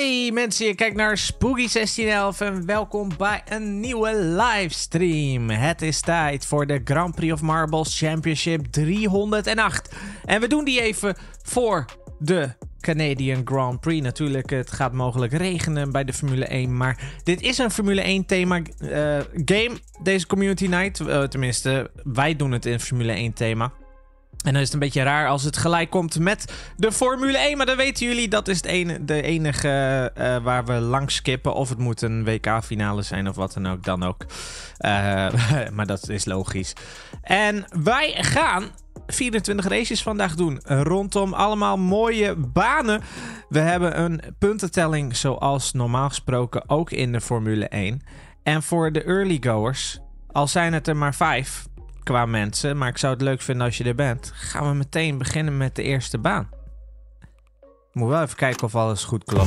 Hey mensen, je kijkt naar Spooky 1611 en welkom bij een nieuwe livestream. Het is tijd voor de Grand Prix of Marbles Championship 308. En we doen die even voor de Canadian Grand Prix. Natuurlijk, het gaat mogelijk regenen bij de Formule 1, maar dit is een Formule 1 thema game, deze Community Night. Tenminste, wij doen het in Formule 1 thema. En dan is het een beetje raar als het gelijk komt met de Formule 1. Maar dan weten jullie, dat is de enige waar we langs skippen. Of het moet een WK-finale zijn of wat dan ook. Maar dat is logisch. En wij gaan 24 races vandaag doen. Rondom allemaal mooie banen. We hebben een puntentelling zoals normaal gesproken ook in de Formule 1. En voor de early goers, al zijn het er maar 5... qua mensen, maar ik zou het leuk vinden als je er bent. Gaan we meteen beginnen met de eerste baan. Moet wel even kijken of alles goed klopt.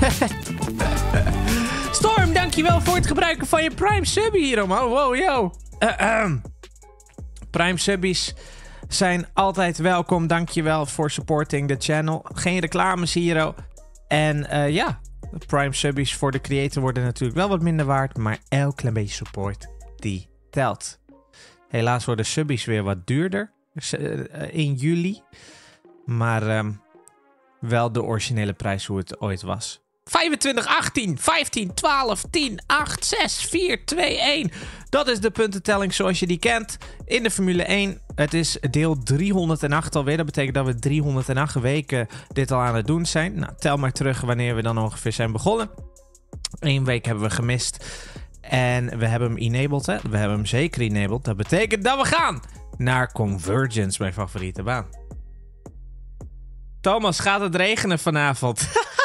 Storm, dankjewel voor het gebruiken van je Prime Subby hier, man. Wow, yo. Prime Subbies zijn altijd welkom. Dankjewel voor supporting de channel. Geen reclames hier. En ja, Prime Subbies voor de creator worden natuurlijk wel wat minder waard. Maar elk klein beetje support, die telt. Helaas worden subbies weer wat duurder in juli. Maar wel de originele prijs hoe het ooit was. 25, 18, 15, 12, 10, 8, 6, 4, 2, 1. Dat is de puntentelling zoals je die kent in de Formule 1. Het is deel 308 alweer. Dat betekent dat we 308 weken dit al aan het doen zijn. Nou, tel maar terug wanneer we dan ongeveer zijn begonnen. 1 week hebben we gemist. En we hebben hem enabled, hè? We hebben hem zeker enabled. Dat betekent dat we gaan naar Convergence, mijn favoriete baan. Thomas, gaat het regenen vanavond?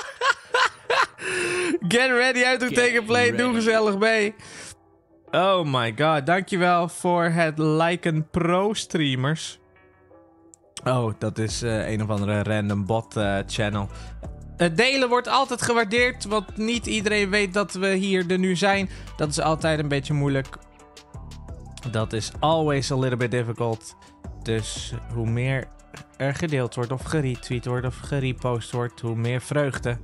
Get ready uit to take a play. Doe gezellig mee. Oh my god, dankjewel voor het liken pro-streamers. Oh, dat is een of andere random bot channel. Het delen wordt altijd gewaardeerd, want niet iedereen weet dat we er nu zijn. Dat is altijd een beetje moeilijk. Dat is always a little bit difficult. Dus hoe meer er gedeeld wordt of geretweet wordt of gerepost wordt, hoe meer vreugde.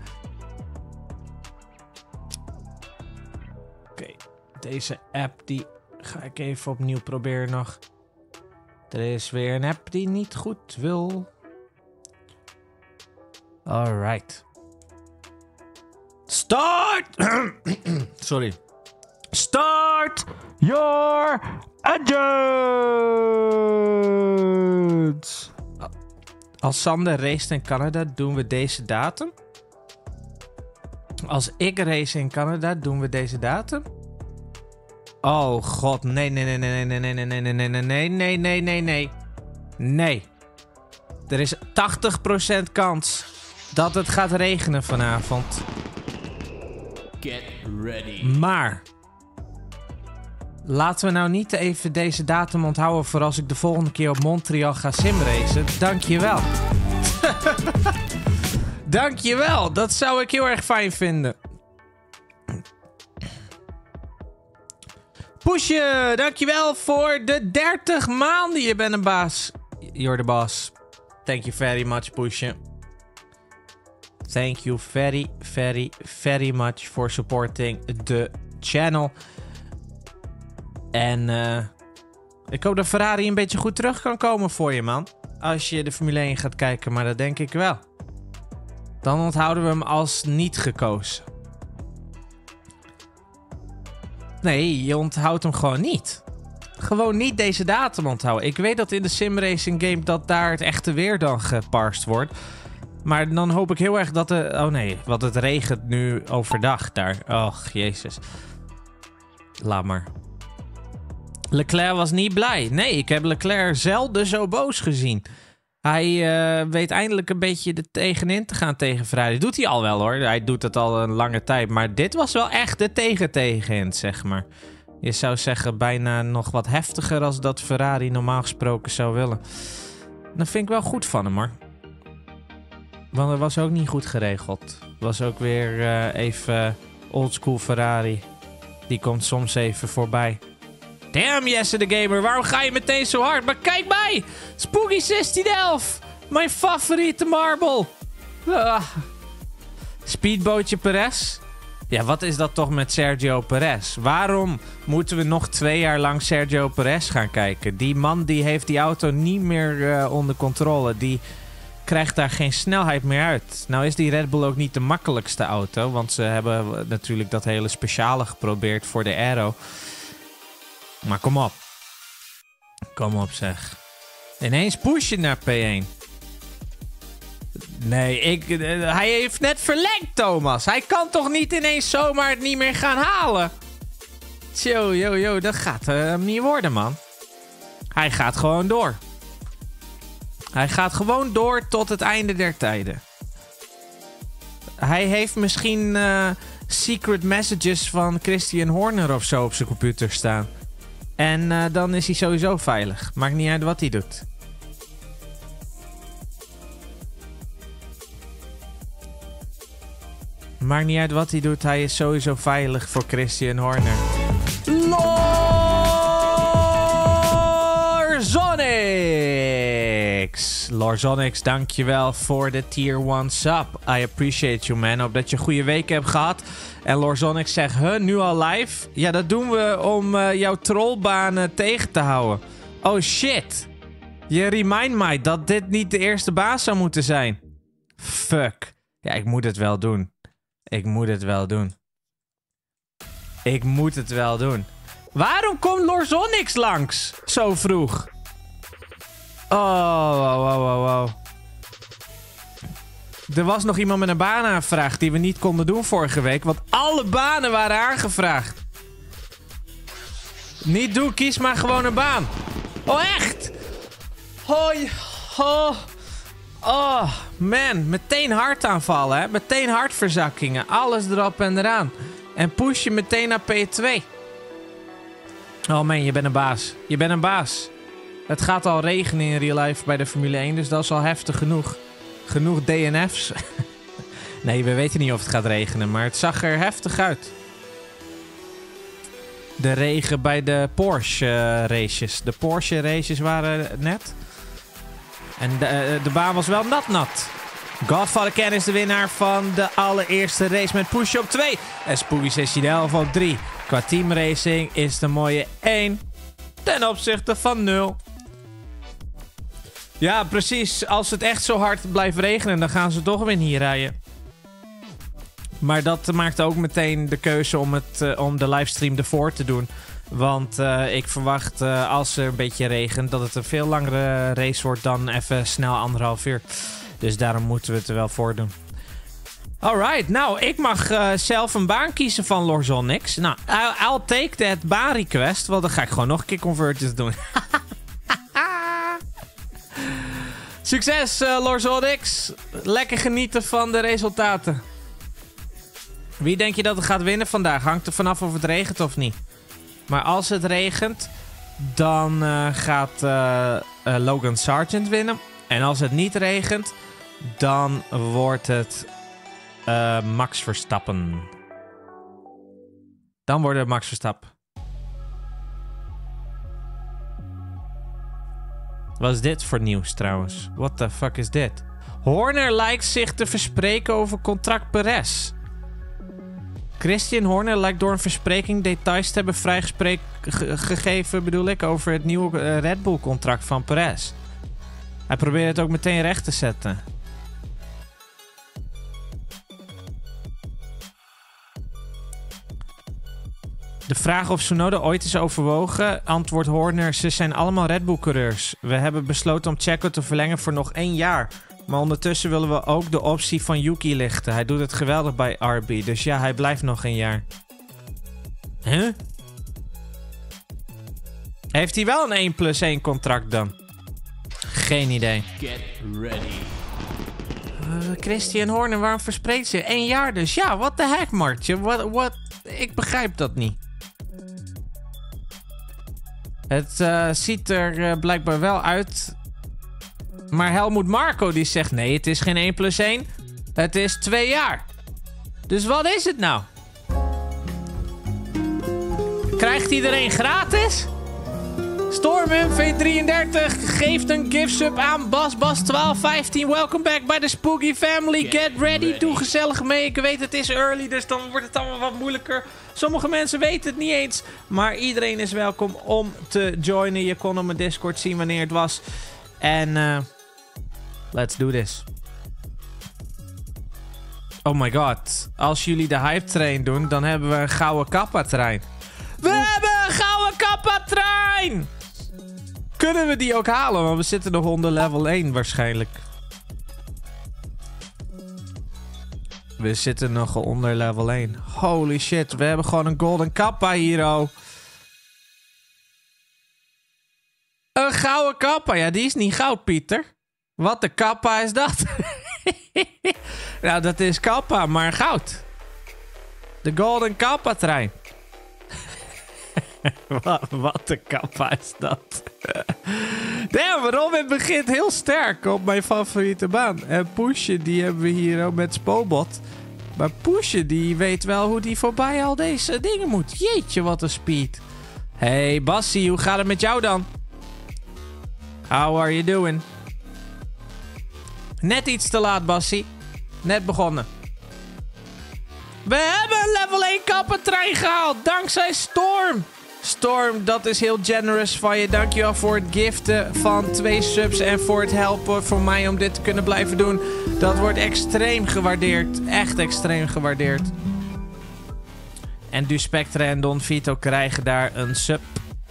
Oké, deze app die ga ik even opnieuw proberen nog. Er is weer een app die niet goed wil. Alright. Start! Sorry. Start your engines! Als Sander race in Canada, doen we deze datum. Als ik race in Canada, doen we deze datum. Oh god, nee. Nee. Er is 80% kans dat het gaat regenen vanavond. Get ready. Maar laten we nou niet even deze datum onthouden voor als ik de volgende keer op Montreal ga simracen. Dankjewel. Dankjewel. Dat zou ik heel erg fijn vinden. Poesje, dankjewel voor de 30 maanden. Je bent een baas. You're the boss. Thank you very much, Poesje. Thank you very much for supporting the channel. En ik hoop dat Ferrari een beetje goed terug kan komen voor je, man. Als je de Formule 1 gaat kijken, maar dat denk ik wel. Dan onthouden we hem als niet gekozen. Nee, je onthoudt hem gewoon niet. Gewoon niet deze datum onthouden. Ik weet dat in de simracing game dat daar het echte weer dan geparst wordt. Maar dan hoop ik heel erg dat de... Oh nee, want het regent nu overdag daar. Och, jezus. Laat maar. Leclerc was niet blij. Nee, ik heb Leclerc zelden zo boos gezien. Hij weet eindelijk een beetje er tegenin te gaan tegen Ferrari. Doet hij al wel, hoor. Hij doet het al een lange tijd. Maar dit was wel echt de tegenin, zeg maar. Je zou zeggen bijna nog wat heftiger als dat Ferrari normaal gesproken zou willen. Dat vind ik wel goed van hem, hoor. Want het was ook niet goed geregeld. Het was ook weer even oldschool Ferrari. Die komt soms even voorbij. Damn, Jesse de Gamer, waarom ga je meteen zo hard? Maar kijk mij! Spooky 1611! Mijn favoriete marble! Speedbootje Perez? Ja, wat is dat toch met Sergio Perez? Waarom moeten we nog 2 jaar lang Sergio Perez gaan kijken? Die man die heeft die auto niet meer onder controle. Die krijgt daar geen snelheid meer uit. Nou is die Red Bull ook niet de makkelijkste auto. Want ze hebben natuurlijk dat hele speciale geprobeerd voor de aero. Maar kom op. Kom op zeg. Ineens push je naar P1. Nee, hij heeft net verlengd, Thomas. Hij kan toch niet ineens zomaar het niet meer gaan halen? Yo, dat gaat hem niet worden, man. Hij gaat gewoon door. Hij gaat gewoon door tot het einde der tijden. Hij heeft misschien secret messages van Christian Horner of zo op zijn computer staan. En dan is hij sowieso veilig. Maakt niet uit wat hij doet. Maakt niet uit wat hij doet. Hij is sowieso veilig voor Christian Horner. Lorzonix, dankjewel voor de tier 1 sub. I appreciate you, man. Hoop dat je een goede week hebt gehad. En Lorzonix zegt, nu al live? Ja, dat doen we om jouw trollbanen tegen te houden. Oh shit. Je remind mij dat dit niet de eerste baas zou moeten zijn. Fuck. Ja, ik moet het wel doen. Ik moet het wel doen. Waarom komt Lorzonix langs? Zo vroeg. Oh. Er was nog iemand met een baan aangevraagd die we niet konden doen vorige week. Want alle banen waren aangevraagd. Niet doen, kies maar gewoon een baan. Oh, echt? Oh, man. Meteen hartaanvallen, hè? Meteen hartverzakkingen. Alles erop en eraan. En push je meteen naar P2. Oh man, je bent een baas. Het gaat al regenen in real life bij de Formule 1, dus dat is al heftig genoeg. Genoeg DNF's. Nee, we weten niet of het gaat regenen, maar het zag er heftig uit. De regen bij de Porsche races. De Porsche races waren net. En de baan was wel nat. Godfather Ken is de winnaar van de allereerste race met push op 2. En Spooky 1611 op 3. Qua teamracing is de mooie 1 ten opzichte van 0. Ja, precies. Als het echt zo hard blijft regenen, dan gaan ze toch weer hier rijden. Maar dat maakt ook meteen de keuze om de livestream ervoor te doen. Want ik verwacht als er een beetje regent dat het een veel langere race wordt dan even snel 1,5 uur. Dus daarom moeten we het er wel voor doen. Alright, nou, ik mag zelf een baan kiezen van Lorzonix. Nou, I'll take that baan request. Want dan ga ik gewoon nog een keer converters doen. Succes, Lorzonix. Lekker genieten van de resultaten. Wie denk je dat het gaat winnen vandaag? Hangt er vanaf of het regent of niet. Maar als het regent, dan gaat Logan Sargent winnen. En als het niet regent, dan wordt het Max Verstappen. Dan wordt het Max Verstappen. Wat is dit voor nieuws trouwens? What the fuck is dit? Horner lijkt zich te verspreken over contract Perez. Christian Horner lijkt door een verspreking details te hebben vrijgegeven, bedoel ik, over het nieuwe Red Bull contract van Perez. Hij probeert het ook meteen recht te zetten. De vraag of Tsunoda ooit is overwogen, antwoordt Horner, ze zijn allemaal Red Bull coureurs. We hebben besloten om Checo te verlengen voor nog 1 jaar. Maar ondertussen willen we ook de optie van Yuki lichten. Hij doet het geweldig bij RB, dus ja, hij blijft nog 1 jaar. Huh? Heeft hij wel een 1+1 contract dan? Geen idee. Get ready. Christian Horner, waarom verspreekt ze? 1 jaar dus. Ja, what the heck, Martje? What? Ik begrijp dat niet. Het ziet er blijkbaar wel uit. Maar Helmut Marko die zegt nee, het is geen 1+1. Het is 2 jaar. Dus wat is het nou? Krijgt iedereen gratis? Storm MV33 geeft een gift sub aan BasBas1215. Welcome back bij de Spooky Family. Get ready. Doe gezellig mee. Ik weet het is early, dus dan wordt het allemaal wat moeilijker. Sommige mensen weten het niet eens. Maar iedereen is welkom om te joinen. Je kon op mijn Discord zien wanneer het was. En let's do this. Oh my god. Als jullie de hype train doen, dan hebben we een gouden kappa trein. We hebben een gouden kappa trein! Kunnen we die ook halen? Want we zitten nog onder level 1 waarschijnlijk. We zitten nog onder level 1. Holy shit, we hebben gewoon een golden kappa hier, oh. Een gouden kappa. Ja, die is niet goud, Pieter. Wat de kappa is dat? Nou, dat is kappa, maar goud. De golden kappa trein. Wat de kappa is dat? Damn, Robin begint heel sterk op mijn favoriete baan. En Poesje, die hebben we hier ook met Spobot. Maar Poesje, die weet wel hoe die voorbij al deze dingen moet. Jeetje, wat een speed. Hey, Bassie, hoe gaat het met jou dan? How are you doing? Net iets te laat, Bassie. Net begonnen. We hebben een level 1 kappentrein gehaald. Dankzij Storm. Storm, dat is heel generous van je. Dankjewel voor het giften van 2 subs. En voor het helpen voor mij om dit te kunnen blijven doen. Dat wordt extreem gewaardeerd. Echt extreem gewaardeerd. En Duspectre en Don Vito krijgen daar een sub.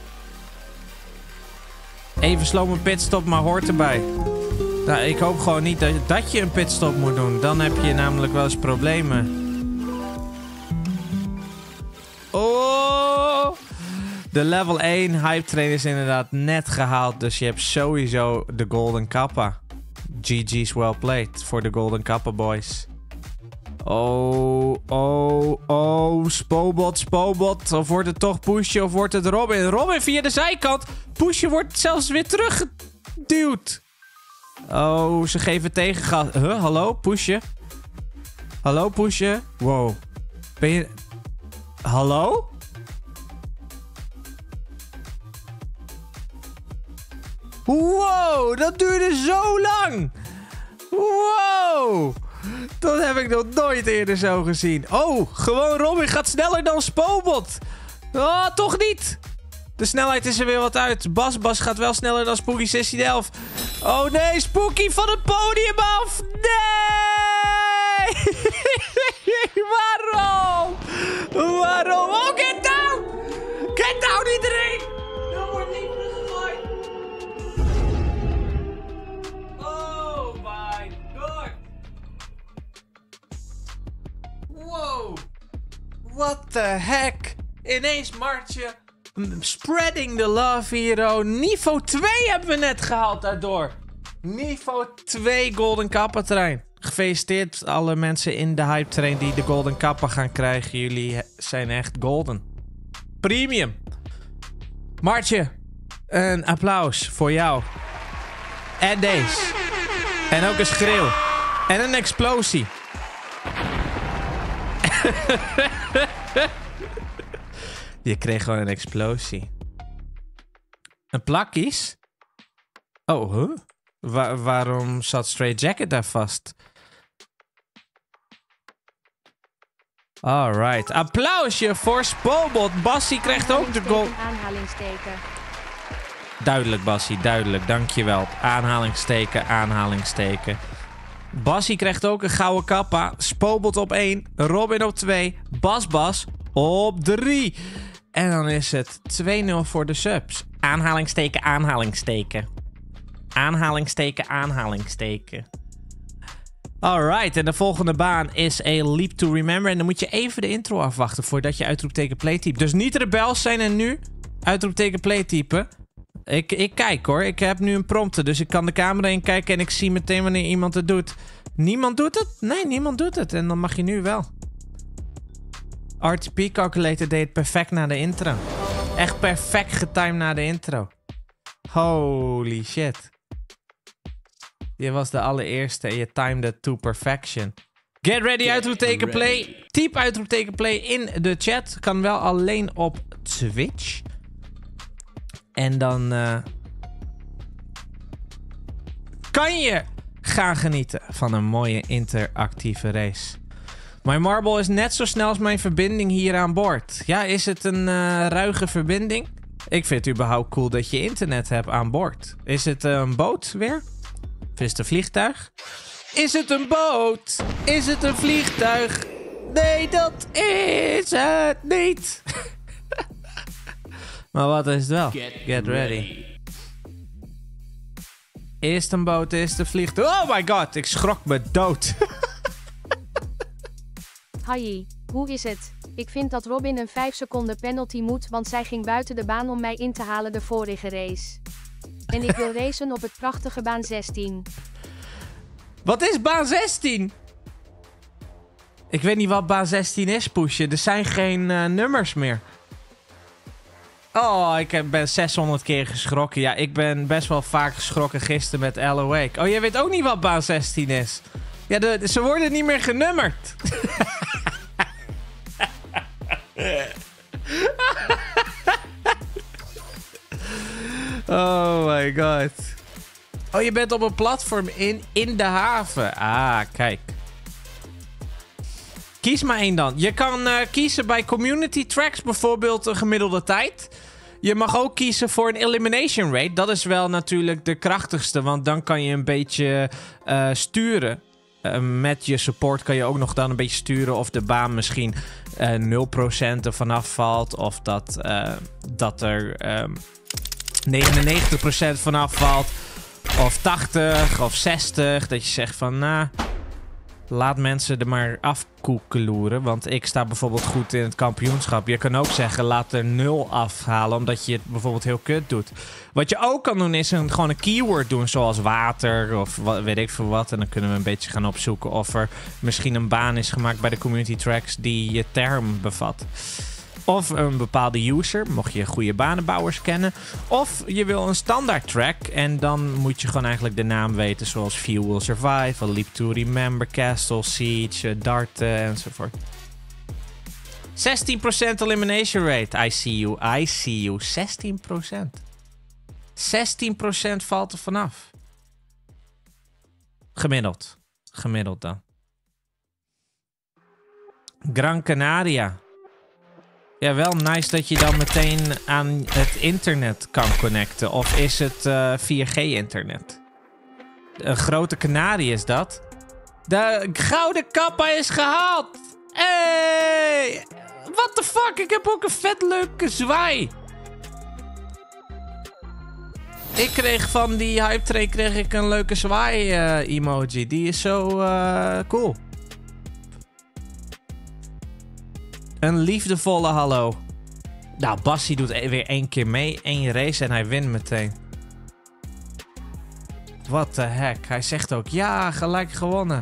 Even slow mijn pitstop, maar hoort erbij. Nou, ik hoop gewoon niet dat je een pitstop moet doen. Dan heb je namelijk wel eens problemen. Oh! De level 1 hype train is inderdaad net gehaald. Dus je hebt sowieso de Golden Kappa. GG's well played voor de Golden Kappa boys. Oh. Spobot. Of wordt het toch Poesje of wordt het Robin? Robin via de zijkant. Poesje wordt zelfs weer teruggeduwd. Oh, ze geven tegengas. Huh, hallo, Poesje? Hallo, Poesje? Wow. Ben je... Hallo? Wow, dat duurde zo lang. Wow. Dat heb ik nog nooit eerder zo gezien. Oh, gewoon Robin gaat sneller dan Spobot. Oh, toch niet. De snelheid is er weer wat uit. Bas gaat wel sneller dan Spooky 1611. Oh nee, Spooky van het podium af. Nee. Waarom? Oh, get down. Get down iedereen. Dat wordt niet teruggegooid. Oh my god. Wow. What the heck. Ineens Martje. Spreading the love hier. Oh. Niveau 2 hebben we net gehaald daardoor. Niveau 2 Golden Kappa trein. Gefeliciteerd alle mensen in de hype train die de Golden Kappa gaan krijgen. Jullie zijn echt golden. Premium. Martje, een applaus voor jou. En deze. En ook een schreeuw. En een explosie. Je kreeg gewoon een explosie. Een plakkies? Oh, huh? Waarom zat Straight Jacket daar vast? Alright. Applausje voor Spobot. Bassie krijgt ook de goal. Aanhalingsteken. Duidelijk, Bassie. Duidelijk. Dankjewel. Aanhalingsteken. Bassie krijgt ook een gouden kappa. Spobot op 1. Robin op 2. Bas op 3. En dan is het 2-0 voor de subs. Aanhalingsteken. Alright, en de volgende baan is A Leap to Remember. En dan moet je even de intro afwachten voordat je uitroepteken play typt. Dus niet rebels zijn en nu uitroepteken play typen. Ik kijk hoor, ik heb nu een prompter. Dus ik kan de camera in kijken en ik zie meteen wanneer iemand het doet. Niemand doet het? Nee, niemand doet het. En dan mag je nu wel. RTP Calculator deed het perfect na de intro. Echt perfect getimed na de intro. Holy shit. Je was de allereerste en je timed it to perfection. Get ready, uitroepteken play. Typ uitroepteken play in de chat. Kan wel alleen op Twitch. En dan kan je gaan genieten van een mooie interactieve race. Mijn marble is net zo snel als mijn verbinding hier aan boord. Ja, is het een ruige verbinding? Ik vind het überhaupt cool dat je internet hebt aan boord. Is het een boot weer? Of is het een vliegtuig? Is het een boot? Is het een vliegtuig? Nee, dat is het niet. Maar wat is het wel? Get ready. Is het een boot? Is het een vliegtuig? Oh my god, ik schrok me dood. Hai, hoe is het? Ik vind dat Robin een 5 seconden penalty moet, want zij ging buiten de baan om mij in te halen de vorige race. En ik wil racen op het prachtige baan 16. Wat is baan 16? Ik weet niet wat baan 16 is, Poesje. Er zijn geen nummers meer. Oh, ben 600 keer geschrokken. Ja, ik ben best wel vaak geschrokken gisteren met LOA. Oh, jij weet ook niet wat baan 16 is? Ja, ze worden niet meer genummerd. Oh my god. Oh, je bent op een platform in de haven. Ah, kijk. Kies maar één dan. Je kan kiezen bij community tracks bijvoorbeeld een gemiddelde tijd. Je mag ook kiezen voor een elimination rate. Dat is wel natuurlijk de krachtigste, want dan kan je een beetje sturen. Met je support kan je ook nog dan een beetje sturen of de baan misschien 0% er vanaf valt. Of dat er 99% vanaf valt. Of 80 of 60. Dat je zegt van, nou, laat mensen er maar afkoekeloeren. Want ik sta bijvoorbeeld goed in het kampioenschap. Je kan ook zeggen, laat er 0 afhalen. Omdat je het bijvoorbeeld heel kut doet. Wat je ook kan doen is gewoon een keyword doen. Zoals water of weet ik veel wat. En dan kunnen we een beetje gaan opzoeken of er misschien een baan is gemaakt bij de community tracks die je term bevat. Of een bepaalde user, mocht je goede banenbouwers kennen. Of je wil een standaard track. En dan moet je gewoon eigenlijk de naam weten. Zoals Few Will Survive, A Leap to Remember, Castle, Siege, Dart enzovoort. 16% elimination rate. I see you. 16%. 16% valt er vanaf. Gemiddeld dan. Gran Canaria. Ja, wel nice dat je dan meteen aan het internet kan connecten. Of is het 4G-internet? Een grote kanarie is dat. De gouden kappa is gehaald! Hey! What the fuck? Ik heb ook een vet leuke zwaai. Ik kreeg van die hype train een leuke zwaai emoji. Die is zo cool. Een liefdevolle hallo. Nou, Bassie doet weer 1 keer mee. 1 race en hij wint meteen. What the heck. Hij zegt ook, ja, gelijk gewonnen.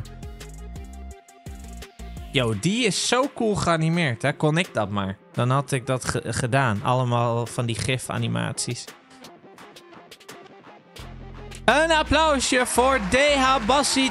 Yo, die is zo cool geanimeerd, hè. Kon ik dat maar. Dan had ik dat gedaan. Allemaal van die gif-animaties. Een applausje voor DH Bassie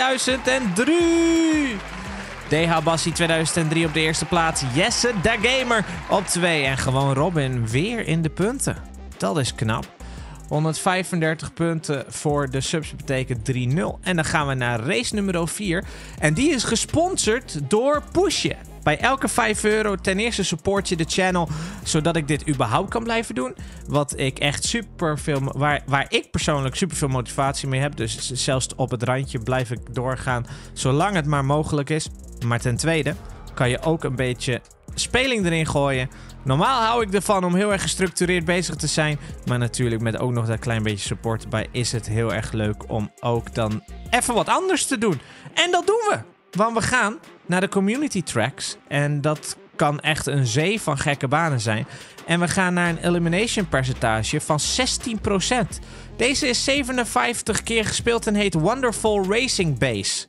2003. DH Bassie 2003 op de eerste plaats. Jesse Da Gamer op 2. En gewoon Robin weer in de punten. Dat is knap. 135 punten voor de subs betekent 3-0. En dan gaan we naar race nummer 4. En die is gesponsord door Poesje. Bij elke €5 ten eerste support je de channel, zodat ik dit überhaupt kan blijven doen. Wat ik echt super veel, waar ik persoonlijk super veel motivatie mee heb. Dus zelfs op het randje blijf ik doorgaan, zolang het maar mogelijk is. Maar ten tweede kan je ook een beetje speling erin gooien. Normaal hou ik ervan om heel erg gestructureerd bezig te zijn. Maar natuurlijk met ook nog dat klein beetje support erbij is het heel erg leuk om ook dan even wat anders te doen. En dat doen we. Want we gaan naar de community tracks. En dat kan echt een zee van gekke banen zijn. En we gaan naar een elimination percentage van 16%. Deze is 57 keer gespeeld en heet Wonderful Racing Base.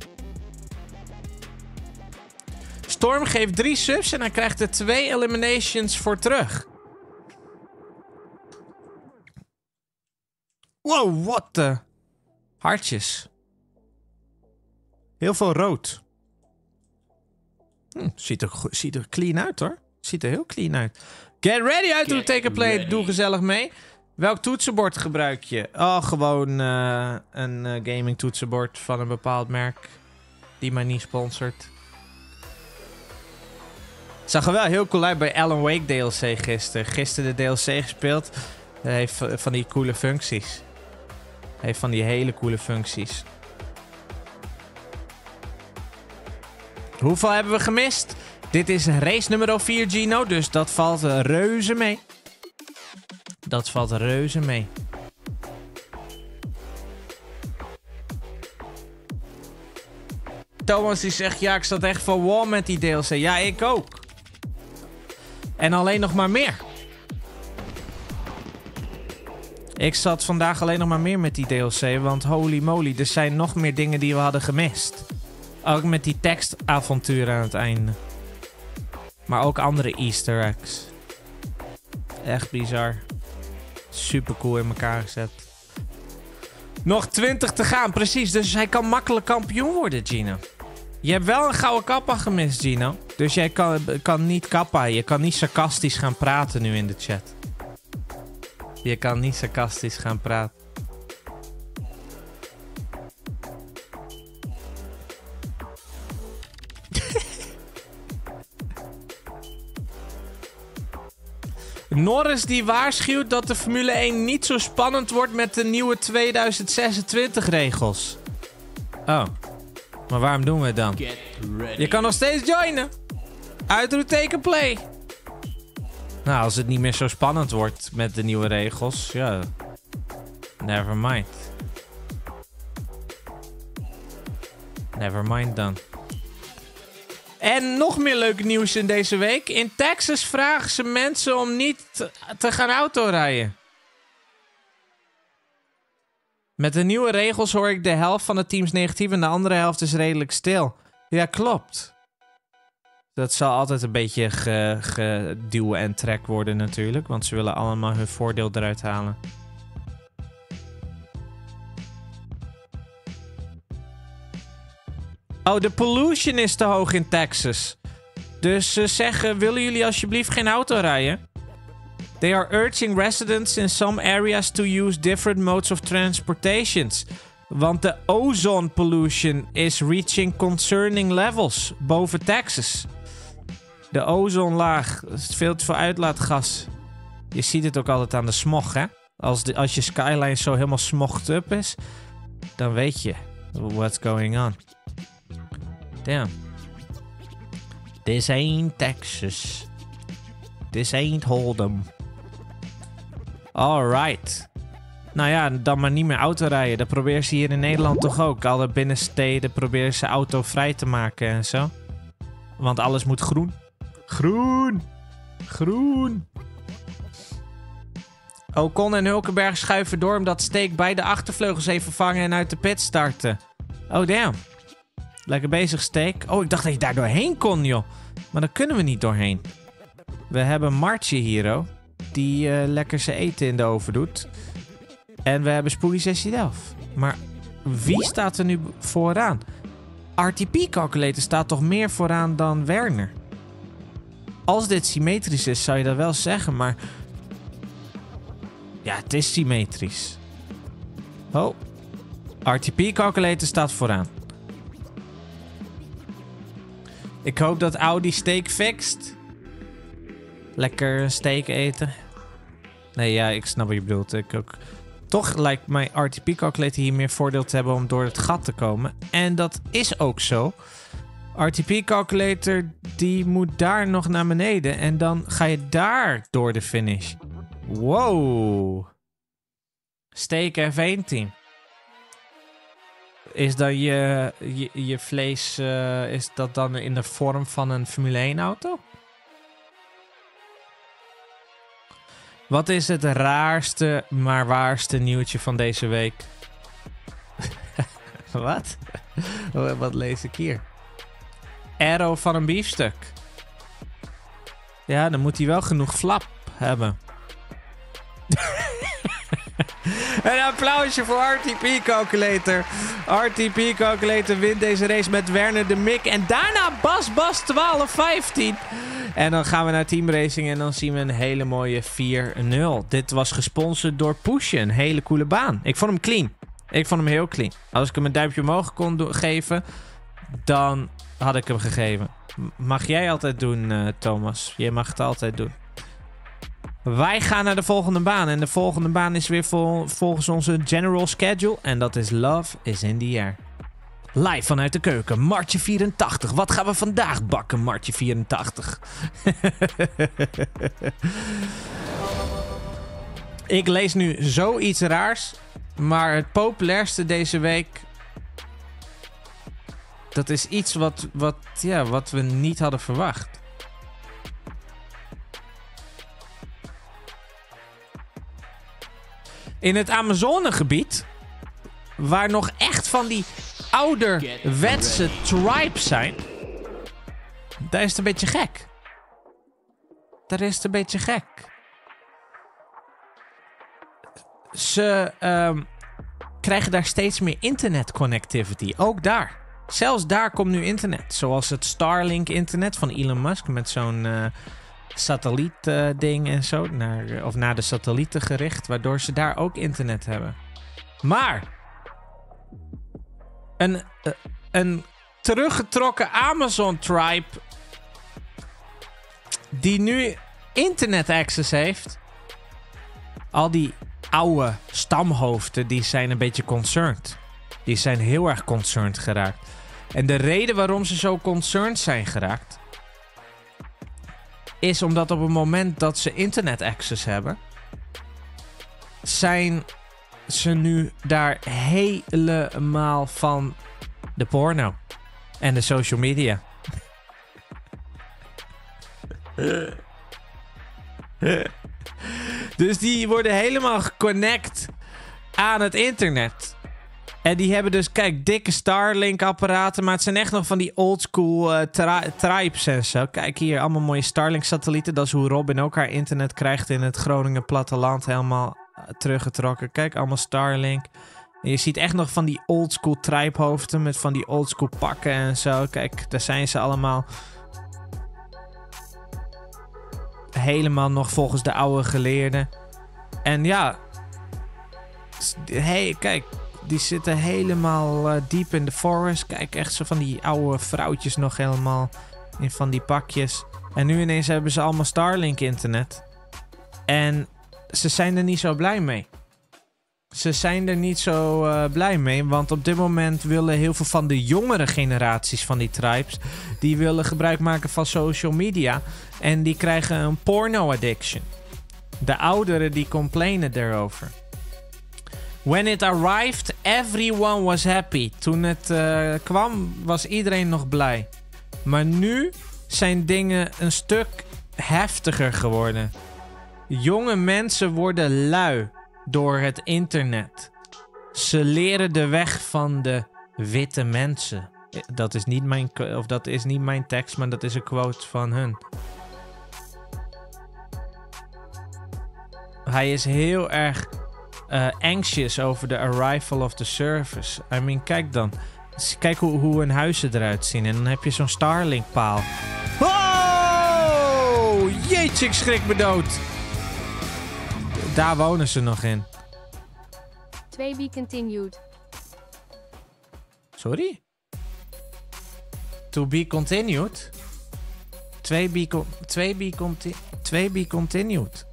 Storm geeft 3 subs en hij krijgt er 2 eliminations voor terug. Wow, what the... Hartjes. Heel veel rood. Ziet er clean uit, hoor. Ziet er heel clean uit. Get ready, uit to take a play. Doe gezellig mee. Welk toetsenbord gebruik je? Oh, gewoon een gaming toetsenbord van een bepaald merk. Die mij niet sponsort. Het zag er wel heel cool uit bij Alan Wake DLC gisteren. Gisteren de DLC gespeeld. Hij heeft van die coole functies. Hij heeft van die hele coole functies. Hoeveel hebben we gemist? Dit is race nummer 4, Gino. Dus dat valt reuze mee. Dat valt reuze mee. Thomas die zegt, ja, ik zat echt van wall met die DLC. Ja, ik ook. En alleen nog maar meer. Ik zat vandaag alleen nog maar meer met die DLC. Want holy moly, er zijn nog meer dingen die we hadden gemist. Ook met die tekstavonturen aan het einde. Maar ook andere easter eggs. Echt bizar. Super cool in elkaar gezet. Nog 20 te gaan, precies. Dus hij kan makkelijk kampioen worden, Gino. Je hebt wel een gouden kappa gemist, Gino. Dus jij kan niet kappa. Je kan niet sarcastisch gaan praten nu in de chat. Je kan niet sarcastisch gaan praten. Norris die waarschuwt dat de Formule 1 niet zo spannend wordt met de nieuwe 2026 regels. Oh, maar waarom doen we het dan? Je kan nog steeds joinen. Uitroep teken play. Nou, als het niet meer zo spannend wordt met de nieuwe regels, ja. Never mind. Never mind dan. En nog meer leuk nieuws in deze week. In Texas vragen ze mensen om niet te gaan autorijden. Met de nieuwe regels hoor ik de helft van de teams negatief en de andere helft is redelijk stil. Ja, klopt. Dat zal altijd een beetje geduwen en trek worden natuurlijk. Want ze willen allemaal hun voordeel eruit halen. Oh, de pollution is te hoog in Texas. Dus ze zeggen, willen jullie alsjeblieft geen auto rijden? They are urging residents in some areas to use different modes of transportations. Want de ozone pollution is reaching concerning levels boven Texas. De ozonlaag, is veel te veel uitlaatgas. Je ziet het ook altijd aan de smog, hè? Als je skyline zo helemaal smogd up is, dan weet je what's going on. Damn. This ain't Texas. This ain't Hold'em. Alright. Nou ja, dan maar niet meer autorijden. Dat proberen ze hier in Nederland toch ook. Alle binnensteden proberen ze autovrij te maken en zo. Want alles moet groen. Groen. Groen. Ocon en Hulkenberg schuiven door omdat Steek beide achtervleugels heeft vervangen en uit de pit starten. Oh damn. Lekker bezig, Steek. Oh, ik dacht dat je daar doorheen kon, joh. Maar daar kunnen we niet doorheen. We hebben Martje hier, oh, die lekker zijn eten in de oven doet. En we hebben Spooky 1611. Maar wie staat er nu vooraan? RTP Calculator staat toch meer vooraan dan Werner? Als dit symmetrisch is, zou je dat wel zeggen, maar... Ja, het is symmetrisch. Oh. RTP Calculator staat vooraan. Ik hoop dat Audi steak fixt. Lekker steak eten. Nee, ja, ik snap wat je bedoelt. Ik ook. Toch lijkt mijn RTP Calculator hier meer voordeel te hebben om door het gat te komen. En dat is ook zo. RTP Calculator, die moet daar nog naar beneden. En dan ga je daar door de finish. Wow. Steak F1 team. Is dan je vlees, is dat dan in de vorm van een Formule 1 auto? Wat is het raarste, maar waarste nieuwtje van deze week? Wat? Wat lees ik hier? Aero van een biefstuk. Ja, dan moet hij wel genoeg flap hebben. Een applausje voor RTP Calculator. RTP Calculator wint deze race met Werner de Mik. En daarna Bas 12-15. En dan gaan we naar Team Racing en dan zien we een hele mooie 4-0. Dit was gesponsord door Pushen. Een hele coole baan. Ik vond hem clean. Ik vond hem heel clean. Als ik hem een duimpje omhoog kon geven, dan had ik hem gegeven. Mag jij altijd doen, Thomas? Jij mag het altijd doen. Wij gaan naar de volgende baan. En de volgende baan is weer volgens onze general schedule. En dat is Love is in the Air. Live vanuit de keuken. Martje 84. Wat gaan we vandaag bakken, Martje 84? Ik lees nu zoiets raars. Maar het populairste deze week... Dat is iets wat we niet hadden verwacht. In het Amazonegebied, waar nog echt van die ouderwetse tribes zijn, daar is het een beetje gek. Ze krijgen daar steeds meer internetconnectivity. Ook daar. Zelfs daar komt nu internet. Zoals het Starlink-internet van Elon Musk met zo'n satelliet-ding en zo. Naar de satellieten gericht, waardoor ze daar ook internet hebben. Maar een teruggetrokken Amazon-tribe die nu internet-access heeft. Al die oude stamhoofden, die zijn een beetje concerned. Die zijn heel erg concerned geraakt. En de reden waarom ze zo concerned zijn geraakt is omdat op het moment dat ze internet access hebben, zijn ze nu daar helemaal van de porno en de social media. Dus die worden helemaal geconnect aan het internet. En die hebben dus, kijk, dikke Starlink-apparaten. Maar het zijn echt nog van die oldschool tribes en zo. Kijk hier, allemaal mooie Starlink-satellieten. Dat is hoe Robin ook haar internet krijgt in het Groningen platteland. Helemaal teruggetrokken. Kijk, allemaal Starlink. En je ziet echt nog van die oldschool tribe-hoofden met van die oldschool pakken en zo. Kijk, daar zijn ze allemaal. Helemaal nog volgens de oude geleerden. En ja. Hey, kijk. Die zitten helemaal diep in de forest. Kijk, echt zo van die oude vrouwtjes nog helemaal in van die pakjes. En nu ineens hebben ze allemaal Starlink internet. En ze zijn er niet zo blij mee. Want op dit moment willen heel veel van de jongere generaties van die tribes, die willen gebruik maken van social media. En die krijgen een porno-addiction. De ouderen die complainen daarover. When it arrived, everyone was happy. Toen het kwam, was iedereen nog blij. Maar nu zijn dingen een stuk heftiger geworden. Jonge mensen worden lui door het internet. Ze leren de weg van de witte mensen. Dat is niet mijn tekst, maar dat is een quote van hun. Hij is heel erg anxious over the arrival of the service. I mean, kijk dan. Kijk hoe hun huizen eruit zien. En dan heb je zo'n Starlink-paal. Oh! Jeetje, ik schrik me dood. Daar wonen ze nog in. 2 be continued. Sorry? To be continued? 2 be continued.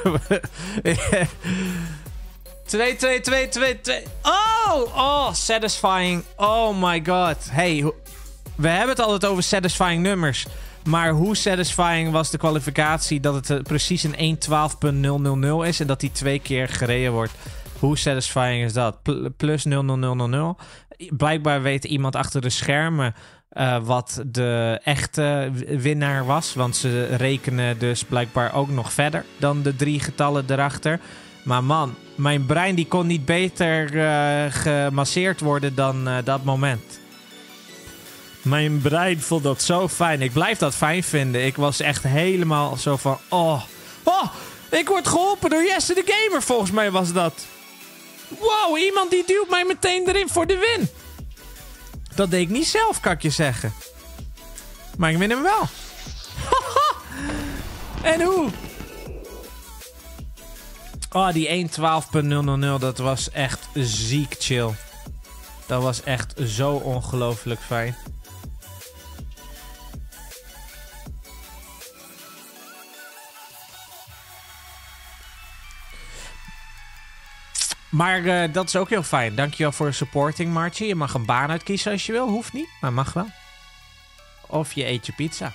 2. Oh, satisfying. Oh my god. Hey, we hebben het altijd over satisfying nummers. Maar hoe satisfying was de kwalificatie dat het precies een 1.12.000 is en dat die 2 keer gereden wordt? Hoe satisfying is dat? Plus 00000. Blijkbaar weet iemand achter de schermen wat de echte winnaar was. Want ze rekenen dus blijkbaar ook nog verder dan de 3 getallen erachter. Maar man, mijn brein die kon niet beter gemasseerd worden dan dat moment. Mijn brein vond dat zo fijn. Ik blijf dat fijn vinden. Ik was echt helemaal zo van... Oh, ik word geholpen door Jesse de Gamer, volgens mij was dat. Wow, iemand die duwt mij meteen erin voor de win. Dat deed ik niet zelf, kan ik je zeggen. Maar ik win hem wel. En hoe? Oh, die 1.12.000, dat was echt ziek chill. Dat was echt zo ongelooflijk fijn. Maar dat is ook heel fijn. Dankjewel voor de supporting, Martje. Je mag een baan uitkiezen als je wil. Hoeft niet, maar mag wel. Of je eet je pizza.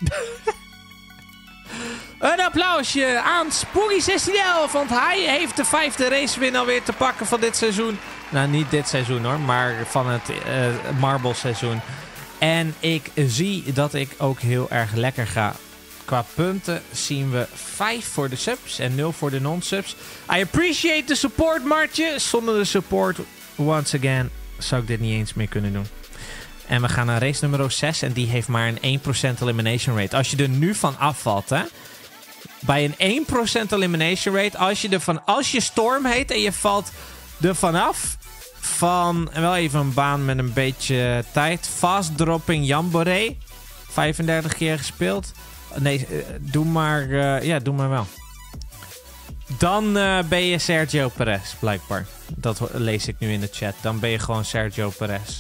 Een applausje aan Spooky1611, want hij heeft de 5e racewin alweer te pakken van dit seizoen. Nou, niet dit seizoen hoor, maar van het Marble seizoen. En ik zie dat ik ook heel erg lekker ga. Qua punten zien we 5 voor de subs en 0 voor de non-subs. I appreciate the support, Martje. Zonder de support, once again, zou ik dit niet eens meer kunnen doen. En we gaan naar race nummer 6 en die heeft maar een 1% elimination rate. Als je er nu van afvalt, hè. Bij een 1% elimination rate, als je Storm heet en je valt er vanaf van, wel even een baan met een beetje tijd. Fast dropping Jamboree. 35 keer gespeeld. Nee, doe maar wel. Dan ben je Sergio Perez, blijkbaar. Dat lees ik nu in de chat. Dan ben je gewoon Sergio Perez.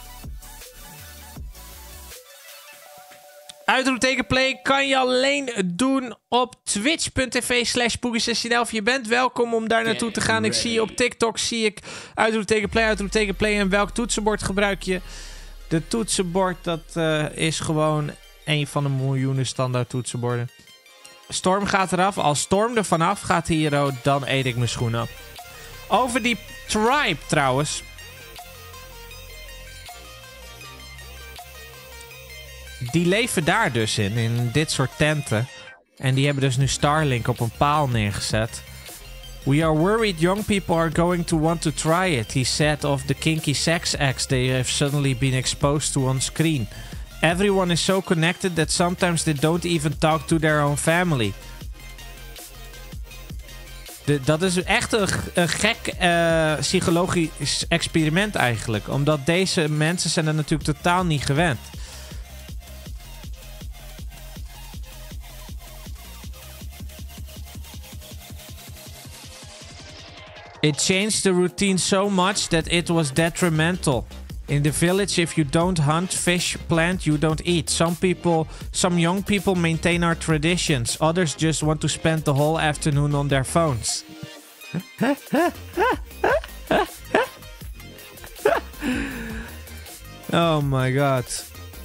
Uitroepteken play kan je alleen doen op twitch.tv/Spooky1611. Je bent welkom om daar naartoe te gaan. Ik zie je op TikTok, zie ik uitroepteken play. En welk toetsenbord gebruik je? De toetsenbord, dat is gewoon een van de miljoenen standaard toetsenborden. Storm gaat eraf. Als Storm er vanaf gaat, Hero, dan eet ik mijn schoen op. Over die tribe trouwens. Die leven daar dus in dit soort tenten. En die hebben dus nu Starlink op een paal neergezet. We are worried young people are going to want to try it, he said of the kinky sex acts they have suddenly been exposed to on screen. Everyone is so connected that sometimes they don't even talk to their own family. Dat is echt een gek psychologisch experiment eigenlijk. Omdat deze mensen zijn er natuurlijk totaal niet gewend. It changed the routine so much that it was detrimental. In the village, if you don't hunt, fish, plant, you don't eat. Some young people maintain our traditions. Others just want to spend the whole afternoon on their phones. Oh my god.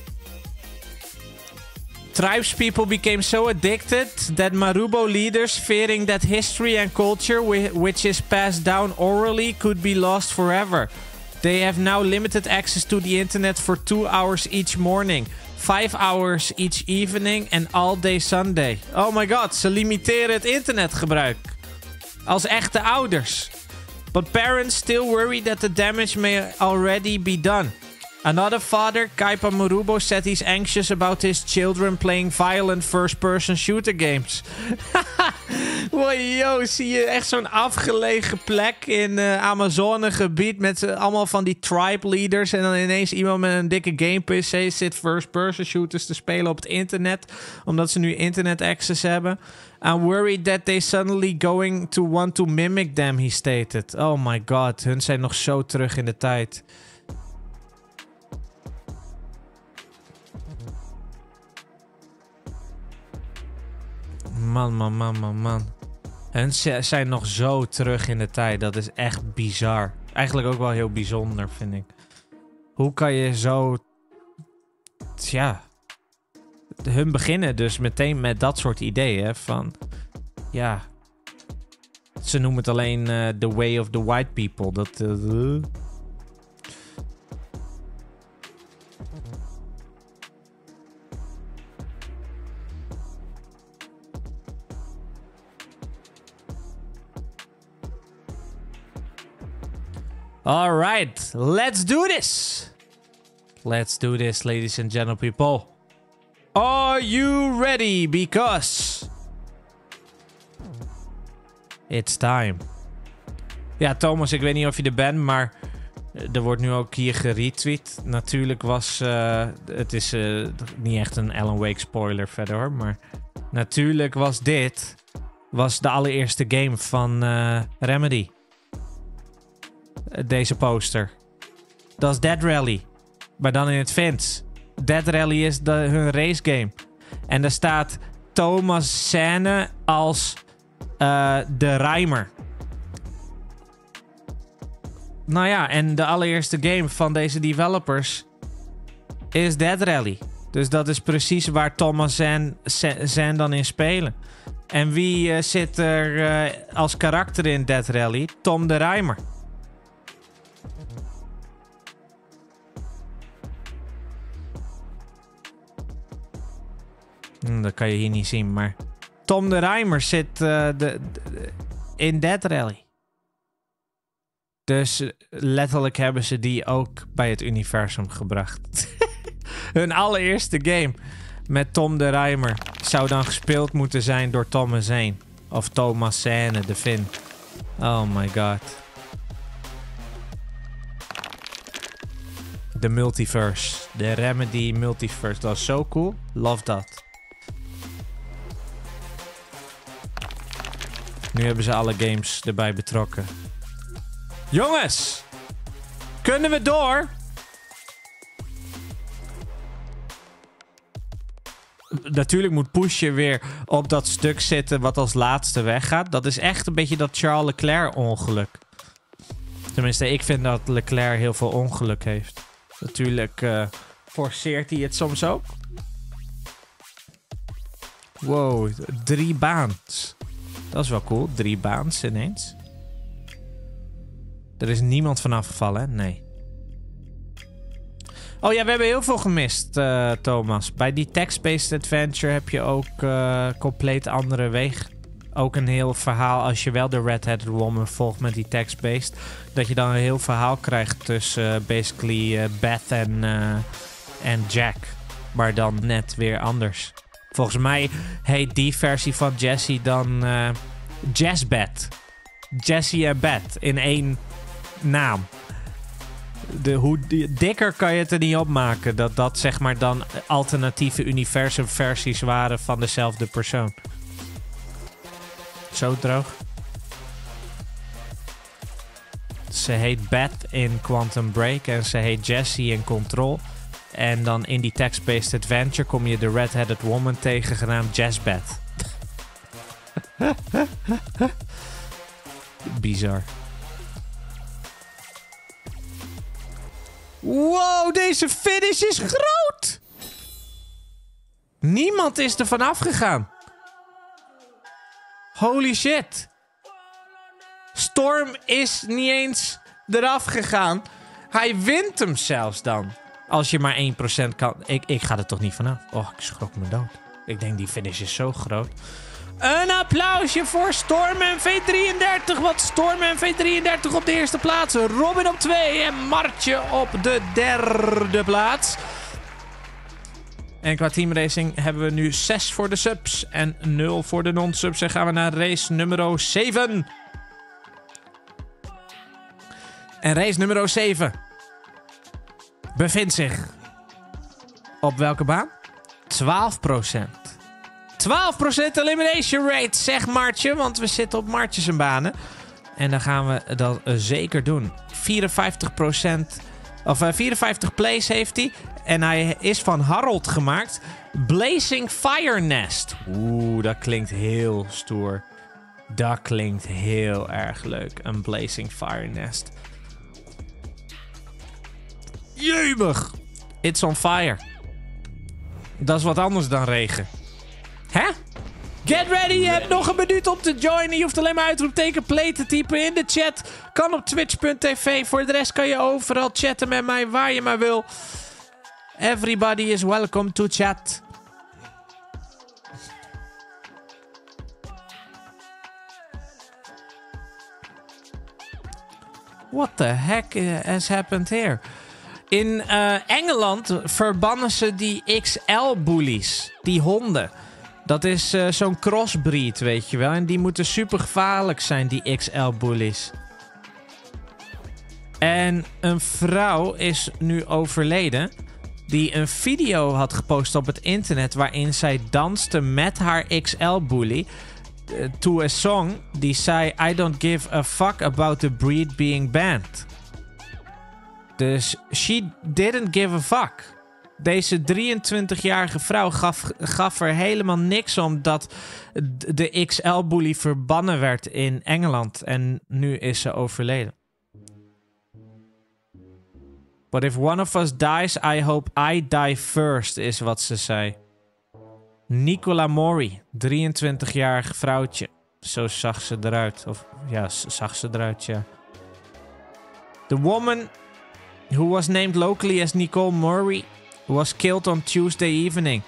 Tribespeople became so addicted that Marubo leaders, fearing that history and culture, which is passed down orally, could be lost forever. They have now limited access to the internet for 2 hours each morning, 5 hours each evening and all day Sunday. Oh my god, ze limiteren het internetgebruik. Als echte ouders. But parents still worry that the damage may already be done. Another father, Kaipa Murubo, said he's anxious about his children playing violent first-person shooter games. Wow, zie je echt zo'n afgelegen plek in Amazonegebied met allemaal van die tribe leaders en dan ineens iemand met een dikke game PC zit first-person shooters te spelen op het internet, omdat ze nu internet access hebben. I'm worried that they suddenly going to want to mimic them, he stated. Oh my god, hun zijn nog zo terug in de tijd. Man. En ze zijn nog zo terug in de tijd. Dat is echt bizar. Eigenlijk ook wel heel bijzonder, vind ik. Hoe kan je zo... Tja. Hun beginnen dus meteen met dat soort ideeën. Van... Ja. Ze noemen het alleen the way of the white people. Dat... All right, let's do this. Let's do this, ladies and gentle people. Are you ready? Because it's time. Ja, Thomas, ik weet niet of je er bent, maar er wordt nu ook hier geretweet. Natuurlijk was... het is niet echt een Alan Wake spoiler verder hoor, maar... Natuurlijk was dit de allereerste game van Remedy. Deze poster. Dat is Dead Rally. Maar dan in het Fins. Dead Rally is hun race game. En daar staat Thomas Sane als de Reimer. Nou ja, en de allereerste game van deze developers is Dead Rally. Dus dat is precies waar Thomas Zan dan in spelen. En wie zit er als karakter in Dead Rally? Tom de Reimer. Dat kan je hier niet zien, maar Tom de Reimer zit in Dead Rally. Dus letterlijk hebben ze die ook bij het universum gebracht. Hun allereerste game met Tom de Reimer zou dan gespeeld moeten zijn door Thomas Zane. Of Thomas Zane, de Fin. Oh my god. De multiverse. De Remedy multiverse. Dat is zo cool. Love dat. Nu hebben ze alle games erbij betrokken. Jongens! Kunnen we door? Natuurlijk moet Pushje weer op dat stuk zitten wat als laatste weggaat. Dat is echt een beetje dat Charles Leclerc ongeluk. Tenminste, ik vind dat Leclerc heel veel ongeluk heeft. Natuurlijk forceert hij het soms ook. Wow, 3 baans. Dat is wel cool, 3 baans ineens. Er is niemand vanaf gevallen, hè? Nee. Oh ja, we hebben heel veel gemist, Thomas. Bij die text-based adventure heb je ook compleet andere wegen. Ook een heel verhaal, als je wel de Red-Headed Woman volgt met die text-based, dat je dan een heel verhaal krijgt tussen basically Beth en Jack. Maar dan net weer anders. Volgens mij heet die versie van Jessie dan Jazzbeth. Jessie en Beth in 1 naam. Hoe dikker kan je het er niet op maken dat zeg maar dan alternatieve universumversies waren van dezelfde persoon. Zo droog. Ze heet Beth in Quantum Break en ze heet Jessie in Control. En dan in die text-based adventure kom je de Red-Headed Woman tegen genaamd Jazzbeth. Bizar. Wow, deze finish is groot! Niemand is er vanaf gegaan. Holy shit. Storm is niet eens eraf gegaan. Hij wint hem zelfs dan. Als je maar 1% kan... Ik ga er toch niet vanaf. Oh, ik schrok me dood. Ik denk die finish is zo groot. Een applausje voor Storm MV33. Want Storm MV33 op de eerste plaats. Robin op 2 en Martje op de 3e plaats. En qua teamracing hebben we nu 6 voor de subs en 0 voor de non-subs. En gaan we naar race nummer 7. En race nummer 7 bevindt zich op welke baan? 12%. 12% elimination rate, zegt Martje. Want we zitten op Martje zijn banen. En dan gaan we dat zeker doen. 54 plays heeft hij. En hij is van Harold gemaakt. Blazing Fire Nest. Oeh, dat klinkt heel stoer. Dat klinkt heel erg leuk. Een Blazing Fire Nest. Jeumig. It's on fire. Dat is wat anders dan regen. Hè? Get ready, je hebt nog een minuut om te joinen. Je hoeft alleen maar uitroepteken play te typen in de chat. Kan op twitch.tv. Voor de rest kan je overal chatten met mij waar je maar wil. Everybody is welcome to chat. What the heck has happened here? In Engeland verbannen ze die XL-bullies. Die honden. Dat is zo'n crossbreed, weet je wel. En die moeten super gevaarlijk zijn, die XL-bullies. En een vrouw is nu overleden die een video had gepost op het internet waarin zij danste met haar XL-bully to a song die zei I don't give a fuck about the breed being banned. Dus she didn't give a fuck. Deze 23-jarige vrouw gaf er helemaal niks om dat de XL-bully verbannen werd in Engeland. En nu is ze overleden. But if one of us dies, I hope I die first, is wat ze zei. Nicola Mori, 23-jarig vrouwtje. Zo zag ze eruit. Of ja, zag ze eruit, ja. The woman who was named locally as Nicole Murray was killed on Tuesday evening.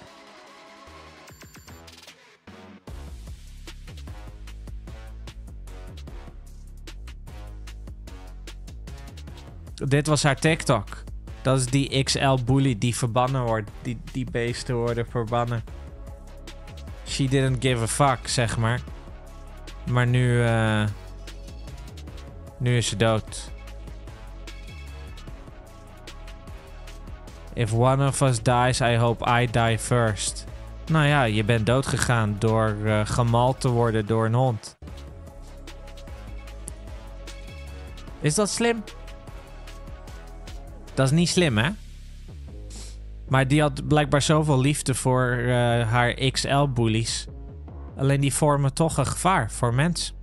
Dit was haar TikTok. Dat is die XL-bully die verbannen wordt. Die beesten worden verbannen. She didn't give a fuck, zeg maar. Maar nu is ze dood. If one of us dies, I hope I die first. Nou ja, je bent doodgegaan door gemald te worden door een hond. Is dat slim? Dat is niet slim, hè? Maar die had blijkbaar zoveel liefde voor haar XL-bullies. Alleen die vormen toch een gevaar voor mensen.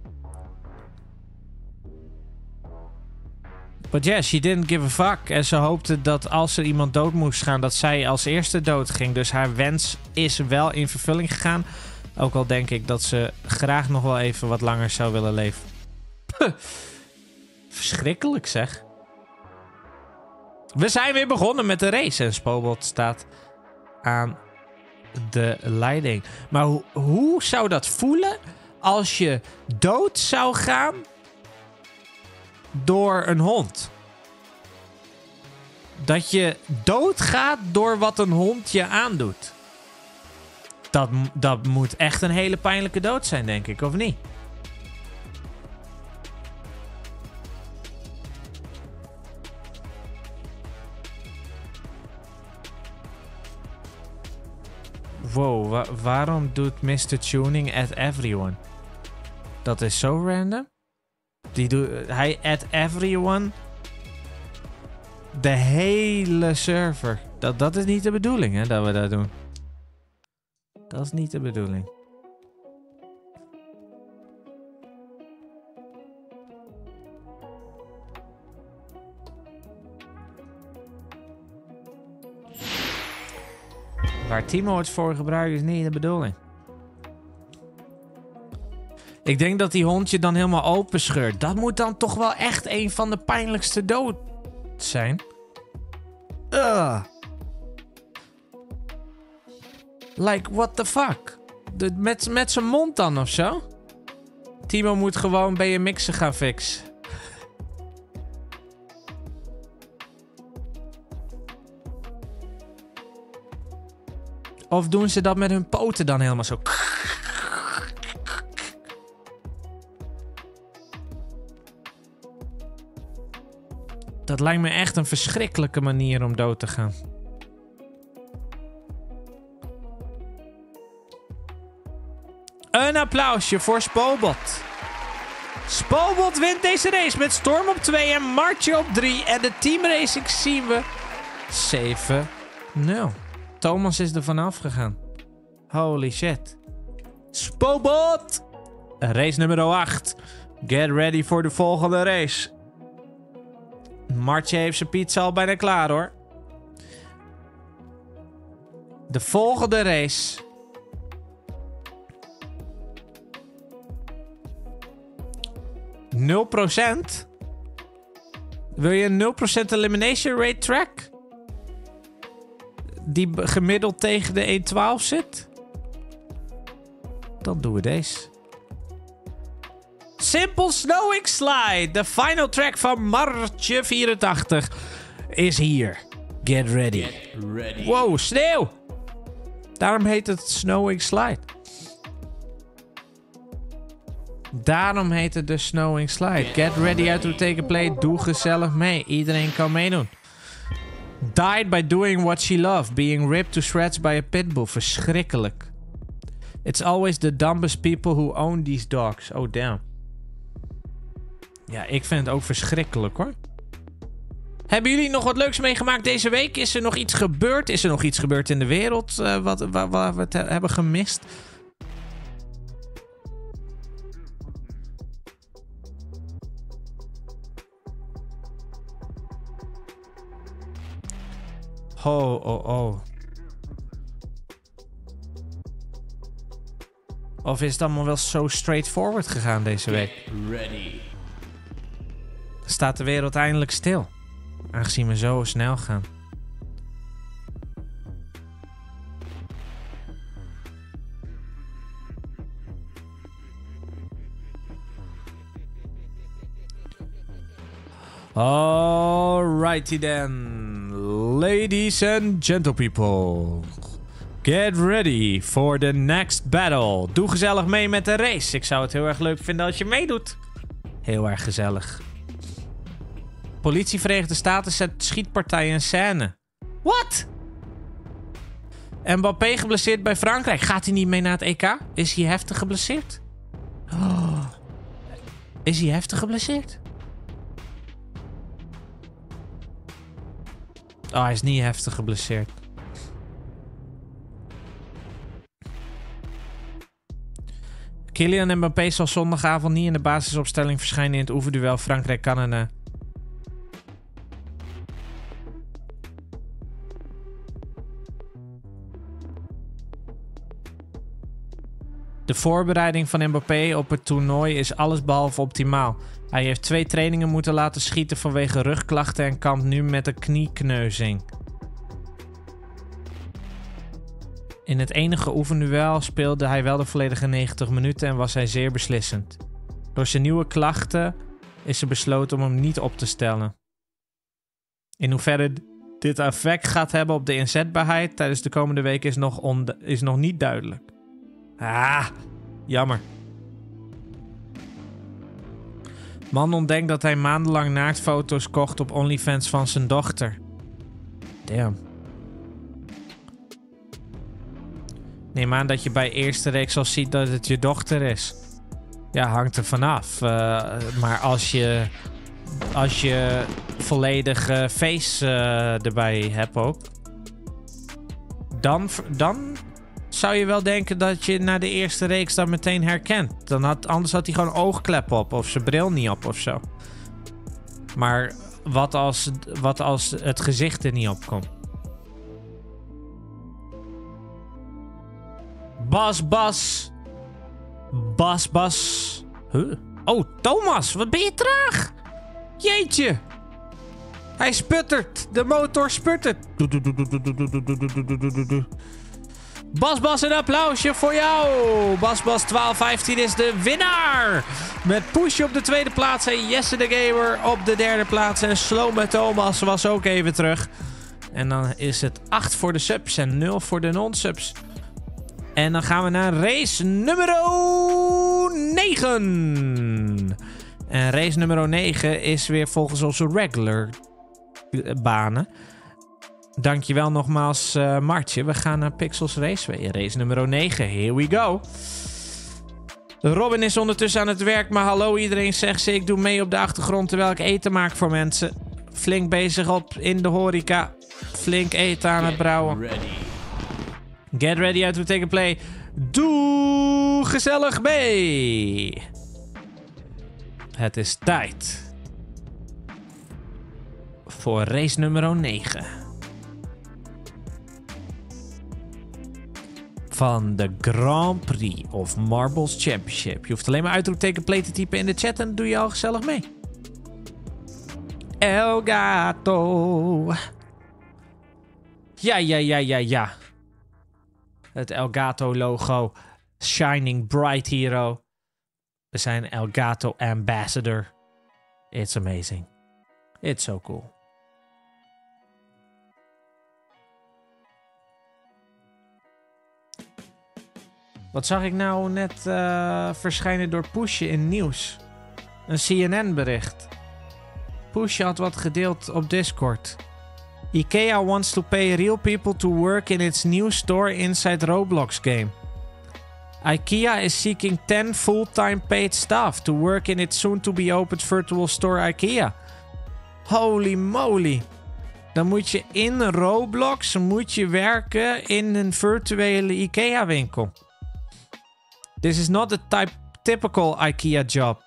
But yeah, she didn't give a fuck. En ze hoopte dat als er iemand dood moest gaan, dat zij als eerste dood ging. Dus haar wens is wel in vervulling gegaan. Ook al denk ik dat ze graag nog wel even wat langer zou willen leven. Verschrikkelijk, zeg. We zijn weer begonnen met de race. En Spobot staat aan de leiding. Maar hoe zou dat voelen als je dood zou gaan door een hond? Dat je doodgaat door wat een hond je aandoet. Dat moet echt een hele pijnlijke dood zijn, denk ik, of niet? Wow, waarom doet Mr. Tuning at everyone? Dat is zo random. Hij at everyone. De hele server. Dat is niet de bedoeling, hè, dat we dat doen. Dat is niet de bedoeling. Waar Timo het voor gebruikt is niet de bedoeling. Ik denk dat die hond je dan helemaal open scheurt. Dat moet dan toch wel echt een van de pijnlijkste dood zijn. Like, what the fuck? Met zijn mond dan of zo? Timo moet gewoon BMX'en gaan fixen. Of doen ze dat met hun poten dan helemaal zo? Dat lijkt me echt een verschrikkelijke manier om dood te gaan. Een applausje voor Spobot. Spobot wint deze race met Storm op 2 en Martje op 3. En de teamracing zien we 7-0. Thomas is er vanaf gegaan. Holy shit. Spobot! Race nummer 8. Get ready voor de volgende race. Martje heeft zijn pizza al bijna klaar, hoor. De volgende race. %? Wil je een 0% elimination rate track? Die gemiddeld tegen de 1.12 zit? Dan doen we deze. Simple Snowing Slide. De final track van Martje 84 is hier. Get ready. Wow, sneeuw. Daarom heet het Snowing Slide. Daarom heet het de Snowing Slide. Get ready to take a play. Doe gezellig mee. Iedereen kan meedoen. Died by doing what she loved. Being ripped to shreds by a pitbull. Verschrikkelijk. It's always the dumbest people who own these dogs. Oh, damn. Ja, ik vind het ook verschrikkelijk, hoor. Hebben jullie nog wat leuks meegemaakt deze week? Is er nog iets gebeurd? Is er nog iets gebeurd in de wereld waar we het hebben gemist? Oh. Of is het allemaal wel zo straightforward gegaan deze week? Ready. Staat de wereld eindelijk stil? Aangezien we zo snel gaan. Alrighty then, ladies and gentle people. Get ready for the next battle. Doe gezellig mee met de race. Ik zou het heel erg leuk vinden als je meedoet. Heel erg gezellig. Politie Verenigde Staten zet schietpartij in scène. Wat? Mbappé geblesseerd bij Frankrijk. Gaat hij niet mee naar het EK? Is hij heftig geblesseerd? Oh. Is hij heftig geblesseerd? Oh, hij is niet heftig geblesseerd. Kylian Mbappé zal zondagavond niet in de basisopstelling verschijnen in het oefenduel Frankrijk-Canada. De voorbereiding van Mbappé op het toernooi is allesbehalve optimaal. Hij heeft 2 trainingen moeten laten schieten vanwege rugklachten en kampt nu met een kniekneuzing. In het enige oefenduel speelde hij wel de volledige 90 minuten en was hij zeer beslissend. Door zijn nieuwe klachten is er besloten om hem niet op te stellen. In hoeverre dit effect gaat hebben op de inzetbaarheid tijdens de komende weken is nog niet duidelijk. Ah, jammer. Man ontdekt dat hij maandenlang naaktfoto's kocht op OnlyFans van zijn dochter. Damn. Neem aan dat je bij eerste reeks al ziet dat het je dochter is. Ja, hangt er vanaf. Maar als je volledige face erbij hebt ook. Dan zou je wel denken dat je na de eerste reeks dat meteen herkent. Anders had hij gewoon oogklep op of zijn bril niet op of zo. Maar wat als het gezicht er niet op komt? Bas. Huh? Oh, Thomas, wat ben je traag? Jeetje. Hij sputtert. De motor sputtert. Bas, een applausje voor jou. Bas 1215 is de winnaar. Met Push op de tweede plaats en Jesse de Gamer op de derde plaats. En Slow met Thomas was ook even terug. En dan is het 8 voor de subs en 0 voor de non-subs. En dan gaan we naar race nummer 9. En race nummer 9 is weer volgens onze regular banen. Dankjewel nogmaals, Martje. We gaan naar Pixels Raceway. Race nummer 9. Here we go. Robin is ondertussen aan het werk, maar hallo iedereen, zegt ze. Ik doe mee op de achtergrond terwijl ik eten maak voor mensen. Flink bezig in de horeca. Flink eten aan het brouwen. Get ready, uit we take a play. Doe gezellig mee. Het is tijd voor race nummer 9. Van de Grand Prix of Marbles Championship. Je hoeft alleen maar uitroepteken play te typen in de chat en dan doe je al gezellig mee. El Gato. Ja. Het El Gato logo. Shining Bright Hero. We zijn El Gato Ambassador. It's amazing. It's so cool. Wat zag ik nou net verschijnen door Pushje in nieuws? Een CNN bericht. Pushje had wat gedeeld op Discord. IKEA wants to pay real people to work in its new store inside Roblox game. IKEA is seeking 10 full-time paid staff to work in its soon-to-be-opened virtual store IKEA. Holy moly. Dan moet je in Roblox werken in een virtuele IKEA-winkel. This is not a typical IKEA job.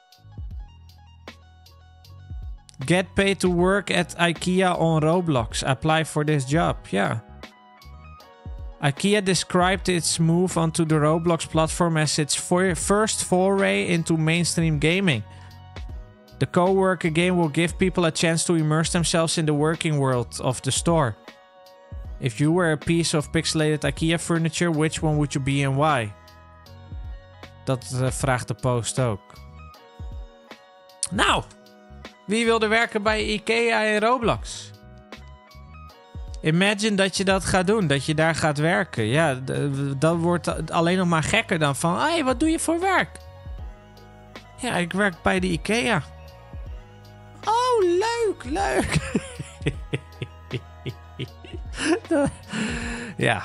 Get paid to work at IKEA on Roblox. Apply for this job. Yeah. IKEA described its move onto the Roblox platform as its first foray into mainstream gaming. The co-worker game will give people a chance to immerse themselves in the working world of the store. If you were a piece of pixelated IKEA furniture, which one would you be and why? Dat vraagt de post ook. Nou, wie wilde werken bij IKEA in Roblox? Imagine dat je dat gaat doen, dat je daar gaat werken. Ja, dat wordt alleen nog maar gekker dan van... Hey, wat doe je voor werk? Ja, ik werk bij de IKEA. Oh, leuk. Ja.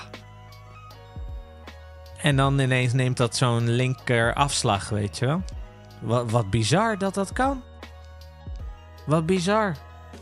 En dan ineens neemt dat zo'n linker afslag, weet je wel. Wat bizar dat dat kan. Wat bizar.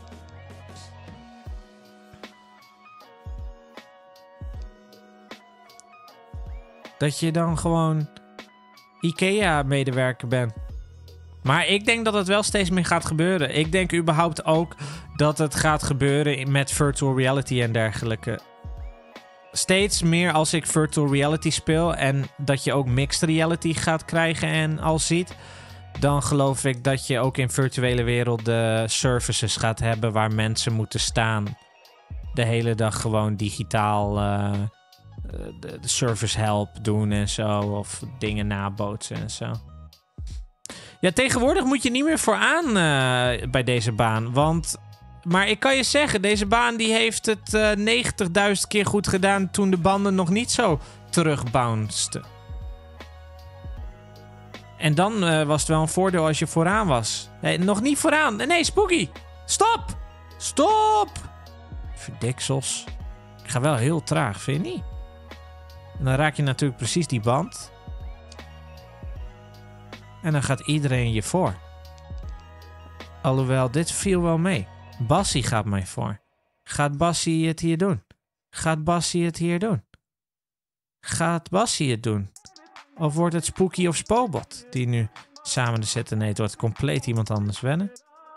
Dat je dan gewoon IKEA-medewerker bent. Maar ik denk dat het wel steeds meer gaat gebeuren. Ik denk überhaupt ook dat het gaat gebeuren met virtual reality en dergelijke. Steeds meer als ik virtual reality speel en dat je ook mixed reality gaat krijgen en al ziet, dan geloof ik dat je ook in virtuele werelden services gaat hebben waar mensen moeten staan. De hele dag gewoon digitaal de service help doen en zo. Of dingen nabootsen en zo. Ja, tegenwoordig moet je niet meer vooraan bij deze baan. Maar ik kan je zeggen, deze baan die heeft het 90.000 keer goed gedaan toen de banden nog niet zo terugbounceden. En dan was het wel een voordeel als je vooraan was. Nee, nog niet vooraan. Nee, Spooky. Stop! Verdiksels. Ik ga wel heel traag, vind je niet? En dan raak je natuurlijk precies die band. En dan gaat iedereen je voor. Alhoewel, dit viel wel mee. Bassie gaat mij voor. Gaat Bassie het hier doen? Gaat Bassie het doen? Of wordt het Spooky of Spobot die nu samen zitten? Nee, het wordt compleet iemand anders wennen.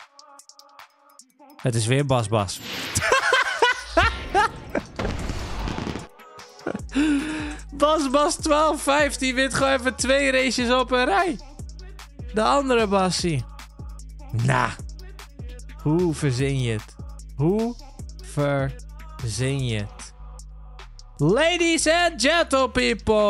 Het is weer Bas. Bas 12-5, die wint gewoon even 2 races op een rij. De andere Bassie. Hoe verzin je het? Ladies and gentle people.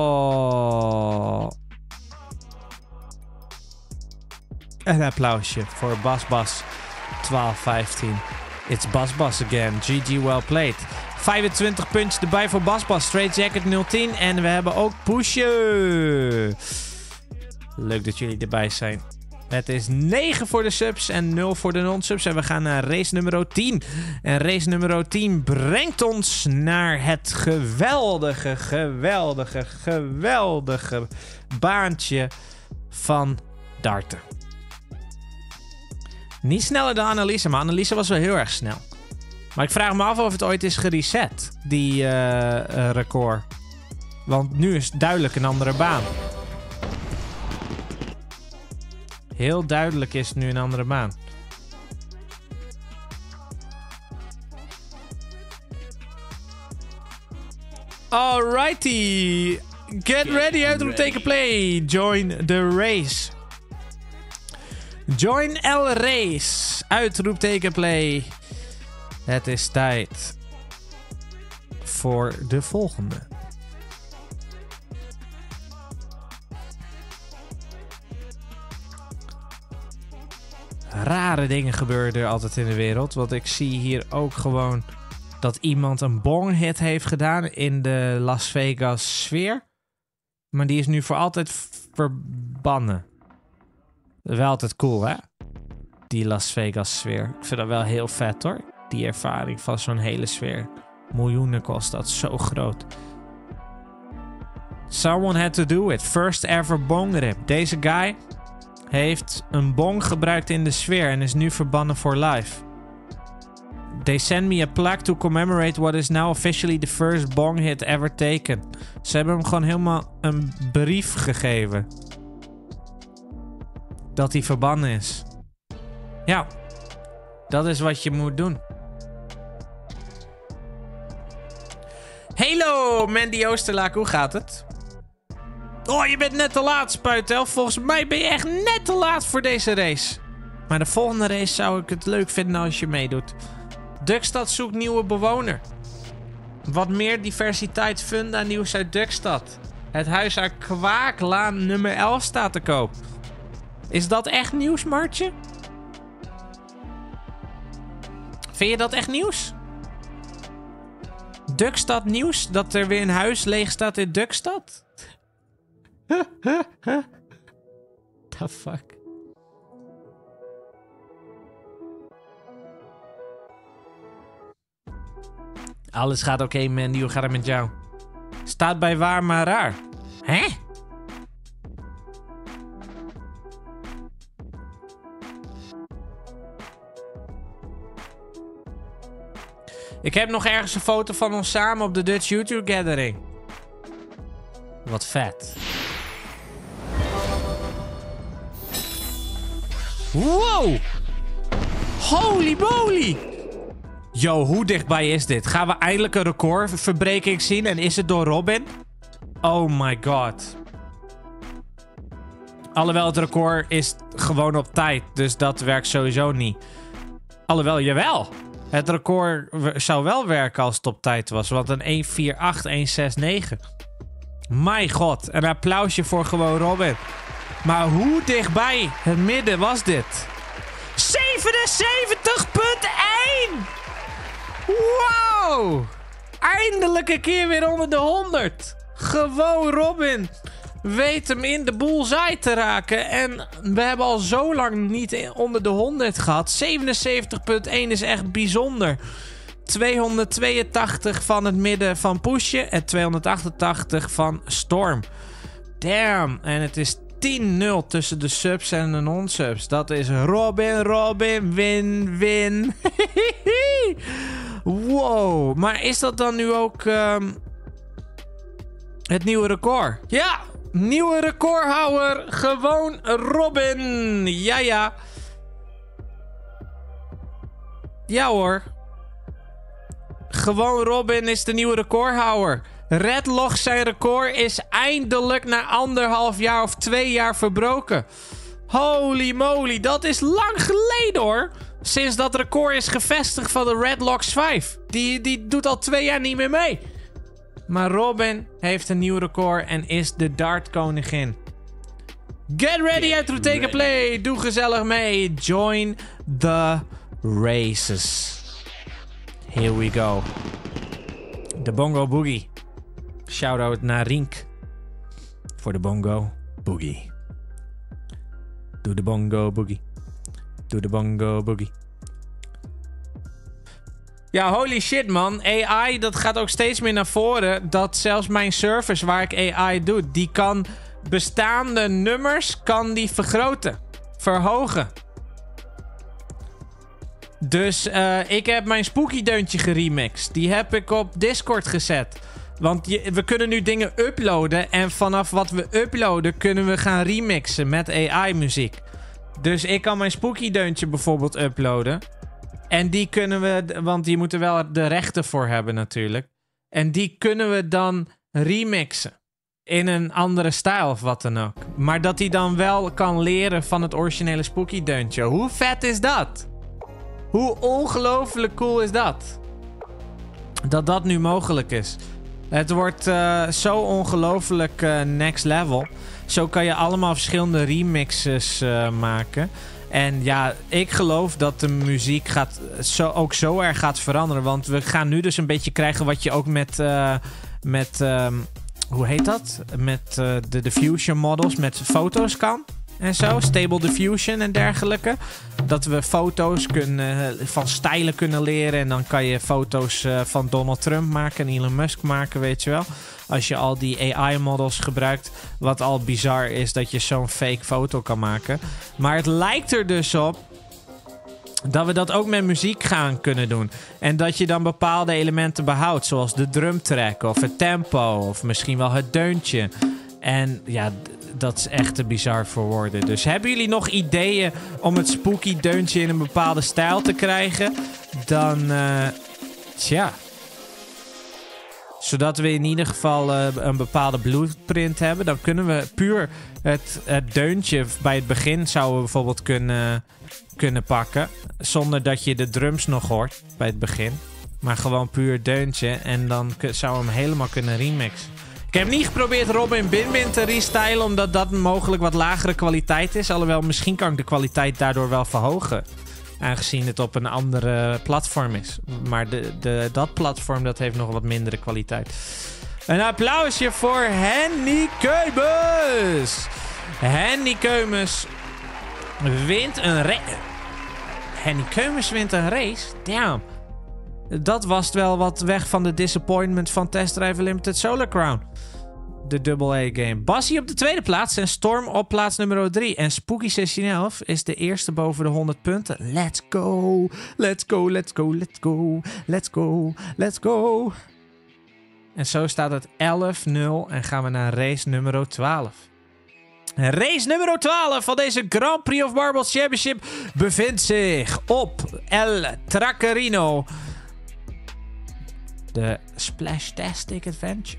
Een applausje voor Bas 12-15. It's Bas again. GG well played. 25 punten erbij voor Bas. Straight Jacket 010. En we hebben ook Poesje. Leuk dat jullie erbij zijn. Het is 9 voor de subs en 0 voor de non-subs. En we gaan naar race nummer 10. En race nummer 10 brengt ons naar het geweldige baantje van darten. Niet sneller dan Anneliese, maar Anneliese was wel heel erg snel. Maar ik vraag me af of het ooit is gereset, die record. Want nu is het duidelijk een andere baan. Heel duidelijk is het nu een andere baan. Alrighty. Get ready, uitroepteken play. Join the race. Join El Race. Uitroepteken play. Het is tijd voor de volgende. Rare dingen gebeuren er altijd in de wereld. Want ik zie hier ook gewoon dat iemand een bong-hit heeft gedaan in de Las Vegas sfeer. Maar die is nu voor altijd verbannen. Wel altijd cool, hè? Die Las Vegas sfeer. Ik vind dat wel heel vet, hoor. die ervaring van zo'n hele sfeer. Miljoenen kost dat, zo groot. Someone had to do it. First ever bong rip. Deze guy heeft een bong gebruikt in de sfeer en is nu verbannen voor life. They send me a plaque to commemorate what is now officially the first bong hit ever taken. Ze hebben hem gewoon helemaal een brief gegeven. Dat hij verbannen is. Ja, dat is wat je moet doen. Hallo, Mandy Oosterlaak, hoe gaat het? Oh, je bent net te laat, Spuitel. Volgens mij ben je echt net te laat voor deze race. Maar de volgende race zou ik het leuk vinden als je meedoet. Duckstad zoekt nieuwe bewoner. Wat meer diversiteit funda nieuws uit Duckstad. Het huis aan Kwaaklaan nummer 11 staat te koop. Is dat echt nieuws, Martje? Vind je dat echt nieuws? Duckstad nieuws? Dat er weer een huis leeg staat in Duckstad? The fuck? Alles gaat oké, Mandy. Hoe gaat het met jou? Staat bij waar maar raar. Hè? Ik heb nog ergens een foto van ons samen op de Dutch YouTube Gathering. Wat vet. Wow! Holy moly! Yo, hoe dichtbij is dit? Gaan we eindelijk een recordverbreking zien en is het door Robin? Oh my god. Alhoewel, het record is gewoon op tijd, dus dat werkt sowieso niet. Alhoewel, jawel. Het record zou wel werken als het op tijd was, want een 1:48, 1:69. My god, een applausje voor gewoon Robin. Maar hoe dichtbij het midden was dit? 77,1! Wow! Eindelijk een keer weer onder de 100. Gewoon Robin weet hem in de bullseye te raken. En we hebben al zo lang niet onder de 100 gehad. 77,1 is echt bijzonder. 282 van het midden van Poesje en 288 van Storm. Damn. En het is 10-0 tussen de subs en de non-subs. Dat is Robin, win. Wow. Maar is dat dan nu ook het nieuwe record? Ja, nieuwe recordhouder. Gewoon Robin. Ja. Ja hoor. Gewoon Robin is de nieuwe recordhouder. Redlog zijn record is eindelijk na 1,5 jaar of 2 jaar verbroken. Holy moly, dat is lang geleden hoor. Sinds dat record is gevestigd van de Redlocks 5. Die doet al 2 jaar niet meer mee. Maar Robin heeft een nieuw record en is de dartkoningin. Get ready to take a play. Doe gezellig mee. Join the races. Here we go. De Bongo Boogie. Shout-out naar Rink. Voor de Bongo Boogie. Doe de Bongo Boogie. Doe de Bongo Boogie. Ja, holy shit man. AI, dat gaat ook steeds meer naar voren. Dat zelfs mijn service waar ik AI doe, die kan bestaande nummers kan die vergroten. Verhogen. Dus ik heb mijn spooky deuntje geremixed. Die heb ik op Discord gezet. Want we kunnen nu dingen uploaden. En vanaf wat we uploaden kunnen we gaan remixen met AI-muziek. Dus ik kan mijn spooky deuntje bijvoorbeeld uploaden. En die kunnen we... Want die moeten wel de rechten voor hebben natuurlijk. En die kunnen we dan remixen. In een andere stijl of wat dan ook. Maar dat hij dan wel kan leren van het originele spooky deuntje. Hoe vet is dat? Hoe ongelooflijk cool is dat? Dat dat nu mogelijk is. Het wordt zo ongelooflijk next level. Zo kan je allemaal verschillende remixes maken. En ja, ik geloof dat de muziek ook zo erg gaat veranderen. Want we gaan nu dus een beetje krijgen wat je ook met hoe heet dat? Met de diffusion models, met foto's kan. en zo. Stable Diffusion en dergelijke. Dat we foto's van stijlen kunnen leren. En dan kan je foto's van Donald Trump maken en Elon Musk maken, weet je wel. Als je al die AI-models gebruikt. Wat al bizar is dat je zo'n fake foto kan maken. Maar het lijkt er dus op dat we dat ook met muziek gaan kunnen doen. En dat je dan bepaalde elementen behoudt. Zoals de drumtrack of het tempo. Of misschien wel het deuntje. En ja, dat is echt te bizar voor woorden. Dus hebben jullie nog ideeën om het spooky deuntje in een bepaalde stijl te krijgen? Dan, tja. Zodat we in ieder geval een bepaalde blueprint hebben. Dan kunnen we puur het deuntje bij het begin zouden we bijvoorbeeld kunnen pakken. Zonder dat je de drums nog hoort bij het begin. Maar gewoon puur deuntje. En dan zouden we hem helemaal kunnen remixen. Ik heb niet geprobeerd Robin Bin te restylen, omdat dat mogelijk wat lagere kwaliteit is. Alhoewel, misschien kan ik de kwaliteit daardoor wel verhogen. Aangezien het op een andere platform is. Maar dat platform dat heeft nog wat mindere kwaliteit. Een applausje voor Henny Keumes. Henny Keumes wint een race. Henny Keumes wint een race? Damn. Dat was wel wat weg van de disappointment van Test Drive Limited Solar Crown. De AA-game. Bassie op de tweede plaats en Storm op plaats nummer 3. En Spooky 1611 is de eerste boven de 100 punten. Let's go, let's go, let's go, let's go, let's go, let's go. En zo staat het 11-0 en gaan we naar race nummer 12. Race nummer 12 van deze Grand Prix of Marbles Championship bevindt zich op El Trackerino. De Splashtastic Adventure.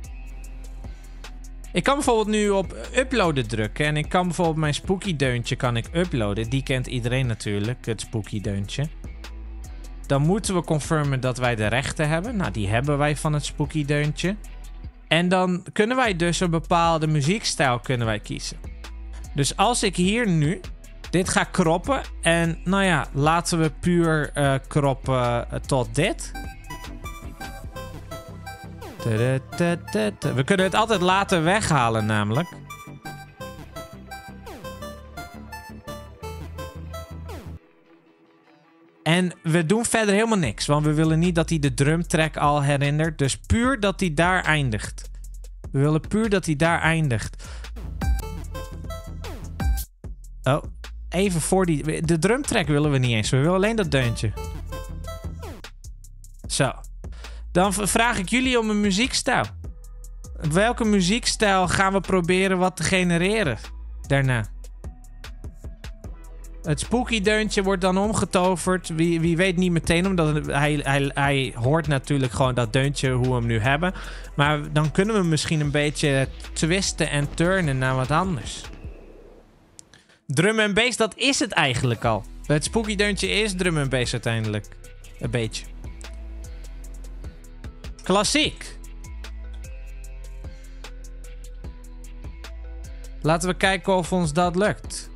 Ik kan bijvoorbeeld nu op uploaden drukken. En ik kan bijvoorbeeld mijn spooky deuntje kan ik uploaden. Die kent iedereen natuurlijk, het spooky deuntje. Dan moeten we confirmen dat wij de rechten hebben. Nou, die hebben wij van het spooky deuntje. En dan kunnen wij dus een bepaalde muziekstijl kiezen. Dus als ik hier nu dit ga kroppen. En nou ja, laten we puur kroppen tot dit. We kunnen het altijd laten weghalen namelijk. En we doen verder helemaal niks. Want we willen niet dat hij de drumtrack al herinnert. Dus puur dat hij daar eindigt. We willen puur dat hij daar eindigt. Oh, even voor die... De drumtrack willen we niet eens. We willen alleen dat deuntje. Zo. Dan vraag ik jullie om een muziekstijl. Welke muziekstijl gaan we proberen wat te genereren daarna? Het spooky deuntje wordt dan omgetoverd. Wie weet niet meteen, omdat hij hoort natuurlijk gewoon dat deuntje hoe we hem nu hebben. Maar dan kunnen we misschien een beetje twisten en turnen naar wat anders. Drum en bass, dat is het eigenlijk al. Het spooky deuntje is drum en bass uiteindelijk. Een beetje. Klassiek. Laten we kijken of ons dat lukt.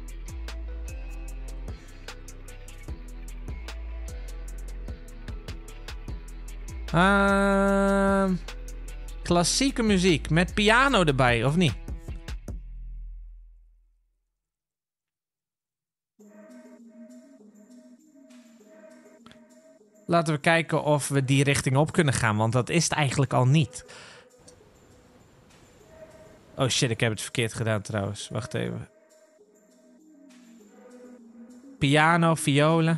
Klassieke muziek met piano erbij, of niet? Laten we kijken of we die richting op kunnen gaan, want dat is het eigenlijk al niet. Oh shit, ik heb het verkeerd gedaan trouwens. Wacht even. Piano, violen.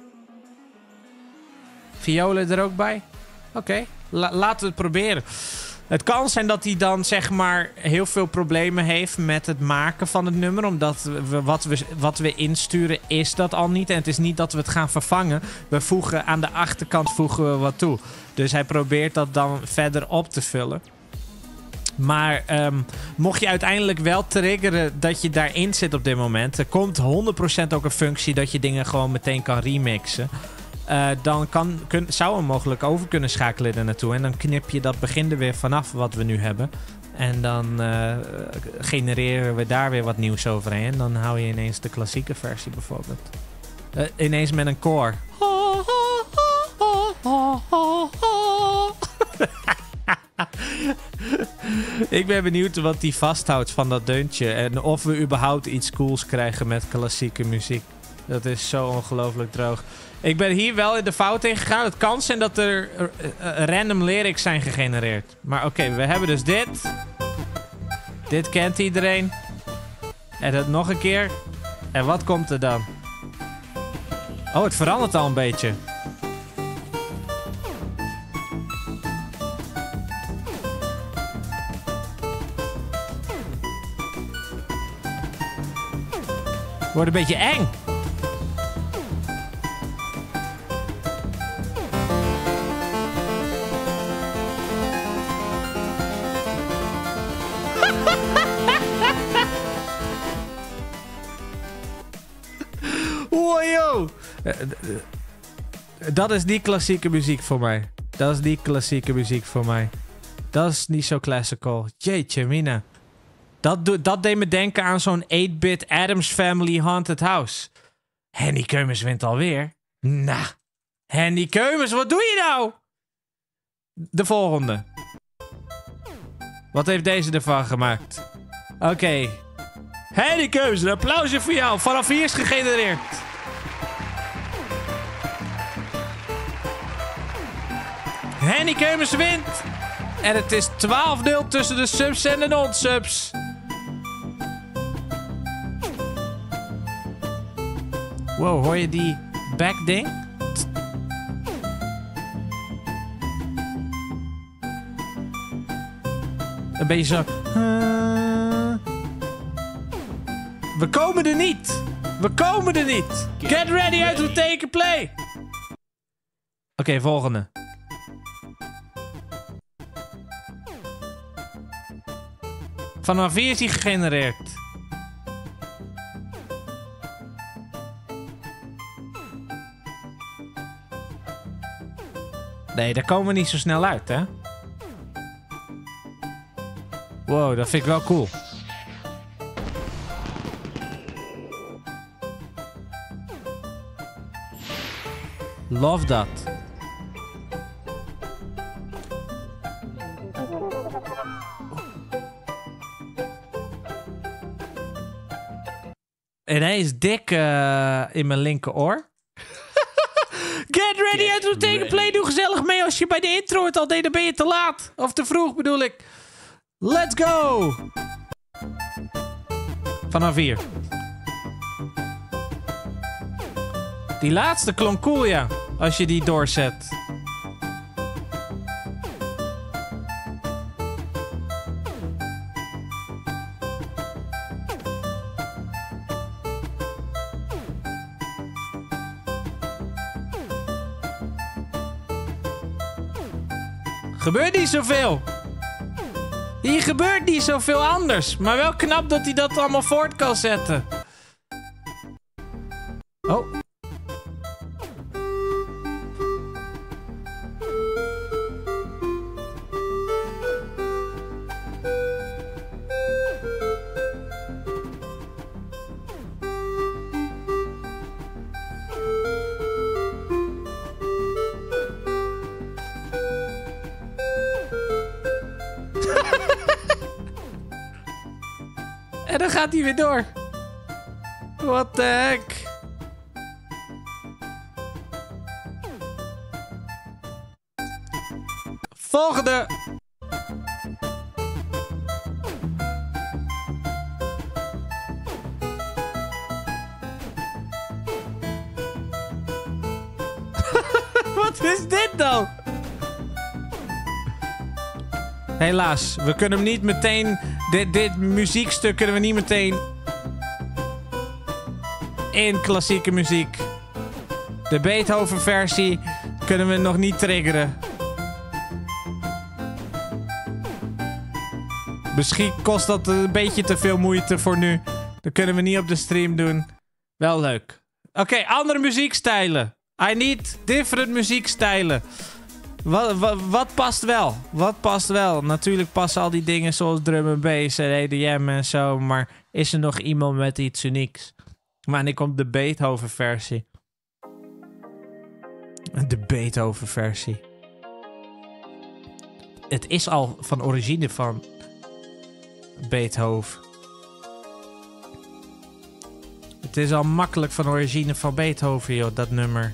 Violen er ook bij? Oké, laten we het proberen. Het kan zijn dat hij dan zeg maar heel veel problemen heeft met het maken van het nummer. Omdat wat we insturen is dat al niet. En het is niet dat we het gaan vervangen. We voegen aan de achterkant we wat toe. Dus hij probeert dat dan verder op te vullen. Maar mocht je uiteindelijk wel triggeren dat je daarin zit op dit moment. Er komt 100% ook een functie dat je dingen gewoon meteen kan remixen. Dan zou we mogelijk over kunnen schakelen er naartoe. En dan knip je dat begin er weer vanaf wat we nu hebben. En dan genereren we daar weer wat nieuws overheen. En dan hou je ineens de klassieke versie bijvoorbeeld. Ineens met een koor. Ik ben benieuwd wat die vasthoudt van dat deuntje. En of we überhaupt iets cools krijgen met klassieke muziek. Dat is zo ongelooflijk droog. Ik ben hier wel in de fout in gegaan. Het kan zijn dat er random lyrics zijn gegenereerd. Maar oké, we hebben dus dit. Dit kent iedereen. En dat nog een keer. En wat komt er dan? Oh, het verandert al een beetje. Wordt een beetje eng. Wow. Dat is niet klassieke muziek voor mij. Dat is niet klassieke muziek voor mij. Dat is niet zo classical. Jeetje mina. Dat deed me denken aan zo'n 8-bit Addams Family Haunted House. Henny Keumers wint alweer. Nou, Henny Keumers, wat doe je nou? De volgende. Wat heeft deze ervan gemaakt? Oké. Henny Keumers, een applausje voor jou. Vanaf hier is gegenereerd. Henny Keumers wint. En het is 12-0 tussen de subs en de non-subs. Wow, hoor je die backding? Een beetje zo. We komen er niet. We komen er niet. Get ready uit to take a play. Oké, volgende. Vanaf hier is hij gegenereerd. Nee, daar komen we niet zo snel uit, hè? Wow, dat vind ik wel cool. Love dat. En hij is dik in mijn linkeroor. Get ready to take a play. Doe gezellig mee. Als je bij de intro het al deed, dan ben je te laat. Of te vroeg bedoel ik. Let's go. Vanaf hier. Die laatste klonk cool, ja. Als je die doorzet. Gebeurt niet zoveel. Hier gebeurt niet zoveel anders. Maar wel knap dat hij dat allemaal voort kan zetten. Oh. En dan gaat hij weer door. What the heck? Volgende. Wat is dit dan? Helaas, we kunnen hem niet meteen... Dit muziekstuk kunnen we niet meteen... in klassieke muziek. De Beethoven-versie kunnen we nog niet triggeren. Misschien kost dat een beetje te veel moeite voor nu. Dat kunnen we niet op de stream doen. Wel leuk. Oké, andere muziekstijlen. I need different muziekstijlen. Wat past wel? Wat past wel? Natuurlijk passen al die dingen zoals drum en bass en EDM en zo. Maar is er nog iemand met iets unieks? Maar nu komt de Beethoven-versie. De Beethoven-versie. Het is al van origine van Beethoven. Het is al makkelijk van origine van Beethoven, joh, dat nummer.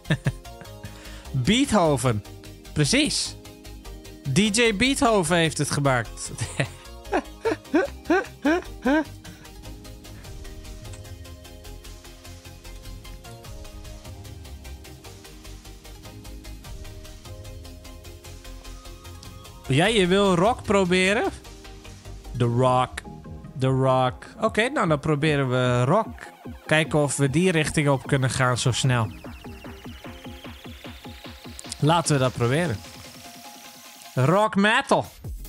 Beethoven. Precies. DJ Beethoven heeft het gemaakt. Ja, je wil rock proberen? The Rock. The Rock. Oké, nou dan proberen we rock. Kijken of we die richting op kunnen gaan zo snel. Laten we dat proberen. Rock metal.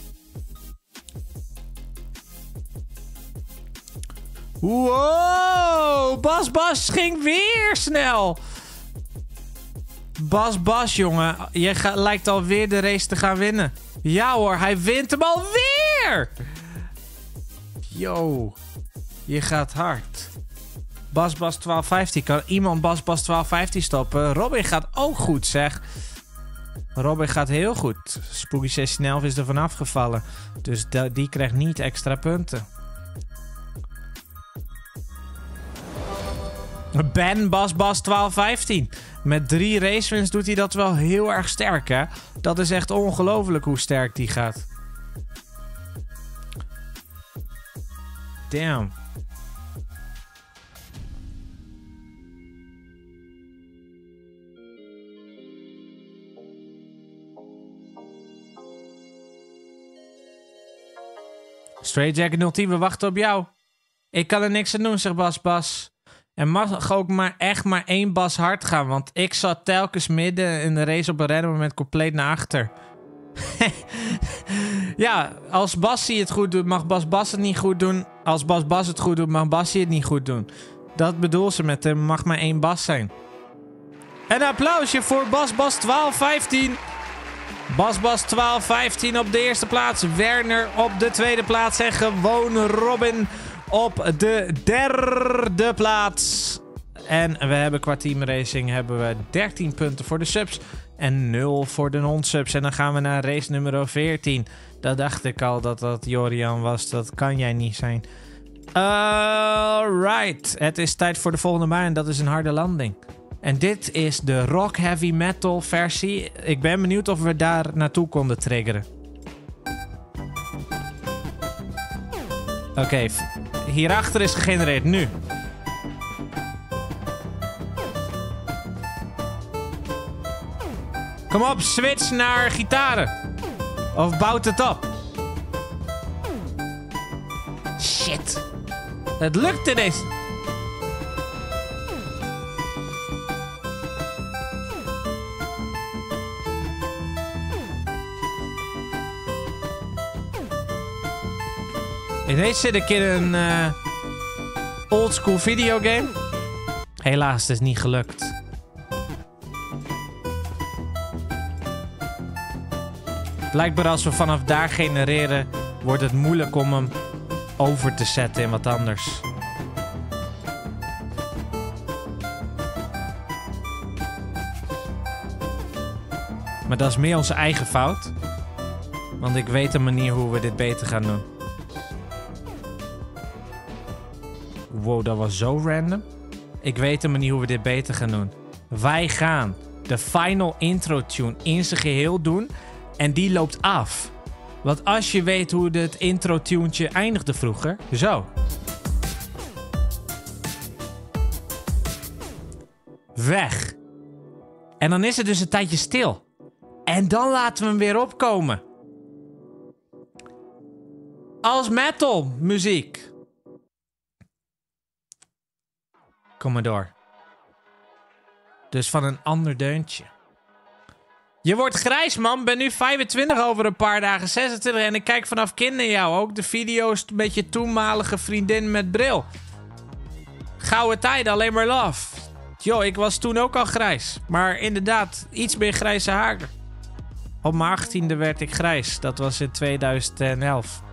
Wow, Bas ging weer snel. Bas, jongen. Je lijkt alweer de race te gaan winnen. Ja hoor, hij wint hem alweer. Yo, je gaat hard. Bas 1215. Kan iemand Bas 1215 stoppen? Robin gaat ook goed, zeg. Robin gaat heel goed. Spooky 1611 is er vanaf gevallen. Dus die krijgt niet extra punten. Ben Bas 1215. Met 3 racewins doet hij dat wel heel erg sterk, hè? Dat is echt ongelooflijk hoe sterk die gaat. Damn. Straight Jacket 010, we wachten op jou. Ik kan er niks aan doen, zegt Bas. Er mag ook maar 1 Bas hard gaan, want ik zat telkens midden in de race op een random moment compleet naar achter. Ja, als Bassie het goed doet, mag Bas het niet goed doen. Als Bas het goed doet, mag Bassie het niet goed doen. Dat bedoel ze met er mag maar 1 Bas zijn. Een applausje voor Bas 1215. Bas 1215 op de eerste plaats. Werner op de tweede plaats. En gewoon Robin op de derde plaats. En we hebben qua teamracing hebben we 13 punten voor de subs. En 0 voor de non-subs. En dan gaan we naar race nummer 14. Dat dacht ik al dat Jorian was. Dat kan jij niet zijn. Alright. Het is tijd voor de volgende baan. En dat is een harde landing. En dit is de rock heavy metal versie. Ik ben benieuwd of we daar naartoe konden triggeren. Oké, hierachter is gegenereerd. Nu. Kom op, switch naar gitaren. Of bouwt het op. Shit. Het lukt ineens. Ineens zit ik in een oldschool videogame. Helaas, het is niet gelukt. Blijkbaar als we vanaf daar genereren, wordt het moeilijk om hem over te zetten in wat anders. Maar dat is meer onze eigen fout. Want ik weet een manier hoe we dit beter gaan doen. Wow, dat was zo random. Ik weet een manier hoe we dit beter gaan doen. Wij gaan de final intro tune in zijn geheel doen. En die loopt af. Want als je weet hoe het intro tunetje eindigde vroeger. Zo. Weg. En dan is het dus een tijdje stil. En dan laten we hem weer opkomen. Als metal muziek. Kom maar door. Dus van een ander deuntje. Je wordt grijs, man. Ben nu 25 over een paar dagen. 26 en ik kijk vanaf kind naar jou. Ook de video's met je toenmalige vriendin met bril. Gouden tijden, alleen maar love. Yo, ik was toen ook al grijs. Maar inderdaad, iets meer grijze haren. Op mijn 18e werd ik grijs. Dat was in 2011.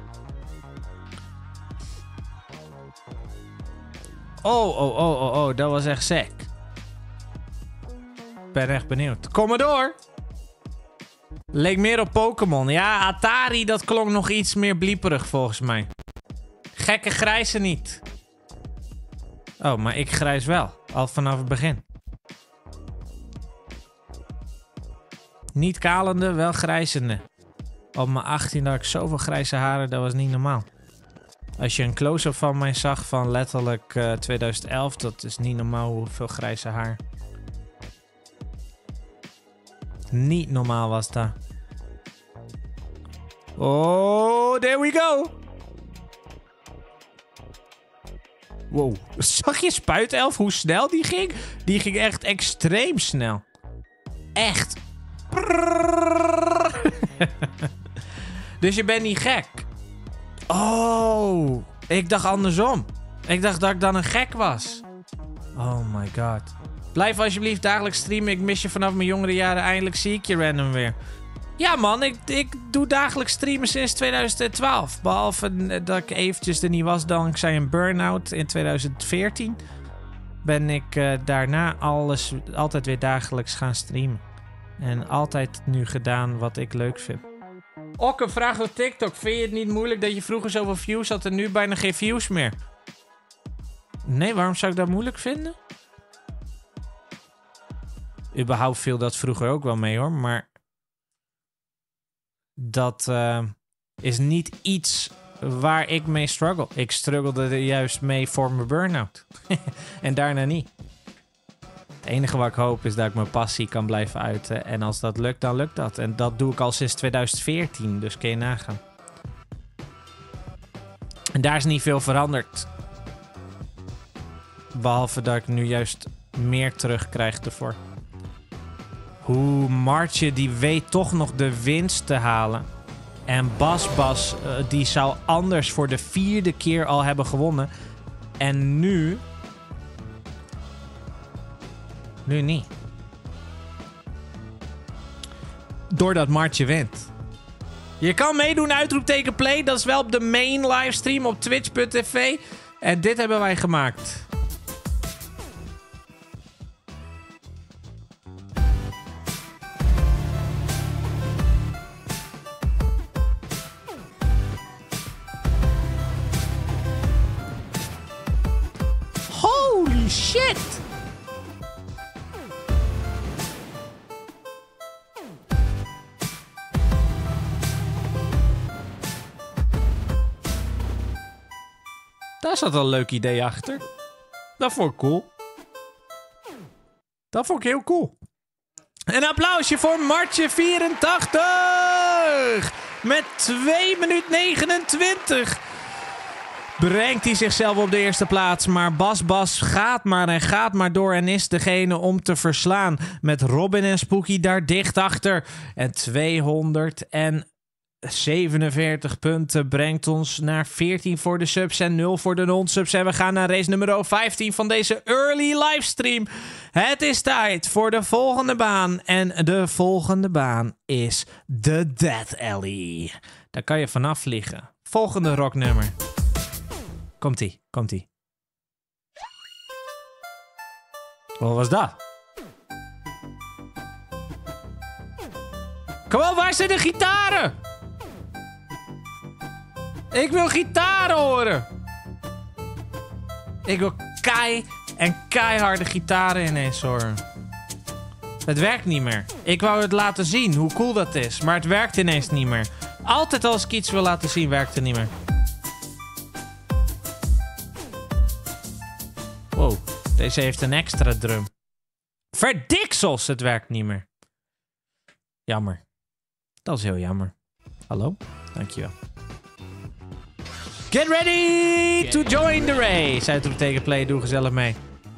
Oh, dat was echt sick. Ik ben echt benieuwd. Kom maar door! Leek meer op Pokémon. Ja, Atari, dat klonk nog iets meer blieperig volgens mij. Gekke grijze niet. Oh, maar ik grijs wel. Al vanaf het begin. Niet kalende, wel grijzende. Op mijn 18 had ik zoveel grijze haren, dat was niet normaal. Als je een close-up van mij zag van letterlijk 2011, dat is niet normaal hoeveel grijze haar. Niet normaal was dat. Oh, there we go. Wow. Zag je Spuitelf hoe snel die ging? Die ging echt extreem snel. Echt. Dus je bent niet gek. Oh, ik dacht andersom. Ik dacht dat ik dan een gek was. Oh my god. Blijf alsjeblieft dagelijks streamen. Ik mis je vanaf mijn jongere jaren. Eindelijk zie ik je random weer. Ja man, ik doe dagelijks streamen sinds 2012. Behalve dat ik eventjes er niet was dankzij een burn-out in 2014. Ben ik daarna altijd weer dagelijks gaan streamen. En altijd nu gedaan wat ik leuk vind. Okke vraagt op TikTok. Vind je het niet moeilijk dat je vroeger zoveel views had en nu bijna geen views meer? Nee, waarom zou ik dat moeilijk vinden? Überhaupt viel dat vroeger ook wel mee hoor, maar dat is niet iets waar ik mee struggle. Ik struggelde er juist mee voor mijn burn-out. En daarna niet. Het enige wat ik hoop is dat ik mijn passie kan blijven uiten. En als dat lukt, dan lukt dat. En dat doe ik al sinds 2014, dus kun je nagaan. En daar is niet veel veranderd. Behalve dat ik nu juist meer terugkrijg ervoor. Hoe Martje, die weet toch nog de winst te halen. En Bas, die zou anders voor de 4e keer al hebben gewonnen. En nu... Nu niet. Doordat Martje wint. Je kan meedoen, uitroepteken play. Dat is wel op de main livestream op twitch.tv. En dit hebben wij gemaakt. Holy shit! Daar zat een leuk idee achter. Dat vond ik cool. Dat vond ik heel cool. Een applausje voor Martje 84. Met 2 minuten 29. Brengt hij zichzelf op de eerste plaats. Maar Bas gaat maar en gaat maar door. En is degene om te verslaan. Met Robin en Spooky daar dicht achter. En 247 punten brengt ons naar 14 voor de subs en 0 voor de non-subs. En we gaan naar race nummer 15 van deze early livestream. Het is tijd voor de volgende baan. En de volgende baan is de Death Alley. Daar kan je vanaf vliegen. Volgende rocknummer. Komt-ie, komt-ie. Wat was dat? Kom op, waar zijn de gitaren? Ik wil gitaren horen. Ik wil keiharde gitaren ineens horen. Het werkt niet meer. Ik wou het laten zien, hoe cool dat is. Maar het werkt ineens niet meer. Altijd als ik iets wil laten zien, werkt het niet meer. Wow, deze heeft een extra drum. Verdiksels, het werkt niet meer. Jammer. Dat is heel jammer. Hallo? Dankjewel. Get ready to join the race. Uitroepteken play, doe gezellig mee.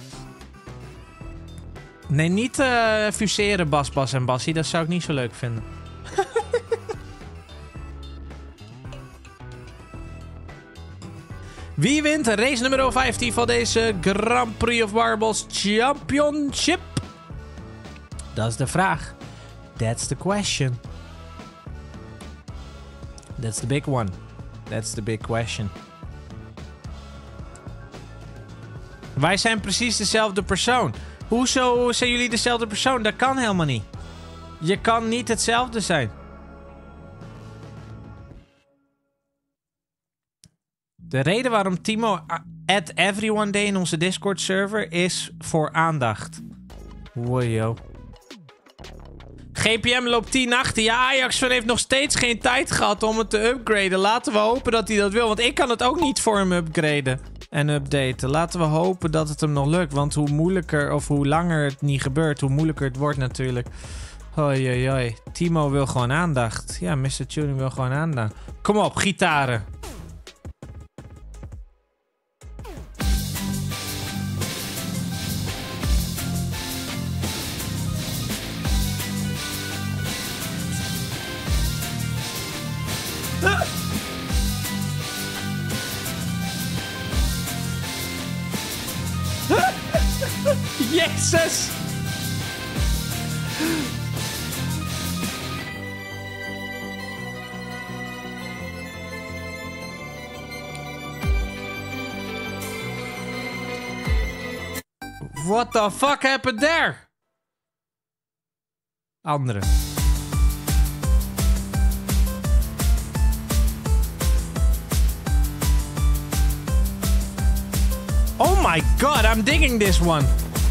Nee, niet fuseren Bas en Bassie. Dat zou ik niet zo leuk vinden. Wie wint race nummer 15 van deze Grand Prix of Marbles Championship? Dat is de vraag. That's the question. That's the big one. That's the big question. Wij zijn precies dezelfde persoon. Hoezo zijn jullie dezelfde persoon? Dat kan helemaal niet. Je kan niet hetzelfde zijn. De reden waarom Timo add everyone day in onze Discord server is voor aandacht. Wojo. GPM loopt 10 achter. Ja, Ajax heeft nog steeds geen tijd gehad om het te upgraden. Laten we hopen dat hij dat wil. Want ik kan het ook niet voor hem upgraden en updaten. Laten we hopen dat het hem nog lukt. Want hoe moeilijker of hoe langer het niet gebeurt, hoe moeilijker het wordt natuurlijk. Hoi, hoi, hoi. Timo wil gewoon aandacht. Ja, Mr. Tuning wil gewoon aandacht. Kom op, gitaren. Jezus! What the fuck happened there? Andere. Oh my god, I'm digging this one.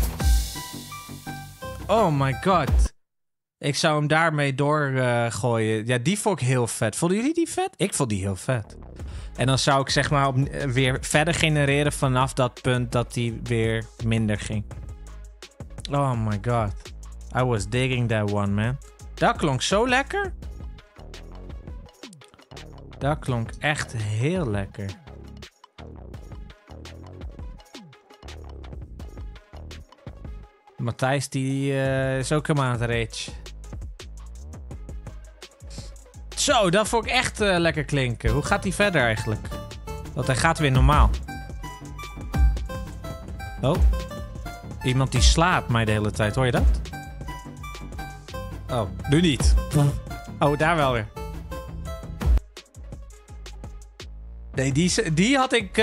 Oh my god. Ik zou hem daarmee doorgooien. Ja, die vond ik heel vet. Vonden jullie die vet? Ik vond die heel vet. En dan zou ik zeg maar weer verder genereren vanaf dat punt dat die weer minder ging. Oh my god. I was digging that one, man. Dat klonk zo lekker. Dat klonk echt heel lekker. Matthijs die is ook helemaal aan het rage. Zo, dat vond ik echt lekker klinken. Hoe gaat hij verder eigenlijk? Want hij gaat weer normaal. Oh. Iemand die slaat mij de hele tijd. Hoor je dat? Oh, nu niet. Oh, daar wel weer. Nee, die had ik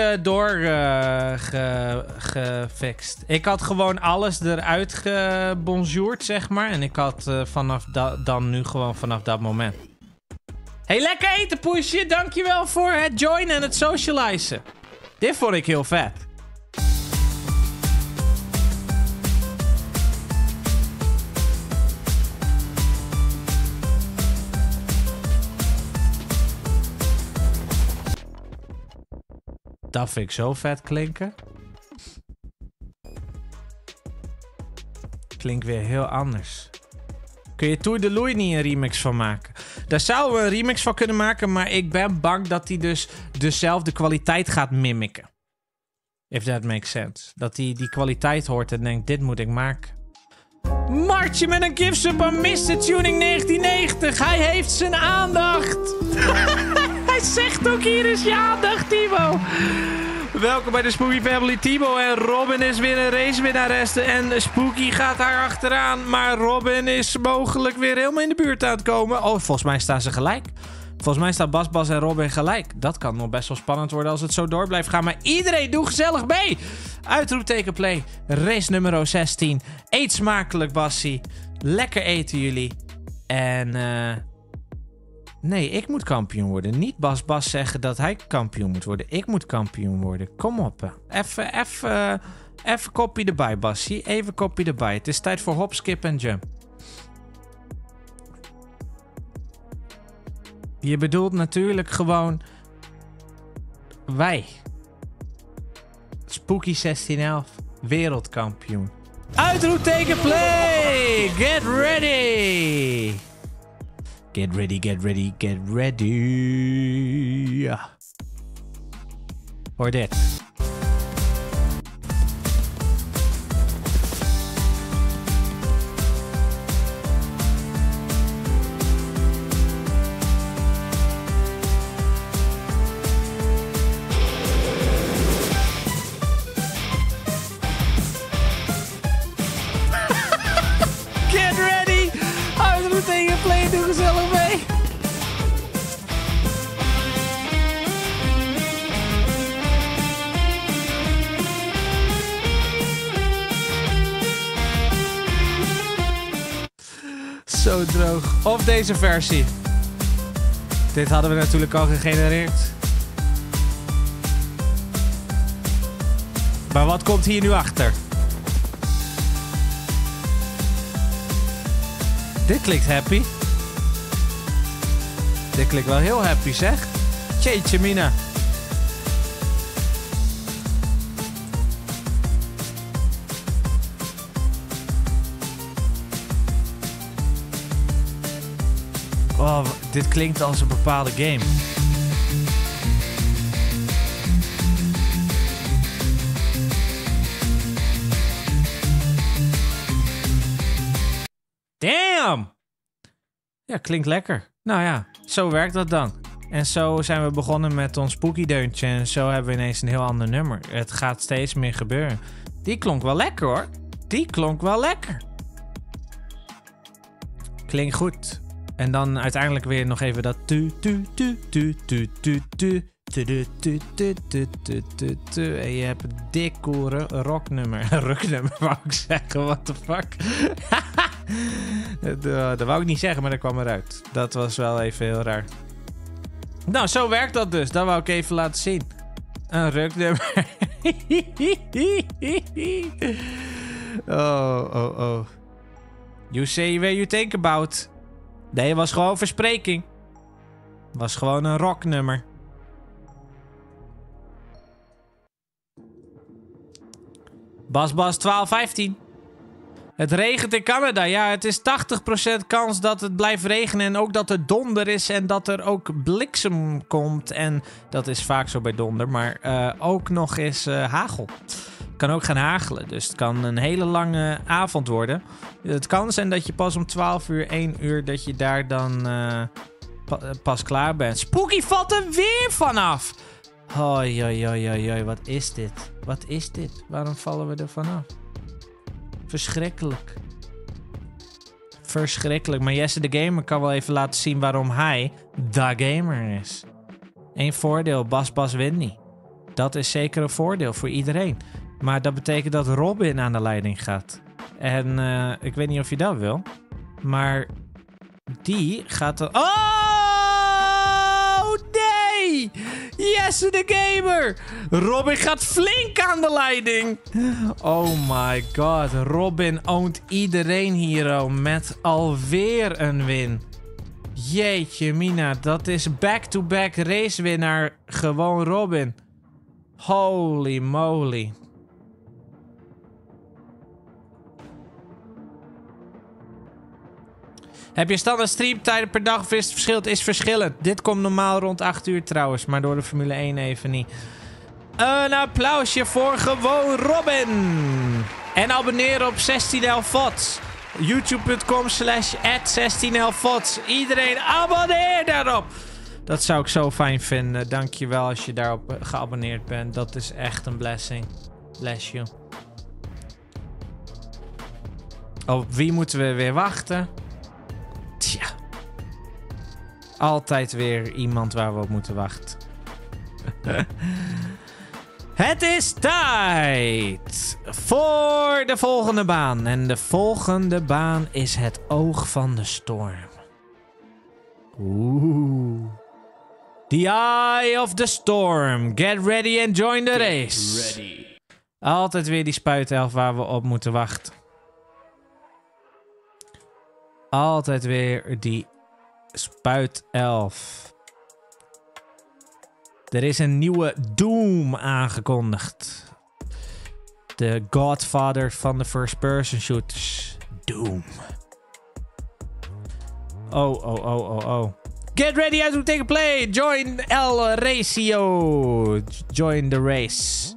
gefixt. Ik had gewoon alles eruit gebonjourd, zeg maar. En ik had dan nu gewoon vanaf dat moment. Hey, lekker eten, Poesje. Dankjewel voor het joinen en het socializen. Dit vond ik heel vet. Dat vind ik zo vet klinken. Klinkt weer heel anders. Kun je Tour de Louis niet een remix van maken? Daar zouden we een remix van kunnen maken, maar ik ben bang dat hij dus dezelfde kwaliteit gaat mimiken. If that makes sense. Dat hij die kwaliteit hoort en denkt, dit moet ik maken. Martje met een gift-sub aan Mr. Tuning 1990. Hij heeft zijn aandacht. Hij zegt ook, hier is je aandacht, Timo. Welkom bij de Spooky Family. Timo en Robin is weer een racewinnares. En Spooky gaat haar achteraan. Maar Robin is mogelijk weer helemaal in de buurt aan het komen. Oh, volgens mij staan ze gelijk. Volgens mij staan Bas en Robin gelijk. Dat kan nog best wel spannend worden als het zo door blijft gaan. Maar iedereen doet gezellig mee. Uitroepteken play. Race nummer 16. Eet smakelijk, Bassie. Lekker eten jullie. En nee, ik moet kampioen worden. Niet Bas zeggen dat hij kampioen moet worden. Ik moet kampioen worden. Kom op. Even kopje erbij, Bassie. Even kopje erbij. Het is tijd voor hop, skip en jump. Je bedoelt natuurlijk gewoon wij. Spooky 1611, wereldkampioen. Uitroepteken play! Get ready! Get ready, get ready, get ready. Hoor dit. Doe gezellig mee. Zo droog. Of deze versie. Dit hadden we natuurlijk al gegenereerd. Maar wat komt hier nu achter? Dit klinkt happy. Dit klinkt wel heel happy, zeg. Jeetje mina. Oh, dit klinkt als een bepaalde game. Damn! Ja, klinkt lekker. Nou ja, zo werkt dat dan. En zo zijn we begonnen met ons spooky deuntje. En zo hebben we ineens een heel ander nummer. Het gaat steeds meer gebeuren. Die klonk wel lekker hoor. Die klonk wel lekker. Klinkt goed. En dan uiteindelijk weer nog even dat tu tu tu tu tu tu tu. En je hebt een dik cool rocknummer. Rocknummer wou ik zeggen, what the fuck. Dat wou ik niet zeggen, maar dat kwam eruit. Dat was wel even heel raar. Nou, zo werkt dat dus. Dat wou ik even laten zien. Een rocknummer. Oh. You say where you think about. Nee, het was gewoon verspreking. Het was gewoon een rocknummer. Bas 1215. Het regent in Canada. Ja, het is 80% kans dat het blijft regenen. En ook dat er donder is. En dat er ook bliksem komt. En dat is vaak zo bij donder. Maar ook nog eens hagel. Het kan ook gaan hagelen. Dus het kan een hele lange avond worden. Het kan zijn dat je pas om 12 uur, 1 uur... dat je daar dan pas klaar bent. Spooky valt er weer vanaf. Hoi, wat is dit? Wat is dit? Waarom vallen we er vanaf? Verschrikkelijk. Verschrikkelijk. Maar Jesse de Gamer kan wel even laten zien waarom hij de gamer is. Eén voordeel, Bas wint niet. Dat is zeker een voordeel voor iedereen. Maar dat betekent dat Robin aan de leiding gaat. En ik weet niet of je dat wil. Maar die gaat... Oh, nee! Jesse de Gamer! Robin gaat flink aan de leiding. Oh my god. Robin oont iedereen hier met alweer een win. Jeetje mina, dat is back-to-back racewinnaar. Gewoon Robin. Holy moly. Heb je standaard streamtijden per dag of is het verschil? Het is verschillend. Dit komt normaal rond 8 uur trouwens, maar door de Formule 1 even niet. Een applausje voor gewoon Robin. En abonneer op 16LVods. youtube.com/@16LVods. Iedereen abonneer daarop. Dat zou ik zo fijn vinden. Dankjewel als je daarop geabonneerd bent. Dat is echt een blessing. Bless you. Op wie moeten we weer wachten? Tja. Altijd weer iemand waar we op moeten wachten. Het is tijd voor de volgende baan. En de volgende baan is het oog van de storm. Oeh. The Eye of the Storm. Get ready and join the race. Ready. Altijd weer die spuitelf waar we op moeten wachten. Altijd weer die spuitelf. Er is een nieuwe Doom aangekondigd. De Godfather van de first-person shooters. Doom. Oh. Get ready as we take a play. Join El Ratio. Join the race.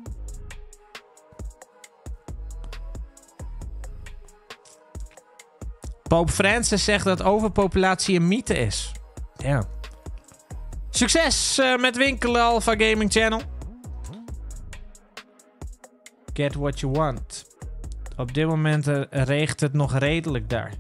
Pope Francis zegt dat overpopulatie een mythe is. Ja. Succes met winkelen, Alpha Gaming Channel. Get what you want. Op dit moment regent het nog redelijk daar.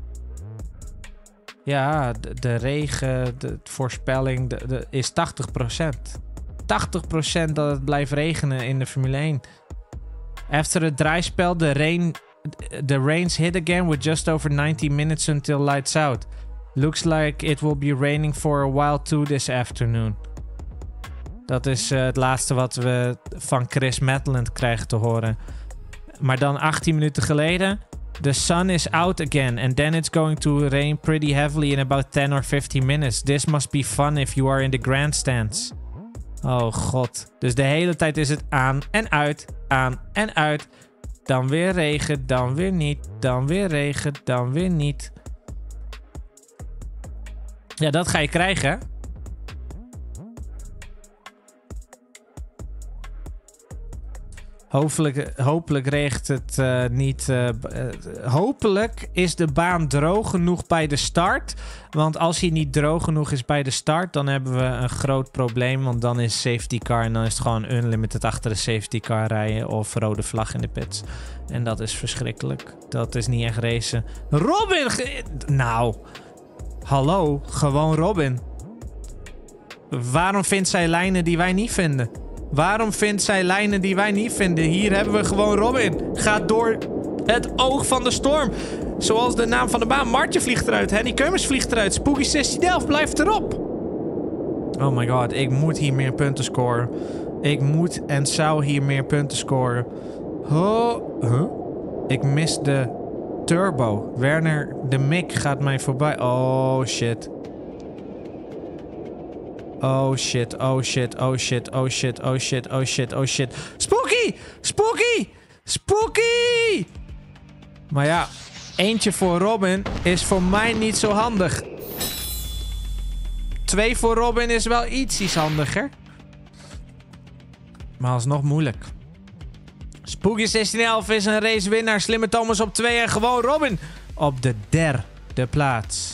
Ja, de regen, de voorspelling is 80%. 80% dat het blijft regenen in de Formule 1. After het draaispel, the rains hit again with just over 90 minutes until lights out. Looks like it will be raining for a while too this afternoon. Dat is het laatste wat we van Chris Maitland krijgen te horen. Maar dan 18 minuten geleden. The sun is out again. And then it's going to rain pretty heavily in about 10 or 15 minutes. This must be fun if you are in the grandstands. Oh god. Dus de hele tijd is het aan en uit. Aan en uit. Dan weer regen. Dan weer niet. Dan weer regen. Dan weer niet. Ja, dat ga je krijgen, hè? Hopelijk regent het niet. Hopelijk is de baan droog genoeg bij de start. Want als hij niet droog genoeg is bij de start, dan hebben we een groot probleem. Want dan is safety car en dan is het gewoon unlimited achter de safety car rijden. Of rode vlag in de pits. En dat is verschrikkelijk. Dat is niet echt racen. Robin! Nou, hallo, gewoon Robin. Waarom vindt zij lijnen die wij niet vinden? Waarom vindt zij lijnen die wij niet vinden? Hier hebben we gewoon Robin. Gaat door het oog van de storm. Zoals de naam van de baan. Martje vliegt eruit. Henny Keumers vliegt eruit. Spooky 1611 blijft erop. Oh my god. Ik moet hier meer punten scoren. Ik moet en zou hier meer punten scoren. Ik mis de turbo. Werner de Mik gaat mij voorbij. Oh shit. Oh shit, oh shit, oh shit, oh shit, oh shit, oh shit, oh shit. Spooky! Spooky! Spooky! Maar ja, eentje voor Robin is voor mij niet zo handig. 2 voor Robin is wel iets handiger. Maar alsnog moeilijk. Spooky 1611 is een racewinnaar. Slimme Thomas op 2 en gewoon Robin op de 3e plaats.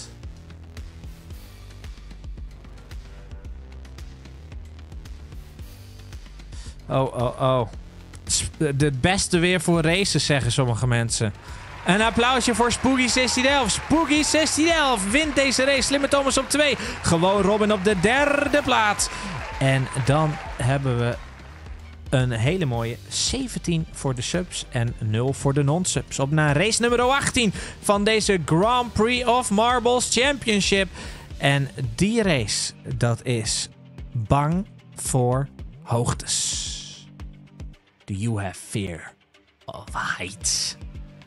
Oh. Het beste weer voor races, zeggen sommige mensen. Een applausje voor Spooky 1611. Spooky 1611 wint deze race. Slimme Thomas op 2. Gewoon Robin op de 3e plaats. En dan hebben we een hele mooie 17 voor de subs en 0 voor de non-subs. Op naar race nummer 18 van deze Grand Prix of Marbles Championship. En die race, dat is bang voor hoogtes. Do you have fear of heights?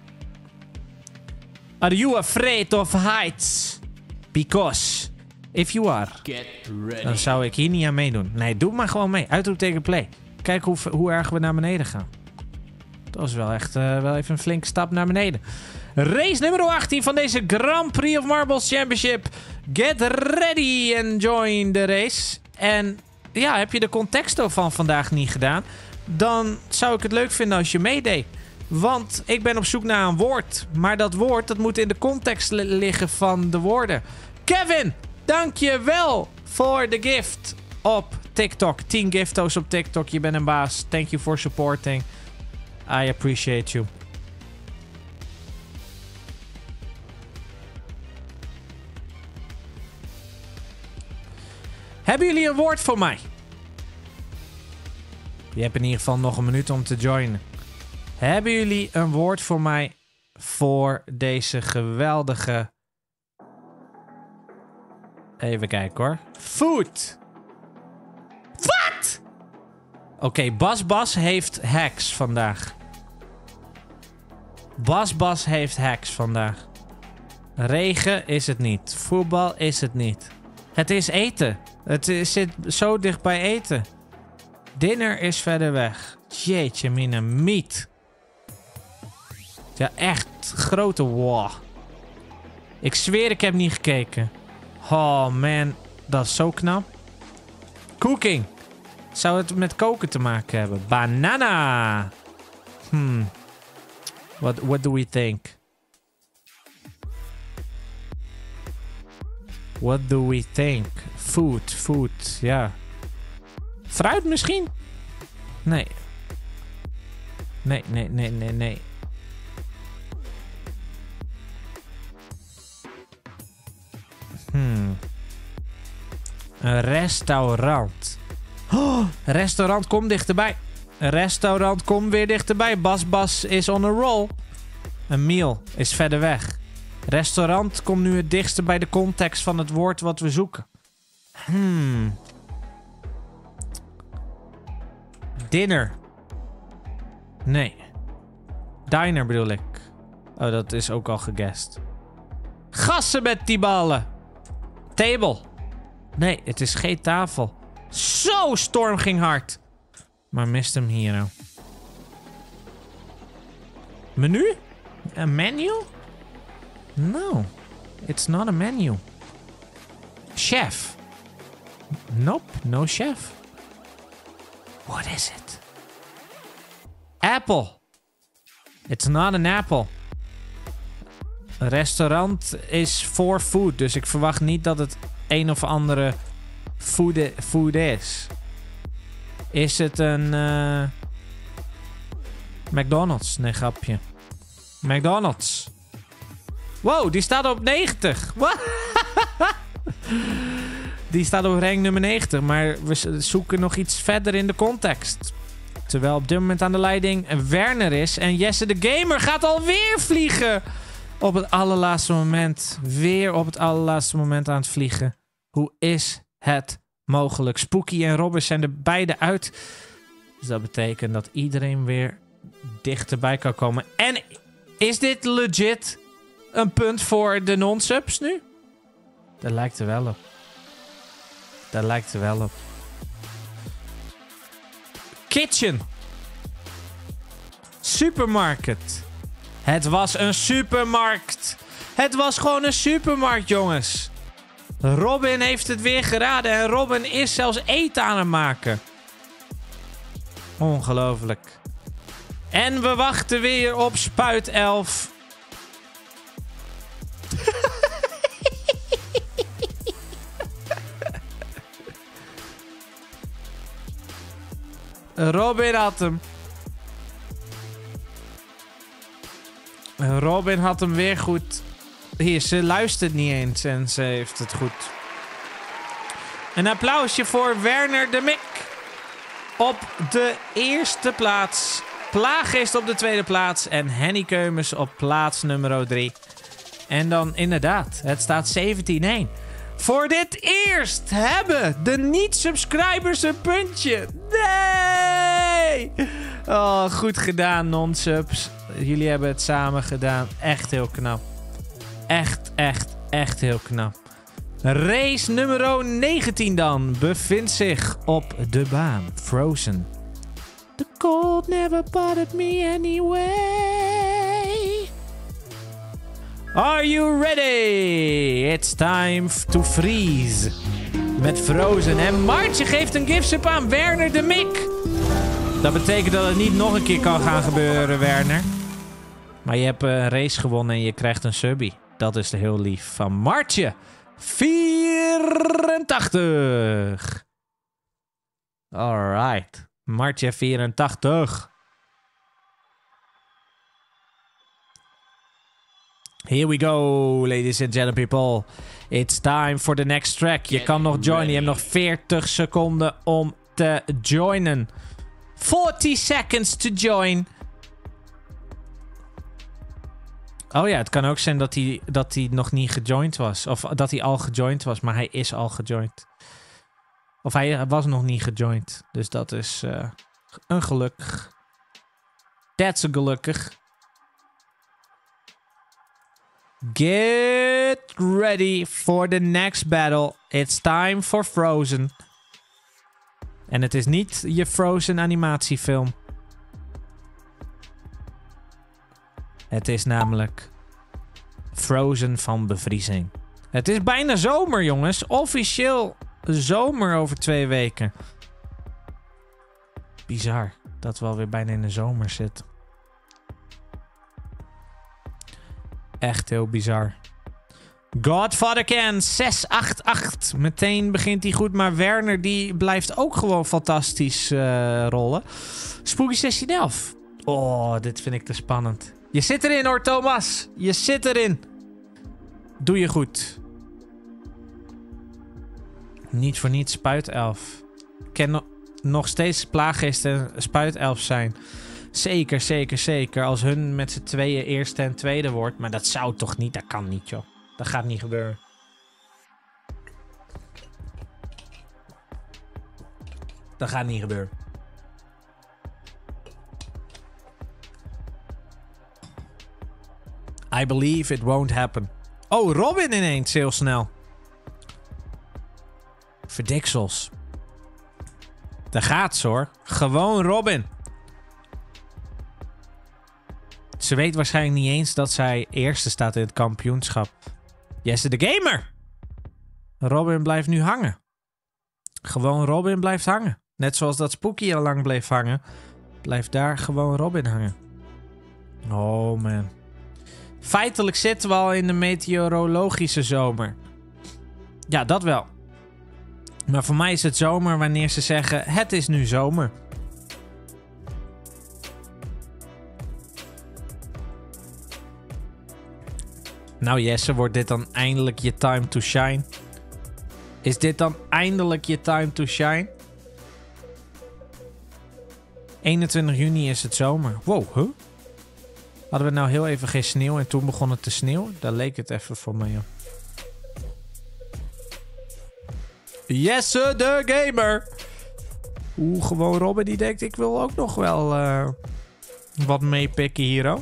Are you afraid of heights? Because if you are, dan zou ik hier niet aan meedoen. Nee, doe maar gewoon mee. Uitroepteken play. Kijk hoe erg we naar beneden gaan. Dat was wel echt wel even een flinke stap naar beneden. Race nummer 18 van deze Grand Prix of Marbles Championship. Get ready and join the race. En ja, heb je de contexto van vandaag niet gedaan, dan zou ik het leuk vinden als je meedeed. Want ik ben op zoek naar een woord. Maar dat woord, dat moet in de context liggen van de woorden. Kevin, dank je wel voor de gift op TikTok. 10 gifto's op TikTok. Je bent een baas. Thank you for supporting. I appreciate you. Hebben jullie een woord voor mij? Je hebt in ieder geval nog een minuut om te joinen. Hebben jullie een woord voor mij voor deze geweldige... Even kijken hoor. Food. Wat? Oké, Bas heeft hacks vandaag. Bas heeft hacks vandaag. Regen is het niet. Voetbal is het niet. Het is eten. Het zit zo dicht bij eten. Dinner is verder weg. Jeetje mina, meat. Ja, echt grote wow. Ik zweer, ik heb niet gekeken. Oh man, dat is zo knap. Cooking. Zou het met koken te maken hebben? Banana. What do we think? What do we think? Food, ja. Fruit misschien? Nee. Nee. Een restaurant. Oh, restaurant, kom dichterbij. Restaurant, kom weer dichterbij. Bas is on a roll. Een meal is verder weg. Restaurant komt nu het dichtste bij de context van het woord wat we zoeken. Dinner. Nee. Diner bedoel ik. Oh, dat is ook al gegest. Gassen met die ballen. Table. Nee, het is geen tafel. Zo, Storm ging hard. Maar mist hem hier nou. Menu? Een menu? No. It's not a menu. Chef. Nope, no chef. What is it? Apple. It's not an apple. Een restaurant is for food, dus ik verwacht niet dat het een of andere food is. Is het een McDonald's? Nee, grapje. McDonald's. Wow, die staat op 90. Die staat op rank nummer 90, maar we zoeken nog iets verder in de context. Terwijl op dit moment aan de leiding Werner is en Jesse de Gamer gaat alweer vliegen. Op het allerlaatste moment. Weer op het allerlaatste moment aan het vliegen. Hoe is het mogelijk? Spooky en Robin zijn er beide uit. Dus dat betekent dat iedereen weer dichterbij kan komen. En is dit legit een punt voor de non-subs nu? Dat lijkt er wel op. Dat lijkt er wel op. Kitchen. Supermarket. Het was een supermarkt. Het was gewoon een supermarkt, jongens. Robin heeft het weer geraden. En Robin is zelfs eten aan het maken. Ongelooflijk. En we wachten weer op Spuitelf. Robin had hem. Robin had hem weer goed. Hier, ze luistert niet eens en ze heeft het goed. Een applausje voor Werner de Mik. Op de eerste plaats. Plaaggeest op de tweede plaats. En Henny Keumers op plaats nummer 3. En dan inderdaad, het staat 17-1. Voor dit eerst hebben de niet-subscribers een puntje. Nee! Oh, goed gedaan, non-subs. Jullie hebben het samen gedaan. Echt heel knap. Echt heel knap. Race nummer 19 dan bevindt zich op de baan. Frozen. The cold never bothered me anyway. Are you ready? It's time to freeze. Met Frozen. En Martje geeft een gift-sub aan Werner de Mik. Dat betekent dat het niet nog een keer kan gaan gebeuren, Werner. Maar je hebt een race gewonnen en je krijgt een subbie. Dat is heel lief van Martje. 84. Alright. Martje 84. Here we go, ladies and gentlemen people. It's time for the next track. Je kan nog joinen. Je hebt nog 40 seconden om te joinen. 40 seconds to join. Oh ja, het kan ook zijn dat hij nog niet gejoind was. Of dat hij al gejoind was, maar hij is al gejoind. Of hij was nog niet gejoind. Dus dat is een geluk. That's a gelukkig. Get ready for the next battle. It's time for Frozen. En het is niet je Frozen animatiefilm. Het is namelijk Frozen van bevriezing. Het is bijna zomer, jongens. Officieel zomer over 2 weken. Bizar dat we alweer bijna in de zomer zitten. Echt heel bizar. Godfather Ken 688. Meteen begint hij goed, maar Werner die blijft ook gewoon fantastisch rollen. Spooky 1611. Oh, dit vind ik te spannend. Je zit erin hoor, Thomas. Je zit erin. Doe je goed. Niet voor niets Spuitelf. Kan nog steeds Plaaggeest en Spuitelf zijn. Zeker. Als hun met z'n tweeën eerste en tweede wordt. Maar dat zou toch niet? Dat kan niet, joh. Dat gaat niet gebeuren. Dat gaat niet gebeuren. I believe it won't happen. Oh, Robin ineens heel snel. Verdiksels. Daar gaat ze hoor. Gewoon Robin. Ze weet waarschijnlijk niet eens dat zij eerste staat in het kampioenschap. Jesse de Gamer. Robin blijft nu hangen. Gewoon Robin blijft hangen. Net zoals dat Spooky al lang bleef hangen. Blijft daar gewoon Robin hangen. Oh man. Feitelijk zitten we al in de meteorologische zomer. Ja, dat wel. Maar voor mij is het zomer wanneer ze zeggen... Het is nu zomer. Nou Jesse, wordt dit dan eindelijk je time to shine? Is dit dan eindelijk je time to shine? 21 juni is het zomer. Wow, huh? Hadden we nou heel even geen sneeuw en toen begon het te sneeuwen? Daar leek het even voor mij op. Jesse de Gamer! Oeh, gewoon Robin die denkt, ik wil ook nog wel wat meepikken hier, oh.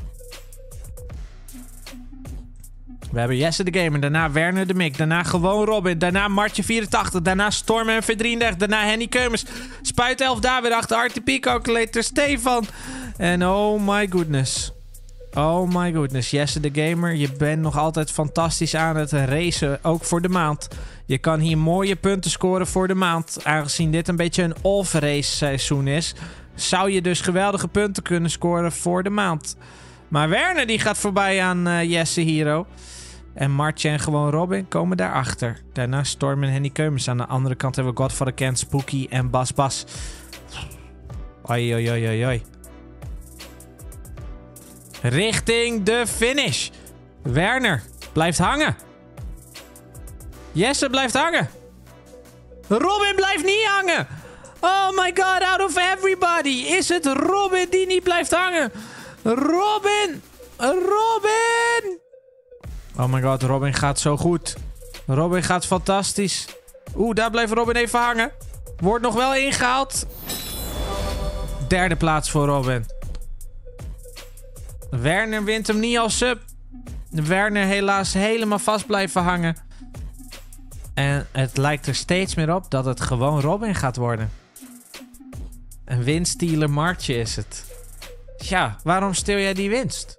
We hebben Jesse de Gamer, daarna Werner de Mik, daarna gewoon Robin, daarna Martje 84, daarna Storm en V33, daarna Henny Keumers, Spuit 11 David achter RTP Calculator, Stefan. En oh my goodness. Oh my goodness, Jesse de Gamer, je bent nog altijd fantastisch aan het racen, ook voor de maand. Je kan hier mooie punten scoren voor de maand. Aangezien dit een beetje een off-race seizoen is, zou je dus geweldige punten kunnen scoren voor de maand. Maar Werner die gaat voorbij aan Jesse Hero. En Martje en gewoon Robin komen daarachter. Daarna Storm en Henny Keumers. Aan de andere kant hebben we Godfather Ken, Spooky en Bas Bas. Oi, oi, oi, oi, oi. Richting de finish. Werner blijft hangen. Jesse blijft hangen. Robin blijft niet hangen. Oh my god, out of everybody. Is het Robin die niet blijft hangen? Robin! Robin! Oh my god, Robin gaat zo goed. Robin gaat fantastisch. Oeh, daar blijft Robin even hangen. Wordt nog wel ingehaald. Derde plaats voor Robin. Werner wint hem niet als sub. Werner helaas helemaal vast blijven hangen. En het lijkt er steeds meer op dat het gewoon Robin gaat worden. Een winststealer Martje is het. Tja, waarom steel jij die winst?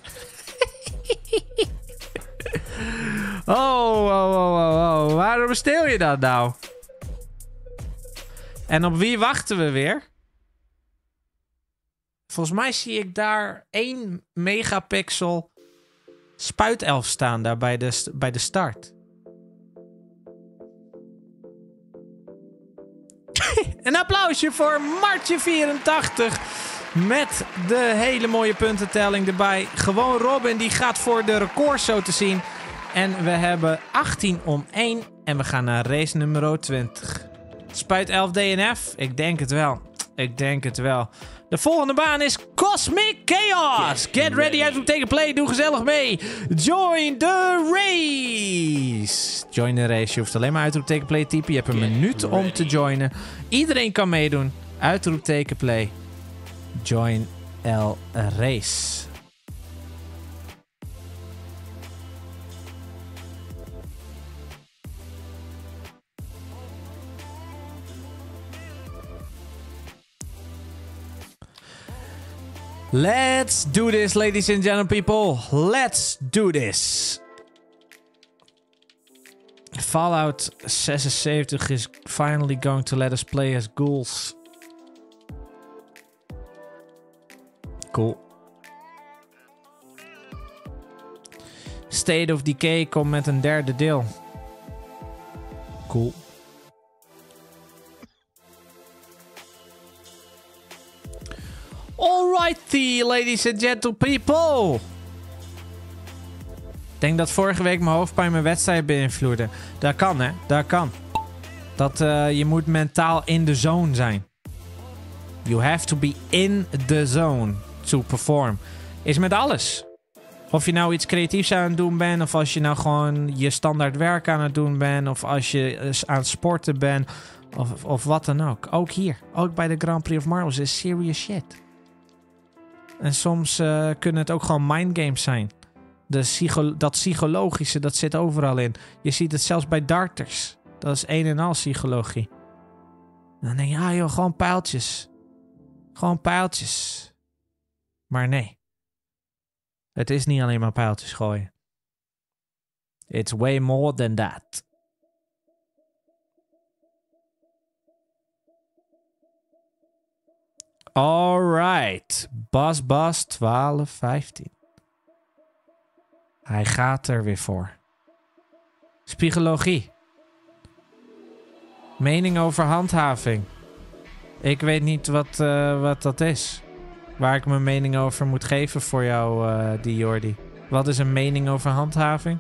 Oh. Waarom steel je dat nou? En op wie wachten we weer? Volgens mij zie ik daar 1 megapixel spuitelf staan daar bij de start. Een applausje voor Martje 84. Met de hele mooie puntentelling erbij. Gewoon Robin die gaat voor de record zo te zien. En we hebben 18 om 1. En we gaan naar race nummer 20. Spuit 11 DNF? Ik denk het wel. Ik denk het wel. De volgende baan is Cosmic Chaos. Get ready, uit to take a play. Doe gezellig mee. Join the race. Join the race. Je hoeft alleen maar uitroepteken play typen. Je hebt een minuut om te joinen. Iedereen kan meedoen. Uitroepteken play. Join L race. Let's do this, ladies and gentlemen, people. Let's do this. Fallout 76 is finally going to let us play as ghouls. Cool. State of Decay komt met een derde deel. Cool. Alrighty, ladies and gentle people. Ik denk dat vorige week mijn hoofdpijn mijn wedstrijd beïnvloedde. Dat kan, hè? Dat kan. Dat je moet mentaal in de zone zijn. You have to be in the zone to perform. Is met alles. Of je nou iets creatiefs aan het doen bent, of als je nou gewoon je standaard werk aan het doen bent, of als je aan het sporten bent, of wat dan ook. Ook hier. Ook bij de Grand Prix of Marbles is serious shit. En soms kunnen het ook gewoon mindgames zijn. Dat psychologische, dat zit overal in. Je ziet het zelfs bij darters. Dat is een en al psychologie. Dan denk je, ah joh, gewoon pijltjes. Gewoon pijltjes. Maar nee. Het is niet alleen maar pijltjes gooien. It's way more than that. Alright. Bas 12-15. Hij gaat er weer voor. Psychologie. Mening over handhaving. Ik weet niet wat dat is. Waar ik mijn mening over moet geven voor jou, Jordi. Wat is een mening over handhaving?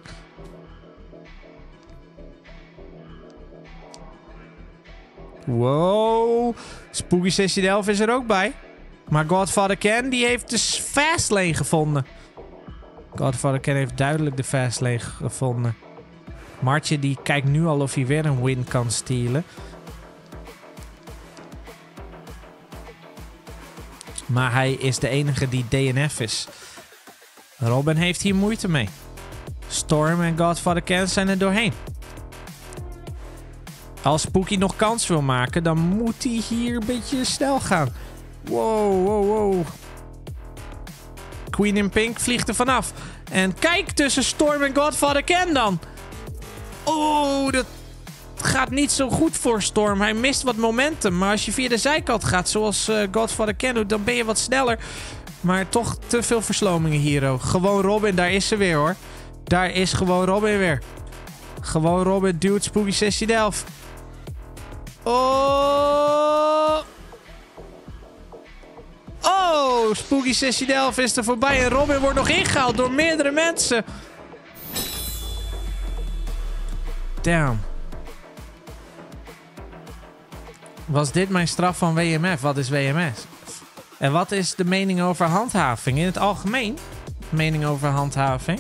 Wow. Spooky 1611 is er ook bij. Maar Godfather Ken, die heeft de fastlane gevonden. Godfather Ken heeft duidelijk de fastlane gevonden. Martje die kijkt nu al of hij weer een win kan stelen. Maar hij is de enige die DNF is. Robin heeft hier moeite mee. Storm en Godfather Ken zijn er doorheen. Als Spooky nog kans wil maken, dan moet hij hier een beetje snel gaan. Wow, wow, wow. Queen in Pink vliegt er vanaf. En kijk tussen Storm en Godfather Ken dan. Oh, dat gaat niet zo goed voor Storm. Hij mist wat momentum. Maar als je via de zijkant gaat, zoals Godfather Ken doet, dan ben je wat sneller. Maar toch te veel verslomingen hier. Oh. Gewoon Robin, daar is ze weer hoor. Daar is gewoon Robin weer. Gewoon Robin duwt Spooky 1611. Oh! Oh, Spooky 1611 is er voorbij en Robin wordt nog ingehaald door meerdere mensen. Damn. Was dit mijn straf van WMF? Wat is WMF? En wat is de mening over handhaving in het algemeen? Mening over handhaving?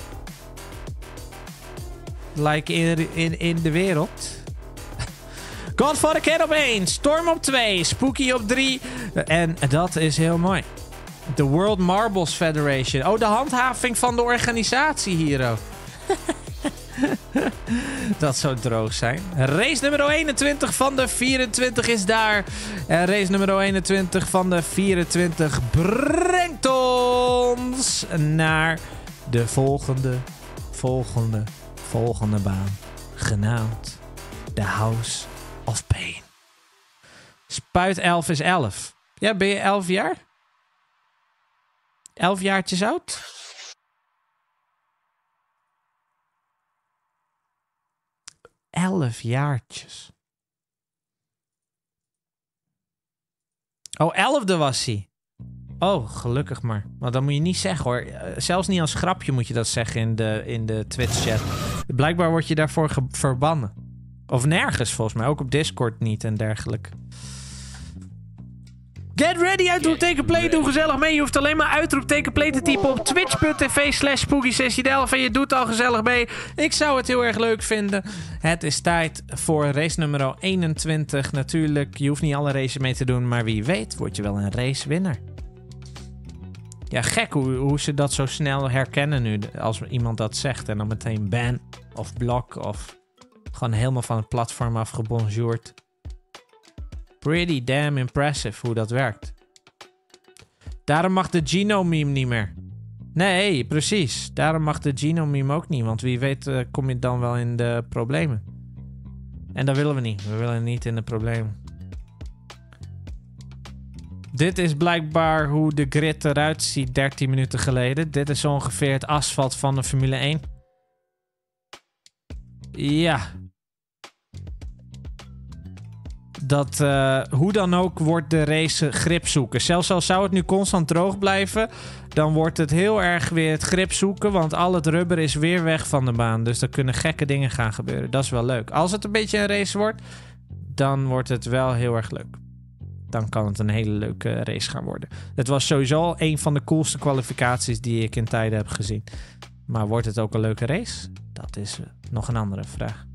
Like in de wereld. Godfather Ken op 1, Storm op 2, Spooky op 3. En dat is heel mooi. De World Marbles Federation. Oh, de handhaving van de organisatie hier. Oh. Dat zou droog zijn. Race nummer 21 van de 24 is daar. En race nummer 21 van de 24 brengt ons naar de volgende baan. Genaamd The House of Pain. Spuit 11 is 11. Ja, ben je 11 jaar? 11 jaartjes oud? Elf jaartjes. Oh, 11e was hij. Oh, gelukkig maar. Want dan moet je niet zeggen hoor. Zelfs niet als grapje moet je dat zeggen in de Twitch-chat. Blijkbaar word je daarvoor verbannen. Of nergens volgens mij. Ook op Discord niet en dergelijke. Get ready, uitroepteken play. Doe gezellig mee. Je hoeft alleen maar uitroepteken play te typen op twitch.tv/spooky1611 en je doet al gezellig mee. Ik zou het heel erg leuk vinden. Het is tijd voor race nummer 21. Natuurlijk, je hoeft niet alle races mee te doen, maar wie weet word je wel een racewinnaar. Ja, gek hoe ze dat zo snel herkennen nu als iemand dat zegt en dan meteen ban of block of gewoon helemaal van het platform afgebonjourd. Pretty damn impressive hoe dat werkt. Daarom mag de Gino-meme niet meer. Nee, precies. Daarom mag de Gino-meme ook niet. Want wie weet kom je dan wel in de problemen. En dat willen we niet. We willen niet in de problemen. Dit is blijkbaar hoe de grid eruit ziet 13 minuten geleden. Dit is ongeveer het asfalt van de Formule 1. Ja. Dat hoe dan ook wordt de race grip zoeken. Zelfs al zou het nu constant droog blijven, dan wordt het heel erg weer het grip zoeken, want al het rubber is weer weg van de baan. Dus er kunnen gekke dingen gaan gebeuren. Dat is wel leuk. Als het een beetje een race wordt, dan wordt het wel heel erg leuk. Dan kan het een hele leuke race gaan worden. Het was sowieso een van de coolste kwalificaties die ik in tijden heb gezien. Maar wordt het ook een leuke race? Dat is nog een andere vraag.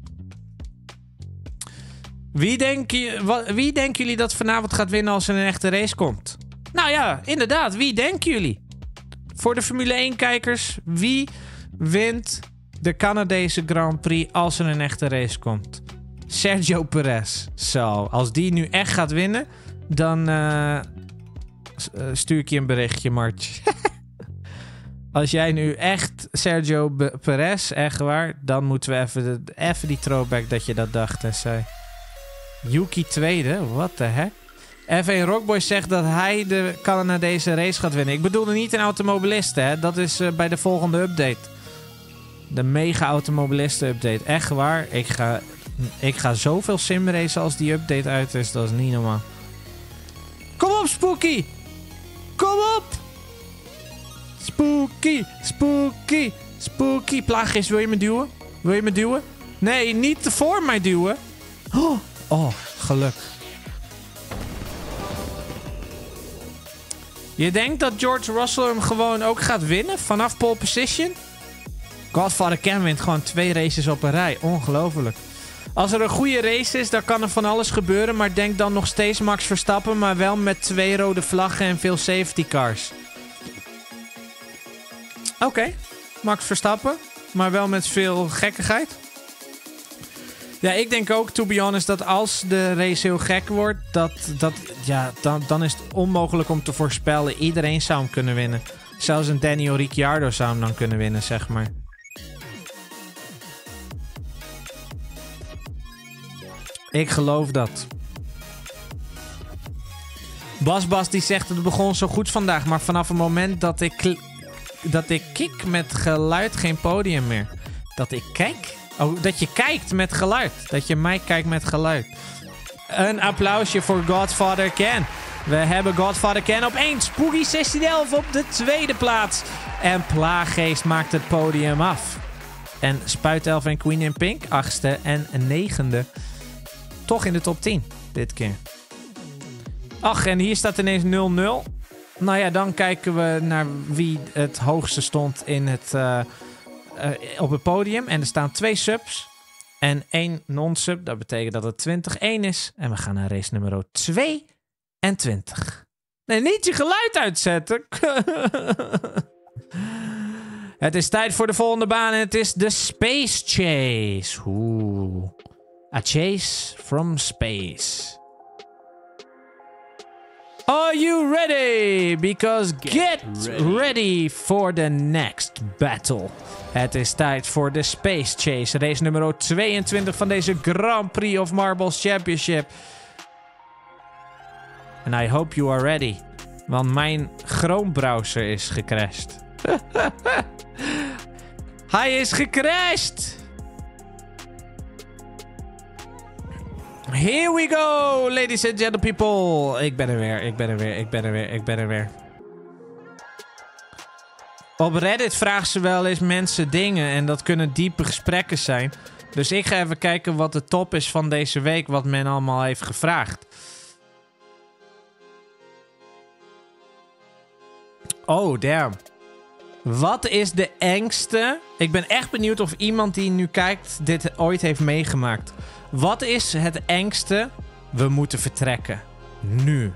Wie denken jullie dat vanavond gaat winnen als er een echte race komt? Nou ja, inderdaad. Wie denken jullie? Voor de Formule 1-kijkers, wie wint de Canadese Grand Prix als er een echte race komt? Sergio Perez. Zo, als die nu echt gaat winnen, dan stuur ik je een berichtje, Martje. Als jij nu echt Sergio Perez, echt waar, dan moeten we even die throwback dat je dat dacht en zei. Yuki tweede, what the heck? F1 Rockboy zegt dat hij de Canadese race gaat winnen. Ik bedoelde niet een automobilisten, hè. Dat is bij de volgende update. De mega automobilisten update. Echt waar, ik ga zoveel simracen als die update uit is. Dat is niet normaal. Kom op, Spooky! Kom op! Spooky, Spooky, Spooky. Plaaggeest, wil je me duwen? Wil je me duwen? Nee, niet voor mij duwen. Oh, geluk. Je denkt dat George Russell hem gewoon ook gaat winnen vanaf pole position? Godfather Ken wint gewoon 2 races op een rij. Ongelooflijk. Als er een goede race is, dan kan er van alles gebeuren. Maar denk dan nog steeds Max Verstappen, maar wel met 2 rode vlaggen en veel safety cars. Oké, Max Verstappen, maar wel met veel gekkigheid. Ja, ik denk ook, to be honest, dat als de race heel gek wordt, dan is het onmogelijk om te voorspellen. Iedereen zou hem kunnen winnen. Zelfs een Daniel Ricciardo zou hem dan kunnen winnen, zeg maar. Ik geloof dat. Bas die zegt, het begon zo goed vandaag, maar vanaf het moment dat ik kik met geluid, geen podium meer. Dat ik kijk? Oh, dat je kijkt met geluid. Dat je mij kijkt met geluid. Een applausje voor Godfather Ken. We hebben Godfather Ken op 1. Spooky 1611 op de 2e plaats. En Plaaggeest maakt het podium af. En Spuitelf en Queen in Pink 8e en 9e. Toch in de top 10 dit keer. Ach, en hier staat ineens 0-0. Nou ja, dan kijken we naar wie het hoogste stond in op het podium. En er staan 2 subs en 1 non-sub. Dat betekent dat het 20-1 is. En we gaan naar race nummer 22. Nee, niet je geluid uitzetten. Het is tijd voor de volgende baan en het is de Space Chase. Oeh. A chase from space. Are you ready? Because get ready for the next battle. Het is tijd voor de Space Chase. Race nummer 22 van deze Grand Prix of Marbles Championship. And I hope you are ready. Want mijn Chrome browser is gecrashed. Hij is gecrashed! Here we go, ladies and gentle people. Ik ben er weer. Op Reddit vragen ze wel eens mensen dingen en dat kunnen diepe gesprekken zijn. Dus ik ga even kijken wat de top is van deze week, wat men allemaal heeft gevraagd. Oh, damn. Wat is de engste? Ik ben echt benieuwd of iemand die nu kijkt dit ooit heeft meegemaakt. Wat is het engste? We moeten vertrekken. Nu.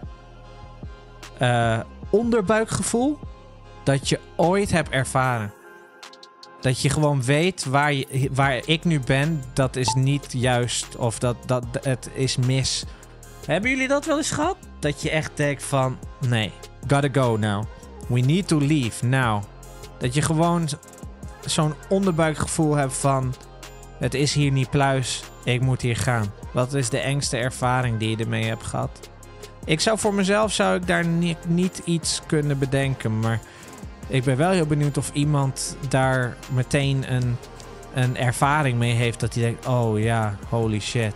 Onderbuikgevoel? Dat je ooit hebt ervaren. Dat je gewoon weet waar ik nu ben. Dat is niet juist. Of dat het is mis. Hebben jullie dat wel eens gehad? Dat je echt denkt van... Nee, gotta go now. We need to leave now. Dat je gewoon zo'n onderbuikgevoel hebt van... Het is hier niet pluis. Ik moet hier gaan. Wat is de engste ervaring die je ermee hebt gehad? Voor mezelf zou ik daar niet iets kunnen bedenken. Maar ik ben wel heel benieuwd of iemand daar meteen een ervaring mee heeft. Dat hij denkt, oh ja, holy shit.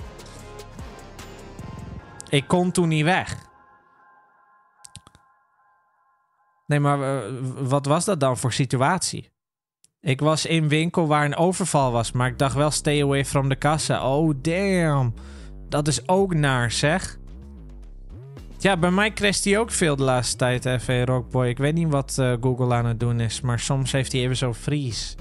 Ik kon toen niet weg. Nee, maar wat was dat dan voor situatie? Ik was in een winkel waar een overval was, maar ik dacht wel stay away from the kassa. Oh, damn. Dat is ook naar, zeg. Ja, bij mij crasht hij ook veel de laatste tijd, F1 Rockboy. Ik weet niet wat Google aan het doen is, maar soms heeft hij even zo freeze.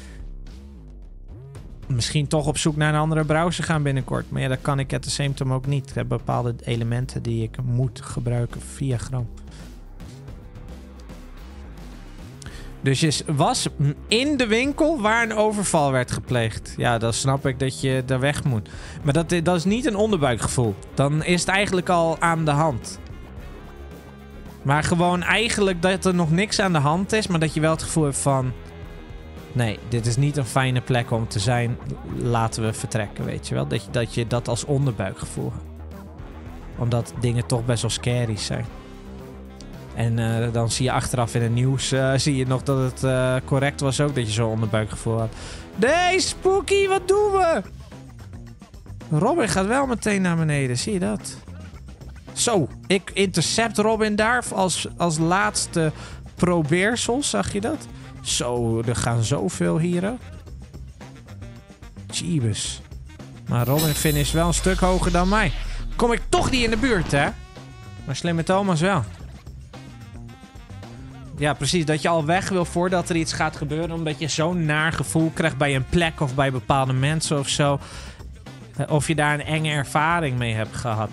Misschien toch op zoek naar een andere browser gaan binnenkort. Maar ja, dat kan ik at the same time ook niet. Ik heb bepaalde elementen die ik moet gebruiken via Chrome. Dus je was in de winkel waar een overval werd gepleegd. Ja, dan snap ik dat je daar weg moet. Maar dat is niet een onderbuikgevoel. Dan is het eigenlijk al aan de hand. Maar gewoon eigenlijk dat er nog niks aan de hand is, maar dat je wel het gevoel hebt van... Nee, dit is niet een fijne plek om te zijn. Laten we vertrekken, weet je wel. Dat je dat als onderbuikgevoel hebt. Omdat dingen toch best wel scary zijn. En dan zie je achteraf in het nieuws... zie je nog dat het correct was ook dat je zo'n onderbuikgevoel had. Nee, Spooky, wat doen we? Robin gaat wel meteen naar beneden, zie je dat? Zo, ik intercept Robin daar als laatste probeersel, zag je dat? Zo, er gaan zoveel hier ook. Jeebus. Maar Robin finish wel een stuk hoger dan mij. Kom ik toch niet in de buurt, hè? Maar slimme Thomas wel. Ja, precies. Dat je al weg wil voordat er iets gaat gebeuren. Omdat je zo'n naar gevoel krijgt bij een plek of bij bepaalde mensen of zo. Of je daar een enge ervaring mee hebt gehad.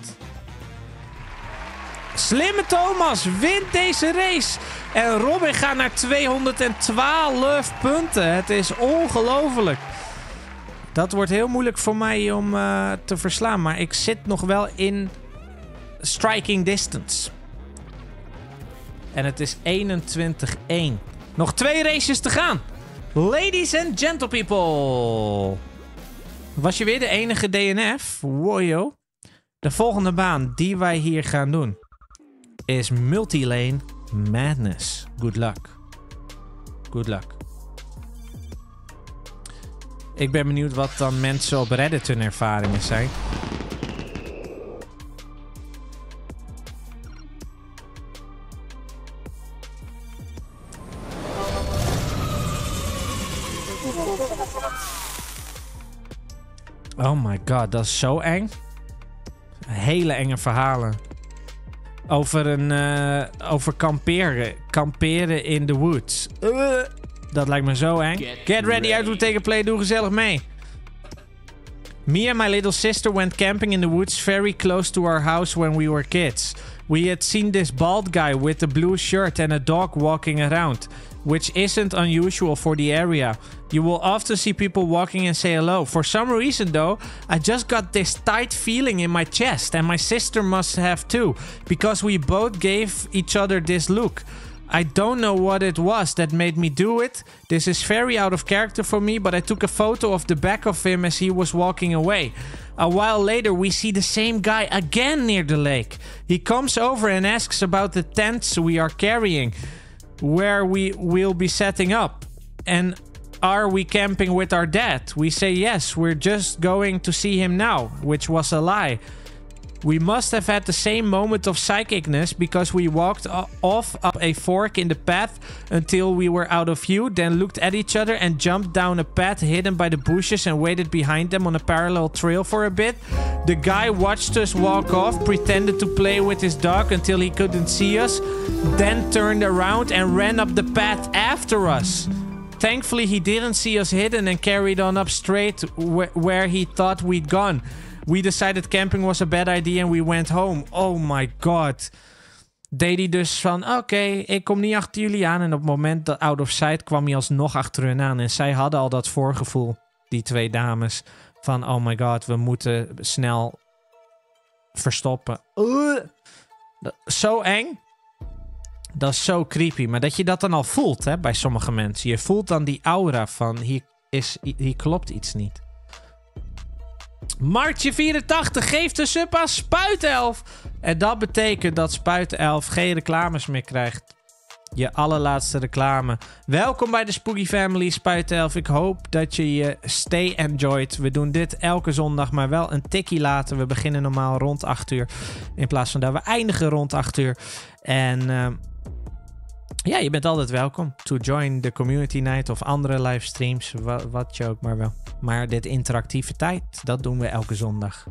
Slimme Thomas wint deze race. En Robin gaat naar 212 punten. Het is ongelooflijk. Dat wordt heel moeilijk voor mij om te verslaan. Maar ik zit nog wel in striking distance. En het is 21-1. Nog 2 races te gaan. Ladies and gentle people. Was je weer de enige DNF? Wojo. De volgende baan die wij hier gaan doen is Multilane Madness. Good luck. Good luck. Ik ben benieuwd wat dan mensen op Reddit hun ervaringen zijn. Oh my god, dat is zo eng. Hele enge verhalen. Over kamperen. Kamperen in the woods. Dat lijkt me zo eng. Get ready, uit, we take a play. Doe gezellig mee. Me and my little sister went camping in the woods very close to our house when we were kids. We had seen this bald guy with a blue shirt and a dog walking around, which isn't unusual for the area. You will often see people walking and say hello. For some reason though, I just got this tight feeling in my chest, and my sister must have too, because we both gave each other this look. I don't know what it was that made me do it. This is very out of character for me, but I took a photo of the back of him as he was walking away. A while later, we see the same guy again near the lake. He comes over and asks about the tents we are carrying, where we will be setting up, and are we camping with our dad? We say yes, we're just going to see him now, which was a lie. We must have had the same moment of psychicness because we walked off up a fork in the path until we were out of view, then looked at each other and jumped down a path hidden by the bushes and waited behind them on a parallel trail for a bit. The guy watched us walk off, pretended to play with his dog until he couldn't see us, then turned around and ran up the path after us. Thankfully, he didn't see us hidden and carried on up straight where he thought we'd gone. We decided camping was a bad idea and we went home. Oh my god. Deed hij dus van, oké, ik kom niet achter jullie aan. En op het moment dat out of sight kwam hij alsnog achter hun aan. En zij hadden al dat voorgevoel, die 2 dames, van oh my god, we moeten snel verstoppen. Zo eng. Dat is zo creepy. Maar dat je dat dan al voelt, hè, bij sommige mensen. Je voelt dan die aura van, hier klopt iets niet. Martje 84 geeft een sub aan Spuitelf. En dat betekent dat Spuitelf geen reclames meer krijgt. Je allerlaatste reclame. Welkom bij de Spooky Family, Spuitelf. Ik hoop dat je je stay enjoyed. We doen dit elke zondag, maar wel een tikkie later. We beginnen normaal rond 8 uur. In plaats van dat we eindigen rond 8 uur. En ja, je bent altijd welkom to join the community night of andere livestreams. Wat je ook maar wel. Maar dit interactiviteit, dat doen we elke zondag.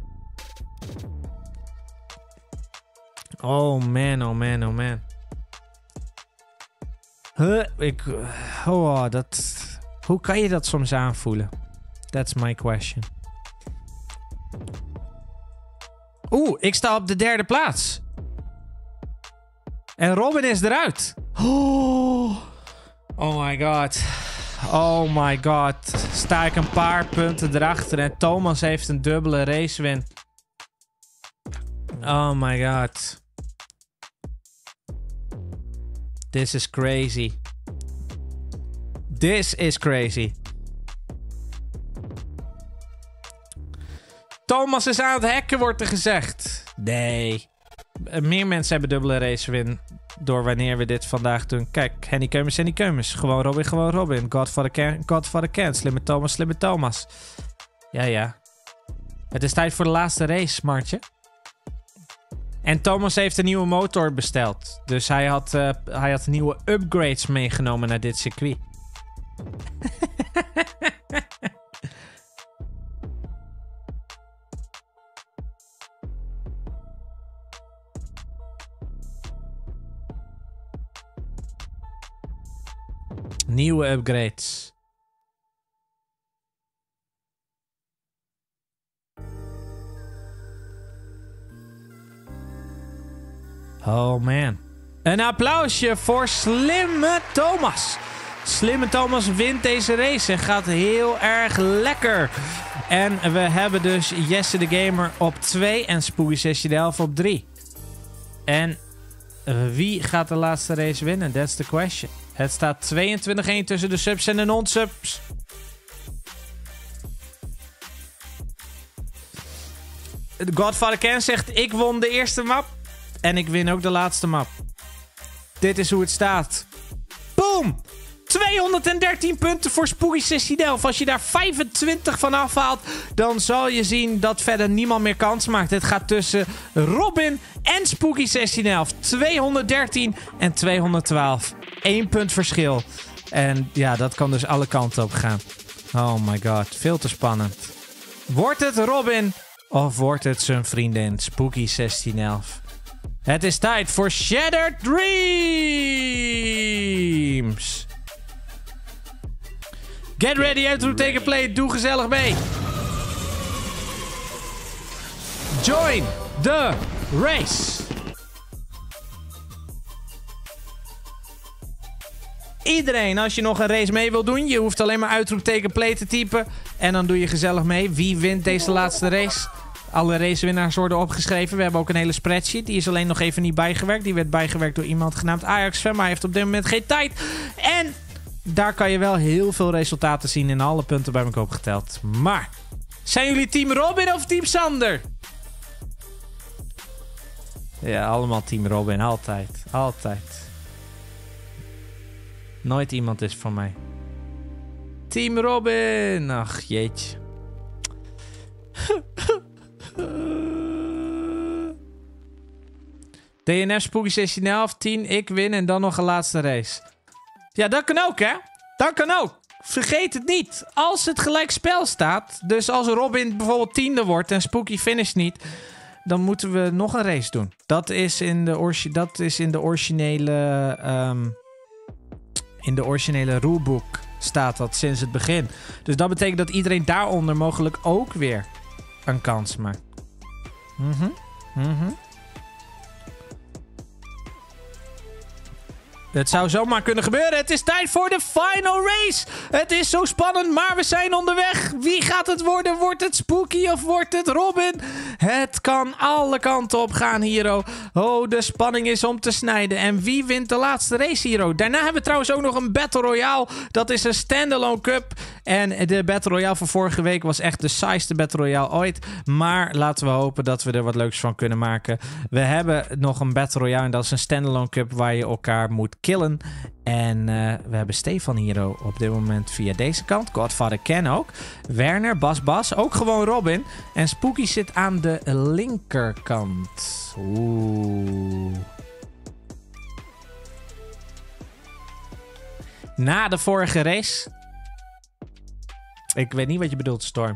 Oh man, oh man, oh man. Hoe kan je dat soms aanvoelen? That's my question. Ik sta op de 3e plaats. En Robin is eruit. Oh my god. Oh my god. Sta ik een paar punten erachter en Thomas heeft een dubbele racewin. Oh my god. This is crazy. This is crazy. Thomas is aan het hacken, wordt er gezegd. Nee. Meer mensen hebben dubbele racewin door wanneer we dit vandaag doen. Kijk, Henny Keumers. Gewoon Robin. Godfather Ken. Slimme Thomas. Ja. Het is tijd voor de laatste race, Martje. En Thomas heeft een nieuwe motor besteld. Dus hij had nieuwe upgrades meegenomen naar dit circuit. Nieuwe upgrades. Oh man. Een applausje voor Slimme Thomas. Slimme Thomas wint deze race en gaat heel erg lekker. En we hebben dus Jesse de Gamer op 2 en Spooky1611 op 3. En wie gaat de laatste race winnen? That's the question. Het staat 22-1 tussen de subs en de non-subs. Godfather Ken zegt, ik won de eerste map. En ik win ook de laatste map. Dit is hoe het staat. Boom! 213 punten voor Spooky1611. Als je daar 25 van afhaalt, dan zal je zien dat verder niemand meer kans maakt. Het gaat tussen Robin en Spooky1611. 213 en 212. 1 punt verschil. En ja, dat kan dus alle kanten op gaan. Oh my god, veel te spannend. Wordt het Robin of wordt het zijn vriendin Spooky1611? Het is tijd voor Shattered Dreams. Get ready, uitroepteken play. Doe gezellig mee. Join the race. Iedereen, als je nog een race mee wil doen, je hoeft alleen maar uitroepteken play te typen. En dan doe je gezellig mee. Wie wint deze laatste race? Alle racewinnaars worden opgeschreven. We hebben ook een hele spreadsheet. Die is alleen nog even niet bijgewerkt. Die werd bijgewerkt door iemand genaamd Ajax-fan. Maar hij heeft op dit moment geen tijd. En daar kan je wel heel veel resultaten zien in alle punten bij elkaar opgeteld. Maar zijn jullie team Robin of team Sander? Ja, allemaal team Robin. Altijd. Altijd. Nooit iemand is van mij. Team Robin. Ach, jeetje. DNF Spooky1611, 10, ik win en dan nog een laatste race. Ja, dat kan ook, hè? Dat kan ook. Vergeet het niet. Als het gelijk spel staat, dus als Robin bijvoorbeeld 10e wordt en Spooky finish niet, dan moeten we nog een race doen. Dat is in de originele rulebook staat dat sinds het begin. Dus dat betekent dat iedereen daaronder mogelijk ook weer een kans maakt. Het zou zomaar kunnen gebeuren. Het is tijd voor de final race. Het is zo spannend, maar we zijn onderweg. Wie gaat het worden? Wordt het Spooky of wordt het Robin? Het kan alle kanten op gaan, Hero. Oh, de spanning is om te snijden. En wie wint de laatste race, Hero? Daarna hebben we trouwens ook nog een Battle Royale. Dat is een standalone cup. En de Battle Royale van vorige week was echt de saaiste Battle Royale ooit. Maar laten we hopen dat we er wat leuks van kunnen maken. We hebben nog een Battle Royale en dat is een standalone cup waar je elkaar moet killen. En we hebben Stefan hier op dit moment via deze kant. Godfather Ken ook. Werner, Bas, ook gewoon Robin. En Spooky zit aan de linkerkant. Oeh. Na de vorige race. Ik weet niet wat je bedoelt, Storm.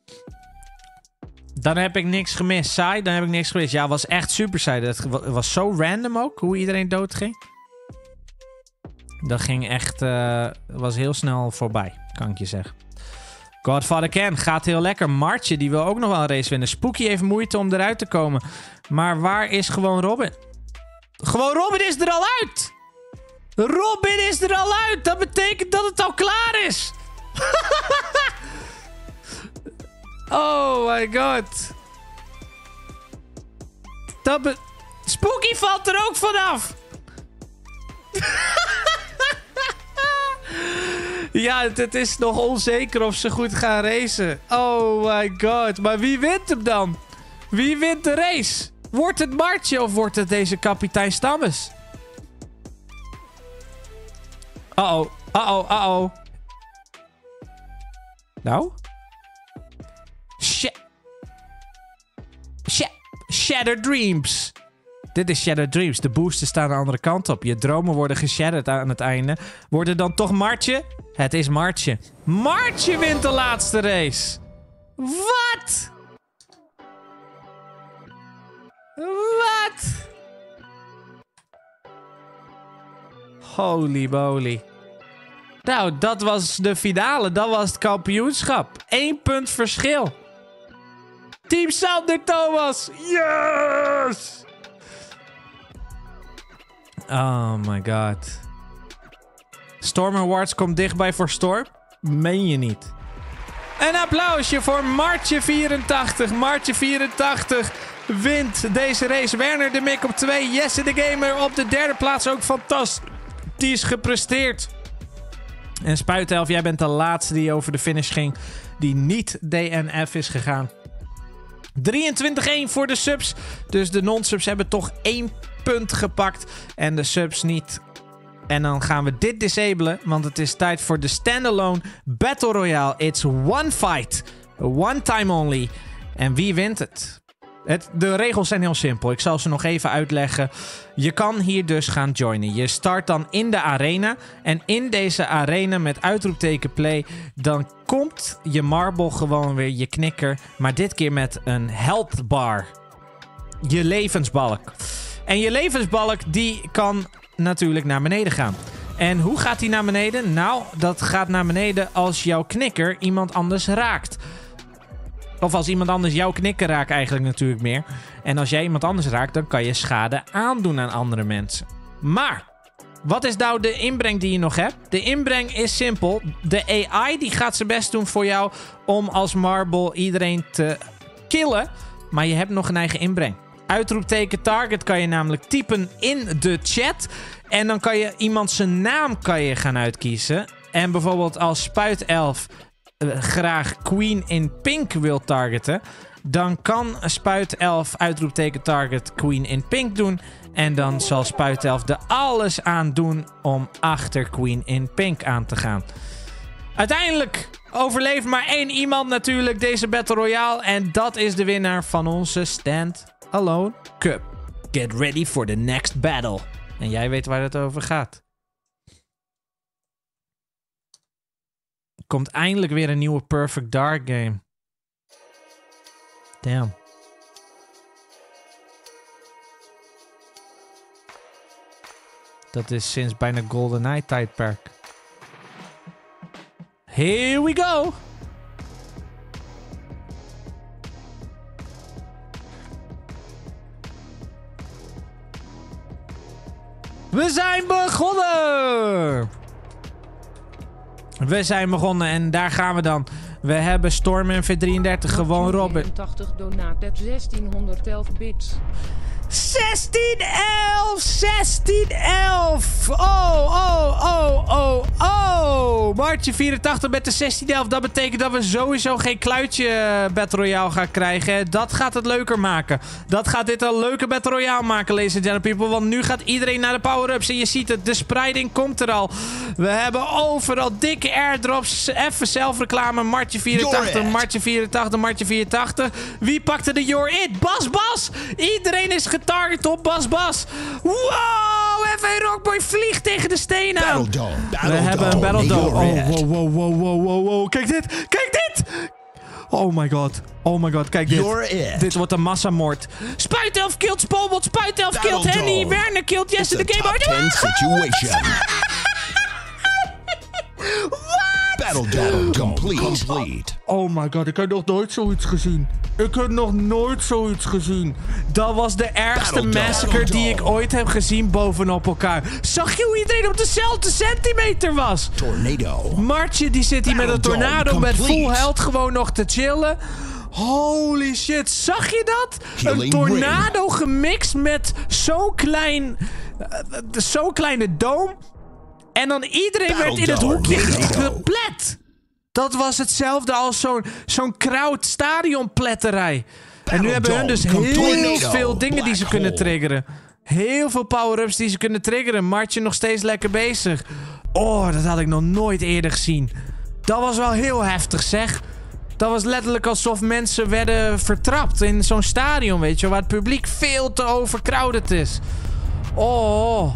Dan heb ik niks gemist. Saai, dan heb ik niks gemist. Ja, was echt super saai. Dat was zo random ook, hoe iedereen doodging. Dat ging echt... was heel snel voorbij, kan ik je zeggen. Godfather Ken gaat heel lekker. Martje, die wil ook nog wel een race winnen. Spooky heeft moeite om eruit te komen. Maar waar is gewoon Robin? Gewoon Robin is er al uit! Robin is er al uit. Dat betekent dat het al klaar is. Oh my god. Spooky valt er ook vanaf. Ja, het is nog onzeker of ze goed gaan racen. Oh my god. Maar wie wint hem dan? Wie wint de race? Wordt het Martje of wordt het deze kapitein Stammes? Uh-oh. Uh-oh. Uh-oh. Nou? Shattered Dreams. Dit is Shattered Dreams. De boosters staan de andere kant op. Je dromen worden geshattered aan het einde. Wordt het dan toch Martje? Het is Martje. Martje wint de laatste race. Wat? Wat? Holy moly. Nou, dat was de finale. Dat was het kampioenschap. 1 punt verschil. Team Sander Thomas. Yes! Oh my god. Storm Awards komt dichtbij voor Storm. Meen je niet. Een applausje voor Martje 84. Martje 84 wint deze race. Werner de Mik op 2. Jesse de Gamer op de 3e plaats. Ook fantastisch gepresteerd. En Spuitelf, jij bent de laatste die over de finish ging. Die niet DNF is gegaan. 23-1 voor de subs. Dus de non-subs hebben toch 1 punt gepakt. En de subs niet. En dan gaan we dit disablen. Want het is tijd voor de standalone Battle Royale. It's one fight. One time only. En wie wint het? De regels zijn heel simpel. Ik zal ze nog even uitleggen. Je kan hier dus gaan joinen. Je start dan in de arena. En in deze arena met uitroepteken play... dan komt je marble gewoon weer, je knikker. Maar dit keer met een health bar. Je levensbalk. En je levensbalk die kan natuurlijk naar beneden gaan. En hoe gaat die naar beneden? Nou, dat gaat naar beneden als jouw knikker iemand anders raakt. Of als iemand anders jouw knikker raakt eigenlijk natuurlijk meer. En als jij iemand anders raakt, dan kan je schade aandoen aan andere mensen. Maar, wat is nou de inbreng die je nog hebt? De inbreng is simpel. De AI die gaat zijn best doen voor jou om als marble iedereen te killen. Maar je hebt nog een eigen inbreng. Uitroepteken target kan je namelijk typen in de chat. En dan kan je iemand zijn naam gaan uitkiezen. En bijvoorbeeld als Spuitelf graag Queen in Pink wil targeten, dan kan Spuitelf uitroepteken target Queen in Pink doen. En dan zal Spuitelf er alles aan doen om achter Queen in Pink aan te gaan. Uiteindelijk overleeft maar 1 iemand natuurlijk deze Battle Royale. En dat is de winnaar van onze Stand-Alone Cup. Get ready for the next battle. En jij weet waar het over gaat. Komt eindelijk weer een nieuwe Perfect Dark game. Damn. Dat is sinds bijna GoldenEye tijdperk. Here we go. We zijn begonnen. We zijn begonnen en daar gaan we dan. We hebben Storm en V33 gewoon Robin. 80 donaat 1611 bits. 1611! Oh. Martje 84 met de 1611. Dat betekent dat we sowieso geen kluitje Battle Royale gaan krijgen. Dat gaat het leuker maken. Dat gaat dit een leuke Battle Royale maken, ladies and gentlemen people. Want nu gaat iedereen naar de power-ups. En je ziet het, de spreiding komt er al. We hebben overal dikke airdrops. Even zelfreclame. Martje 84, Martje 84, Martje 84. Wie pakte de You're It? Bas! Iedereen is getarget op Bas. Wow! F1 Rockboy vliegt tegen de steen aan. We hebben een Battle Dome. Wow. Kijk dit! Oh my god, kijk dit. Dit wordt een massamoord. Spuitelf killt Spobot, Spuitelf killt Henny, Werner killt Jesse de Gamer. Battle complete. Oh my god, ik heb nog nooit zoiets gezien. Ik heb nog nooit zoiets gezien. Dat was de ergste massacre die ik ooit heb gezien bovenop elkaar. Zag je hoe iedereen op dezelfde centimeter was? Tornado. Martje die zit hier met een tornado met full health gewoon nog te chillen. Holy shit, zag je dat? Een tornado gemixt met zo'n kleine dome. En dan iedereen werd in het hoekje geplet. Dat was hetzelfde als zo'n crowd stadionpletterij. En nu hebben hun dus heel veel dingen die ze kunnen triggeren. Heel veel power-ups die ze kunnen triggeren. Martje nog steeds lekker bezig. Oh, dat had ik nog nooit eerder gezien. Dat was wel heel heftig, zeg. Dat was letterlijk alsof mensen werden vertrapt in zo'n stadion, weet je, waar het publiek veel te overcrowded is. Oh.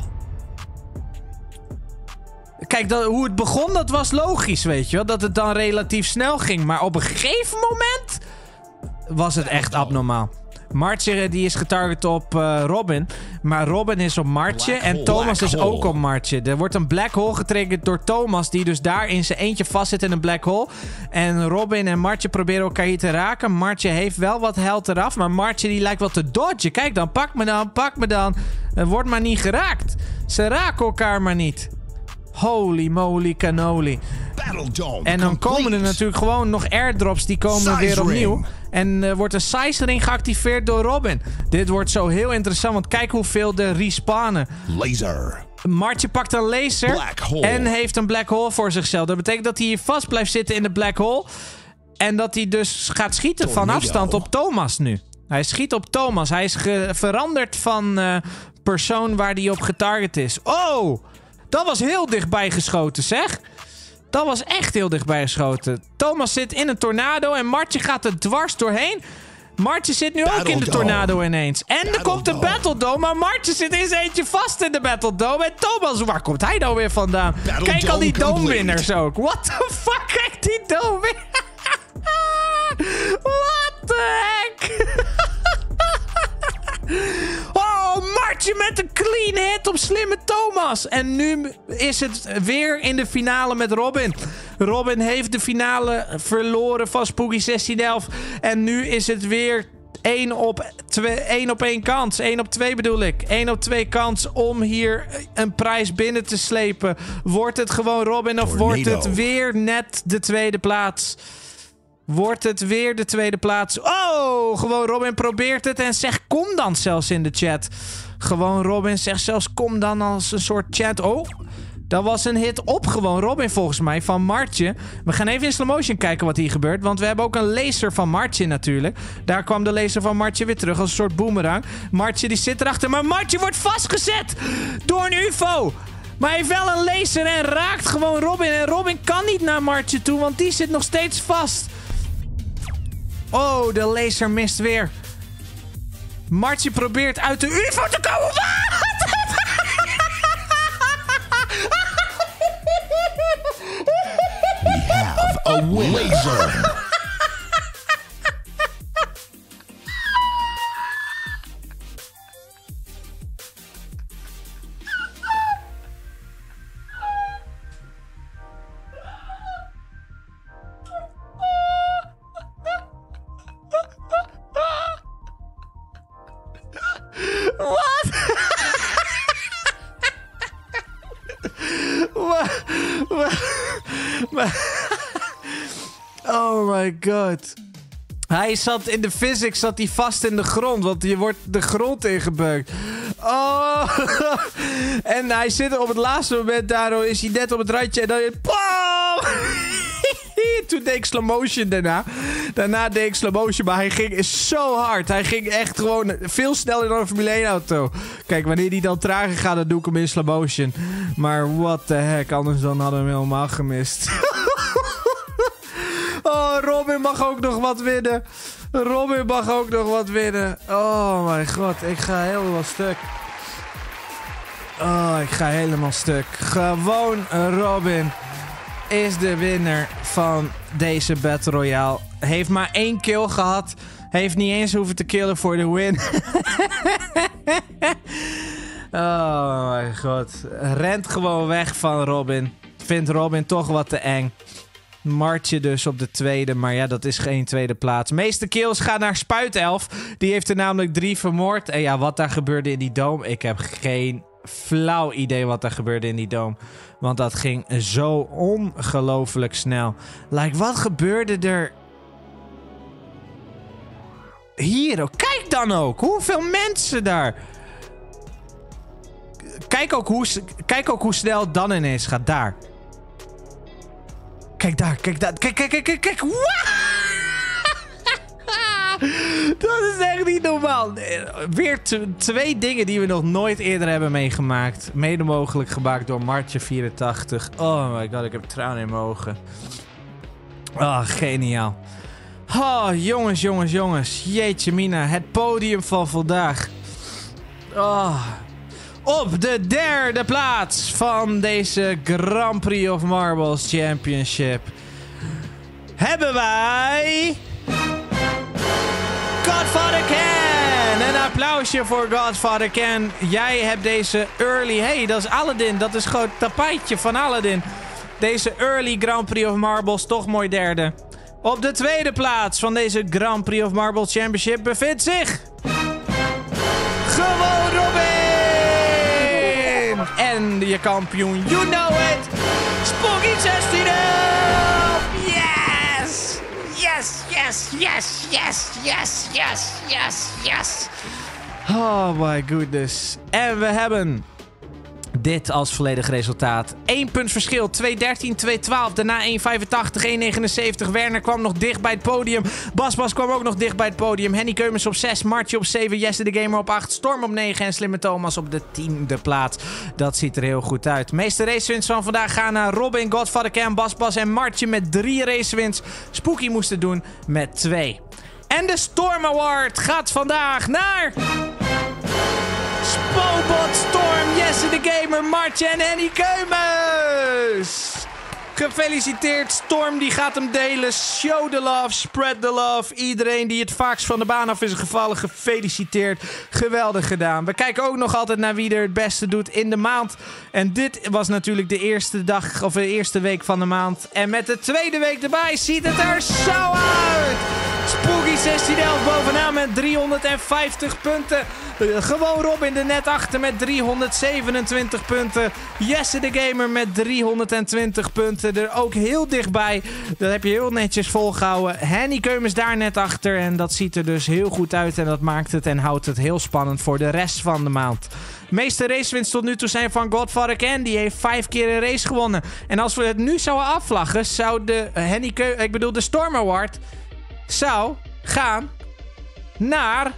Kijk, hoe het begon, dat was logisch, weet je wel. Dat het dan relatief snel ging. Maar op een gegeven moment was het echt abnormaal. Martje die is getarget op Robin. Maar Robin is op Martje. En Thomas is ook op Martje. Er wordt een black hole getriggerd door Thomas. Die dus daar in zijn eentje vastzit in een black hole. En Robin en Martje proberen elkaar hier te raken. Martje heeft wel wat health eraf. Maar Martje die lijkt wel te dodgen. Kijk dan, pak me dan. Wordt maar niet geraakt. Ze raken elkaar maar niet. Holy moly cannoli. En dan komen er natuurlijk gewoon nog airdrops. Die komen weer opnieuw. En wordt een size ring geactiveerd door Robin. Dit wordt zo heel interessant. Want kijk hoeveel er respawnen. Laser. Martje pakt een laser. En heeft een black hole voor zichzelf. Dat betekent dat hij hier vast blijft zitten in de black hole. En dat hij dus gaat schieten van afstand op Thomas nu. Hij schiet op Thomas. Hij is veranderd van persoon waar hij op getarget is. Oh! Dat was heel dichtbij geschoten, zeg. Dat was echt heel dichtbij geschoten. Thomas zit in een tornado en Martje gaat er dwars doorheen. Martje zit nu ook in de tornado ineens. En er komt de Battle Dome, maar Martje zit in zijn eentje vast in de Battle Dome. En Thomas, waar komt hij nou weer vandaan? Kijk al die Dome-winners ook. What the fuck? Kijk die Dome. What the heck? Oh, Martje met een clean hit op slimme Thomas. En nu is het weer in de finale met Robin. Robin heeft de finale verloren van Spooky 1611. En nu is het weer 1 op 1 kans. 1 op 2 bedoel ik. 1 op 2 kans om hier een prijs binnen te slepen. Wordt het gewoon Robin of wordt het weer net de tweede plaats? Wordt het weer de tweede plaats? Oh, gewoon Robin probeert het en zegt kom dan zelfs in de chat. Gewoon Robin zegt zelfs kom dan als een soort chat. Oh, dat was een hit op gewoon Robin volgens mij van Martje. We gaan even in slow motion kijken wat hier gebeurt. Want we hebben ook een laser van Martje natuurlijk. Daar kwam de laser van Martje weer terug als een soort boomerang. Martje die zit erachter, maar Martje wordt vastgezet door een UFO. Maar hij heeft wel een laser en raakt gewoon Robin. En Robin kan niet naar Martje toe, want die zit nog steeds vast. Oh, de laser mist weer. Martje probeert uit de UFO te komen. We have a laser. Oh my god. Hij zat in de physics, zat hij vast in de grond. Want je wordt de grond ingebeukt. Oh. En hij zit op het laatste moment, daardoor is hij net op het randje. En dan... Toen deed ik slow motion daarna. Daarna deed ik slow motion, maar hij ging zo hard. Hij ging echt gewoon veel sneller dan een Formule 1 auto. Kijk, wanneer die dan trager gaat, dan doe ik hem in slow motion. Maar what the heck, anders dan hadden we hem helemaal gemist. Oh, Robin mag ook nog wat winnen. Robin mag ook nog wat winnen. Oh mijn god, ik ga helemaal stuk. Oh, ik ga helemaal stuk. Gewoon Robin is de winnaar van deze Battle Royale. Heeft maar 1 kill gehad. Heeft niet eens hoeven te killen voor de win. Oh mijn god. Rent gewoon weg van Robin. Vindt Robin toch wat te eng. Martje dus op de tweede, maar ja, dat is geen tweede plaats. Meeste kills gaan naar Spuitelf. Die heeft er namelijk 3 vermoord. En ja, wat daar gebeurde in die dome, ik heb geen flauw idee wat er gebeurde in die dome. Want dat ging zo ongelooflijk snel. Like, wat gebeurde er hier? Oh, kijk dan ook, hoeveel mensen daar. Kijk ook hoe snel het dan ineens gaat, daar. Kijk daar, kijk daar. Kijk. Dat is echt niet normaal. Weer 2 dingen die we nog nooit eerder hebben meegemaakt. Mede mogelijk gemaakt door Martje84. Oh my god, ik heb tranen in mijn ogen. Oh, geniaal. Oh, jongens. Jeetje mina, het podium van vandaag. Oh. Op de 3e plaats van deze Grand Prix of Marbles Championship hebben wij Godfather Ken. Een applausje voor Godfather Ken. Jij hebt deze early... Hey, dat is Aladdin. Dat is gewoon het tapijtje van Aladdin. Deze early Grand Prix of Marbles, toch mooi 3e. Op de 2e plaats van deze Grand Prix of Marbles Championship bevindt zich gewoon Robin. En je kampioen, you know it, Spooky 16. Yes. Oh my goodness. En we hebben dit als volledig resultaat. 1 punt verschil. 2:13, 2:12. Daarna 1:85, 1:79. Werner kwam nog dicht bij het podium. Bas kwam ook nog dicht bij het podium. Henny Keumens op 6. Martje op 7. Jesse de Gamer op 8. Storm op 9. En Slimme Thomas op de 10e plaats. Dat ziet er heel goed uit. De meeste racewins van vandaag gaan naar Robin, Godfather Ken, Bas en Martje met 3 racewins. Spooky moest het doen met 2. En de Storm Award gaat vandaag naar Spobot, Storm, Jesse de Gamer, Martje en Henny Keumens. Gefeliciteerd, Storm, die gaat hem delen. Show the love, spread the love. Iedereen die het vaakst van de baan af is gevallen, gefeliciteerd. Geweldig gedaan. We kijken ook nog altijd naar wie er het beste doet in de maand. En dit was natuurlijk de eerste dag, of de eerste week van de maand. En met de tweede week erbij ziet het er zo uit. Spooky 1611 bovenaan met 350 punten. Gewoon Robin er net achter met 327 punten. Jesse de Gamer met 320 punten. Er ook heel dichtbij. Dat heb je heel netjes volgehouden. Henny Keumens daar net achter. En dat ziet er dus heel goed uit. En dat maakt het en houdt het heel spannend voor de rest van de maand. De meeste racewins tot nu toe zijn van Godfather Ken. Die heeft 5 keer een race gewonnen. En als we het nu zouden afvlaggen, zou de Storm Award zou gaan naar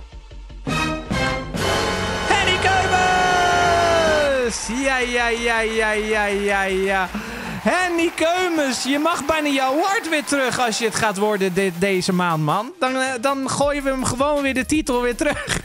Henny Keumens! Ja. Henny Keumens, je mag bijna jouw award weer terug als je het gaat worden deze maand, man. Dan gooien we hem gewoon weer de titel weer terug.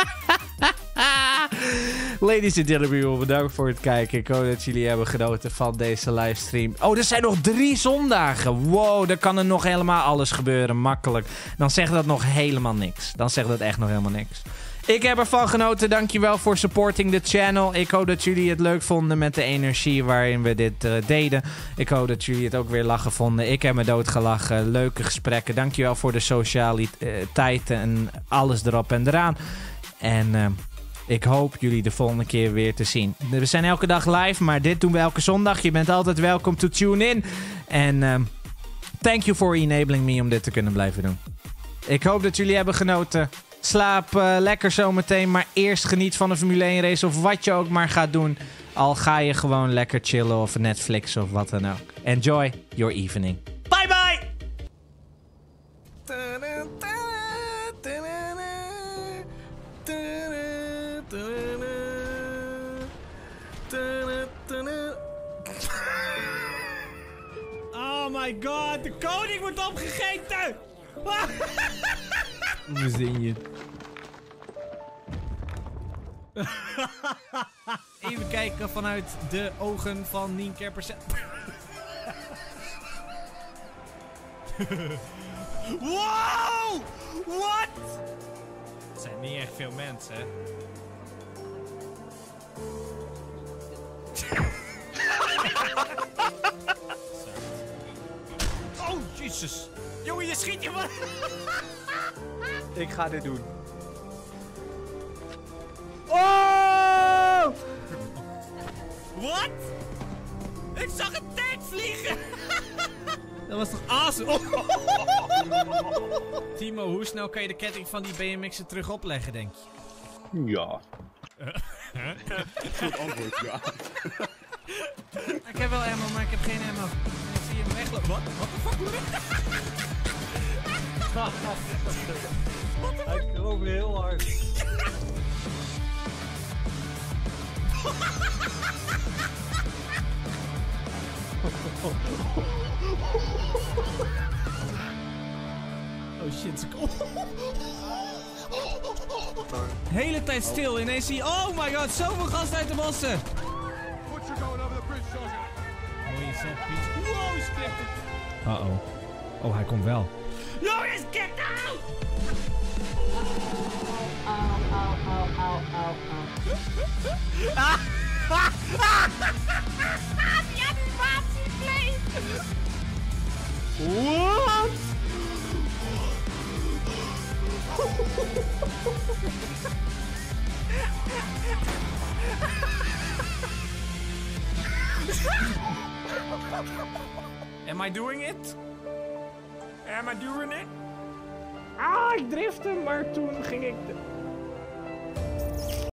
Ladies and gentlemen, bedankt voor het kijken. Ik hoop dat jullie hebben genoten van deze livestream. Oh, er zijn nog 3 zondagen. Wow, dan kan er nog helemaal alles gebeuren. Makkelijk. Dan zegt dat nog helemaal niks. Dan zegt dat echt nog helemaal niks. Ik heb ervan genoten. Dankjewel voor supporting the channel. Ik hoop dat jullie het leuk vonden met de energie waarin we dit deden. Ik hoop dat jullie het ook weer lachen vonden. Ik heb me doodgelachen. Leuke gesprekken. Dankjewel voor de socialiteiten en alles erop en eraan. En ik hoop jullie de volgende keer weer te zien. We zijn elke dag live, maar dit doen we elke zondag. Je bent altijd welkom to tune in. En thank you for enabling me om dit te kunnen blijven doen. Ik hoop dat jullie hebben genoten. Slaap lekker zometeen, maar eerst geniet van de Formule 1 race of wat je ook maar gaat doen. Al ga je gewoon lekker chillen of Netflix of wat dan ook. Enjoy your evening. Bye bye! Oh my god, de koning wordt opgegeten! Hoe zing je? Even kijken vanuit de ogen van Nienke Percent. Wow! What? Het zijn niet echt veel mensen, hè? Jezus. Jongen, je schiet je man. Ik ga dit doen. Oh! Wat? Ik zag een tank vliegen. Dat was toch awesome? Timo, hoe snel kan je de ketting van die BMX'en terug opleggen, denk je? Ja. Goed antwoord, ja. Ik heb wel ammo, maar ik heb geen ammo. Ik zie hem weglopen. Wat? Wat de fuck? Hij kroop heel hard. Oh shit, ze komen. Hele tijd stil, ineens zie je... Oh my god, zoveel gasten uit de bossen! Mooie set piece. Wow, split. Uh-oh. Oh, hij komt wel. Joris, get out! Die animatie bleef! What? Am I doing it? Am I doing it? Ah, ik drifte, maar toen ging ik...